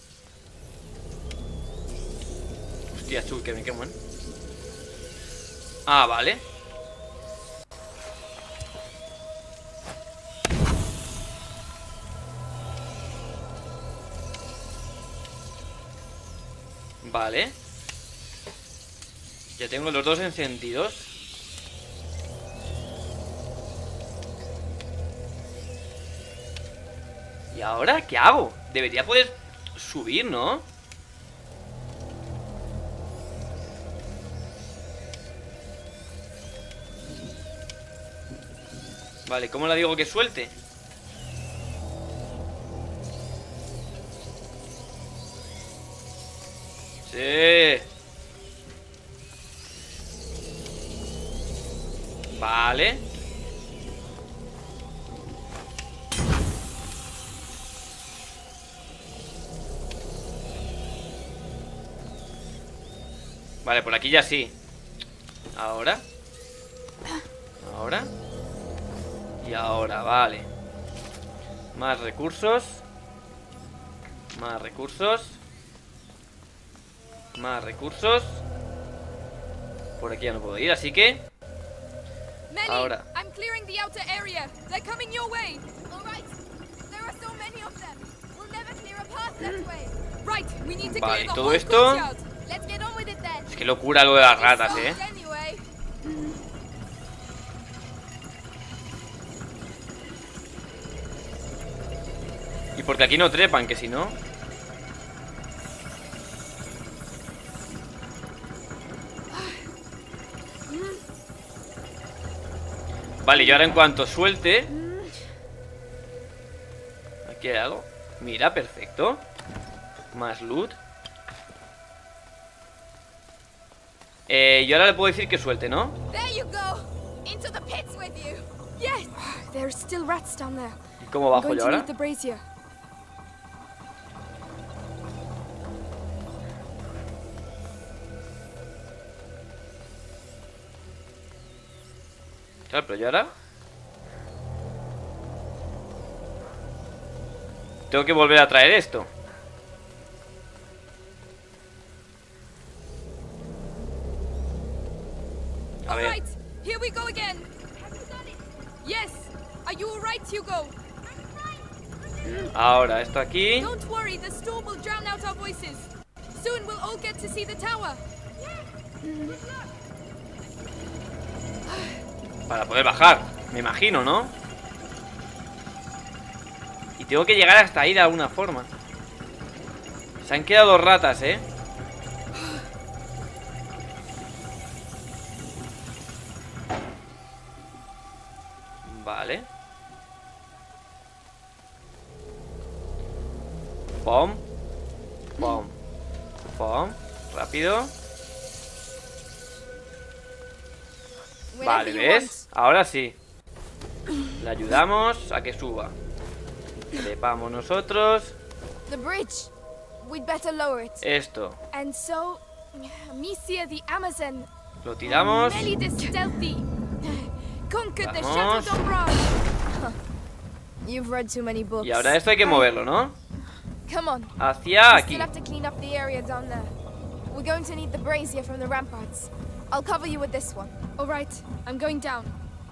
Speaker 1: Hostia, chul, que me quemo, ¿eh? Ah, vale. Vale. Ya tengo los dos encendidos. ¿Y ahora qué hago? Debería poder subir, ¿no? Vale, ¿cómo le digo que suelte? Sí. Vale. Vale, por aquí ya sí. Ahora. Ahora. Y ahora, vale. Más recursos. Más recursos. Más recursos. Por aquí ya no puedo ir, así que ahora.
Speaker 2: I'm clearing the outer area. They're coming your way.
Speaker 11: All right. There are so many of them. We'll never clear a path that way.
Speaker 2: Right, we need to
Speaker 1: Vale,
Speaker 2: clear the
Speaker 1: todo
Speaker 2: whole
Speaker 1: esto.
Speaker 2: courtyard.
Speaker 11: Let's get on with it then.
Speaker 1: Es que locura lo de las ratas, eh.
Speaker 11: Anyway.
Speaker 1: Y porque aquí no trepan, que si no... Vale, yo ahora en cuanto suelte... Aquí hay algo. Mira, perfecto. Más loot. Eh, yo ahora le puedo decir que suelte, ¿no?
Speaker 11: There you go. Into the pits with you.
Speaker 3: Yes. There are still rats down there.
Speaker 1: ¿Y cómo bajo yo ahora?
Speaker 3: The brazier.
Speaker 1: Claro, pero yo ahora... Tengo que volver a traer esto. A ver.
Speaker 9: Alright, here we go again. Yes. Are you alright, Hugo?
Speaker 1: Ahora, esto aquí.
Speaker 9: Don't worry, the storm will drown out our voices. Soon we'll all get to see the tower.
Speaker 1: Para poder bajar, me imagino, ¿no? Y tengo que llegar hasta ahí de alguna forma. Se han quedado ratas, ¿eh? Vale. Pom. Pom. Pom. Rápido. Vale, ¿ves? Ahora sí. Le ayudamos a que suba. Trepamos nosotros.
Speaker 11: The bridge. We'd better lower it.
Speaker 1: Esto.
Speaker 3: And so, Misia the Amazon.
Speaker 1: Lo tiramos.
Speaker 3: Melly the stealthy. Conquered the
Speaker 1: Vamos.
Speaker 3: Chateau d'Ombrage.
Speaker 11: You've read too many books.
Speaker 1: Y ahora esto hay que moverlo, ¿no?
Speaker 11: Come on.
Speaker 1: Hacia
Speaker 11: We
Speaker 1: aquí.
Speaker 11: still have to clean up the area down there. We're going to need the brazier from the ramparts. I'll cover you with this one.
Speaker 3: All right, I'm going down.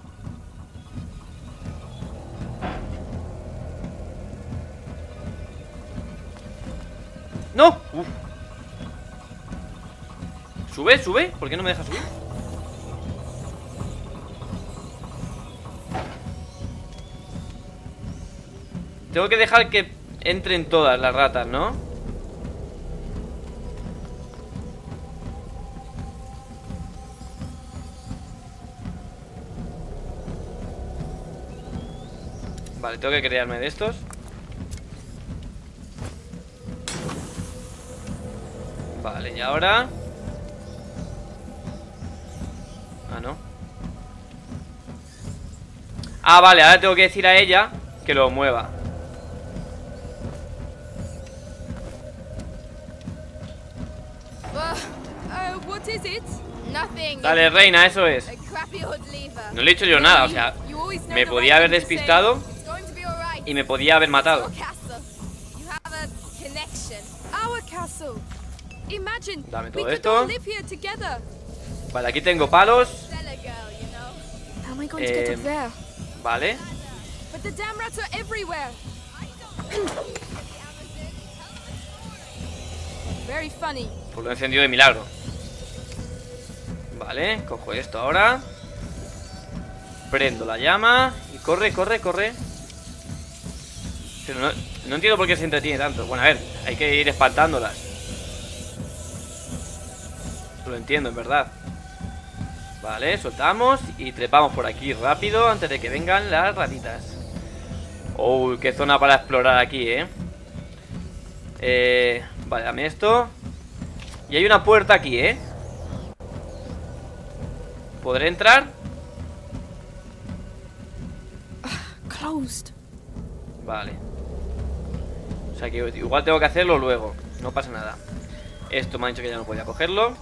Speaker 1: ¡No! Uf. ¿Sube? ¿Sube? ¿Por qué no me deja subir? Tengo que dejar que entren todas las ratas, ¿no? Vale, tengo que crearme de estos. Vale, y ahora... Ah, no. Ah, vale, ahora tengo que decir a ella que lo mueva.
Speaker 9: Uh, uh, what is it?
Speaker 11: Nothing.
Speaker 1: Dale, reina, eso es.
Speaker 11: A crappy old lever.
Speaker 1: No le he hecho yo nada, o sea,
Speaker 9: You always know
Speaker 1: me
Speaker 9: the
Speaker 1: podía
Speaker 9: right
Speaker 1: haber
Speaker 9: thing to say.
Speaker 1: despistado
Speaker 11: It's going to be all right.
Speaker 1: y me podía haber matado.
Speaker 11: Our castle. You have a connection.
Speaker 3: Our castle. Imagine,
Speaker 1: Dame
Speaker 3: we
Speaker 1: todo
Speaker 3: could
Speaker 1: esto.
Speaker 3: all live here together.
Speaker 1: Vale, aquí tengo palos.
Speaker 11: Stella girl, you know.
Speaker 3: How am I going to get
Speaker 1: Eh,
Speaker 3: up there?
Speaker 1: Vale.
Speaker 3: But the damn rats are everywhere. Very funny.
Speaker 1: Pues lo he encendido de milagro. Vale, cojo esto ahora. Prendo la llama. Y corre, corre, corre. Pero no, no entiendo por qué se entretiene tanto. Bueno, a ver, hay que ir espantándolas. Lo entiendo, en verdad. Vale, soltamos y trepamos por aquí rápido antes de que vengan las ratitas. Uy, qué zona para explorar aquí, eh. Eh, vale, dame esto. Y hay una puerta aquí, eh. ¿Podré entrar?
Speaker 3: Closed.
Speaker 1: Vale. O sea que igual tengo que hacerlo luego. No pasa nada. Esto me ha dicho que ya no podía cogerlo.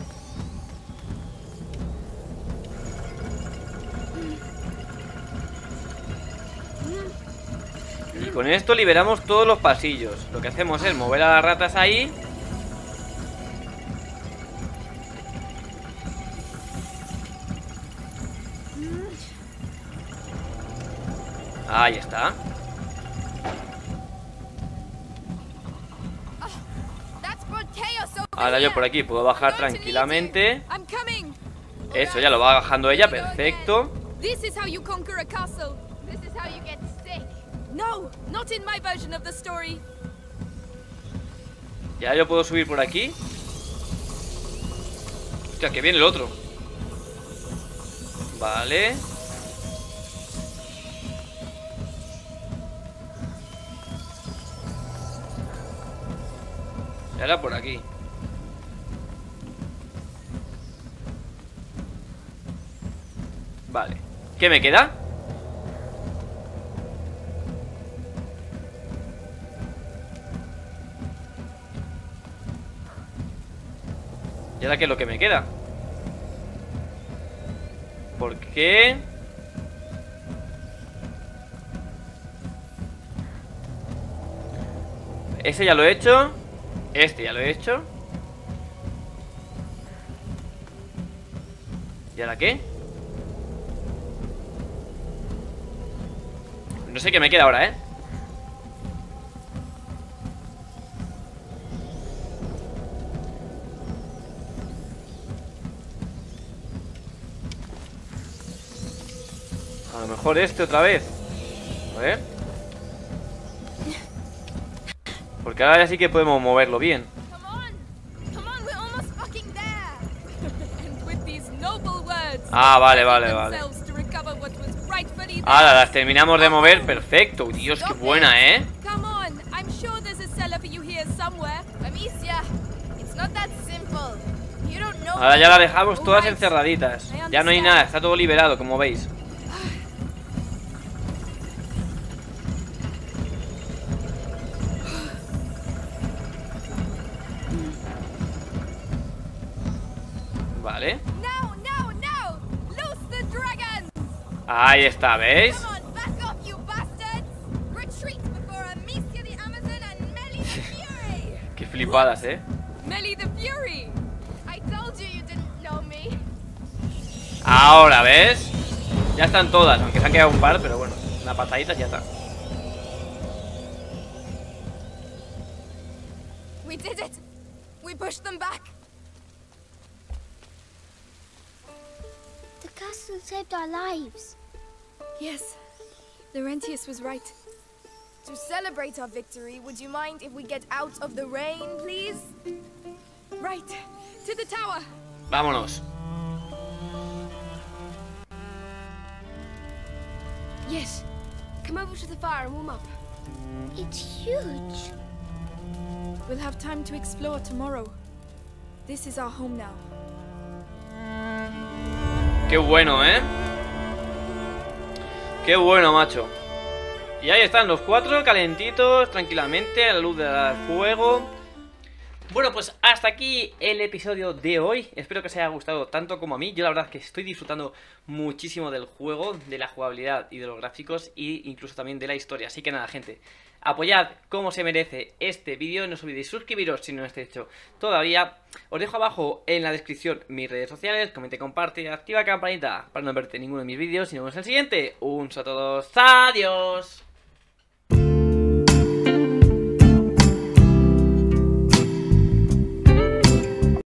Speaker 1: Y con esto liberamos todos los pasillos. Lo que hacemos es mover a las ratas ahí. Ahí está. Ahora yo por aquí puedo bajar tranquilamente. Eso, ya lo va bajando ella, perfecto.
Speaker 9: This is how you conquer a castle.
Speaker 11: This is how you get sick.
Speaker 9: No, not in my version of the story.
Speaker 1: Ya yo puedo subir por aquí. Hostia, que viene el otro. Vale. Y ahora por aquí. Vale. ¿Qué me queda? ¿Y ahora qué es lo que me queda? ¿Por qué? Ese ya lo he hecho. Este ya lo he hecho. ¿Y ahora qué? No sé qué me queda ahora, ¿eh? A lo mejor este otra vez. A ver. Porque ahora ya sí que podemos moverlo bien. Ah, vale, vale, vale. Ahora las terminamos de mover, perfecto. Dios, qué buena, ¿eh? Ahora ya las dejamos todas encerraditas. Ya no hay nada, está todo liberado, como veis. Vale. Ahí está, ¿veis? Qué flipadas, ¿eh? Ahora, ¿ves? Ya están todas, aunque se han quedado un par, pero bueno, una patadita ya está.
Speaker 11: We did it. We pushed them back.
Speaker 4: The castle saved our lives.
Speaker 9: Yes, Laurentius was right.
Speaker 11: To celebrate our victory, would you mind if we get out of the rain, please?
Speaker 9: Right, to the tower.
Speaker 1: Vámonos.
Speaker 3: Yes, come over to the fire and warm up.
Speaker 4: It's huge.
Speaker 9: We'll have time to explore tomorrow. This is our home now.
Speaker 1: Qué bueno, ¿eh? Qué bueno, macho. Y ahí están los cuatro calentitos, tranquilamente, a la luz del fuego. Bueno, pues hasta aquí el episodio de hoy. Espero que os haya gustado tanto como a mí. Yo la verdad es que estoy disfrutando muchísimo del juego, de la jugabilidad y de los gráficos, e incluso también de la historia. Así que nada, gente, apoyad como se merece este vídeo. No os olvidéis suscribiros si no lo estáis hecho todavía. Os dejo abajo en la descripción mis redes sociales. Comente, comparte, activa la campanita para no perderte ninguno de mis vídeos. Y nos vemos en el siguiente. Un saludo a todos. Adiós.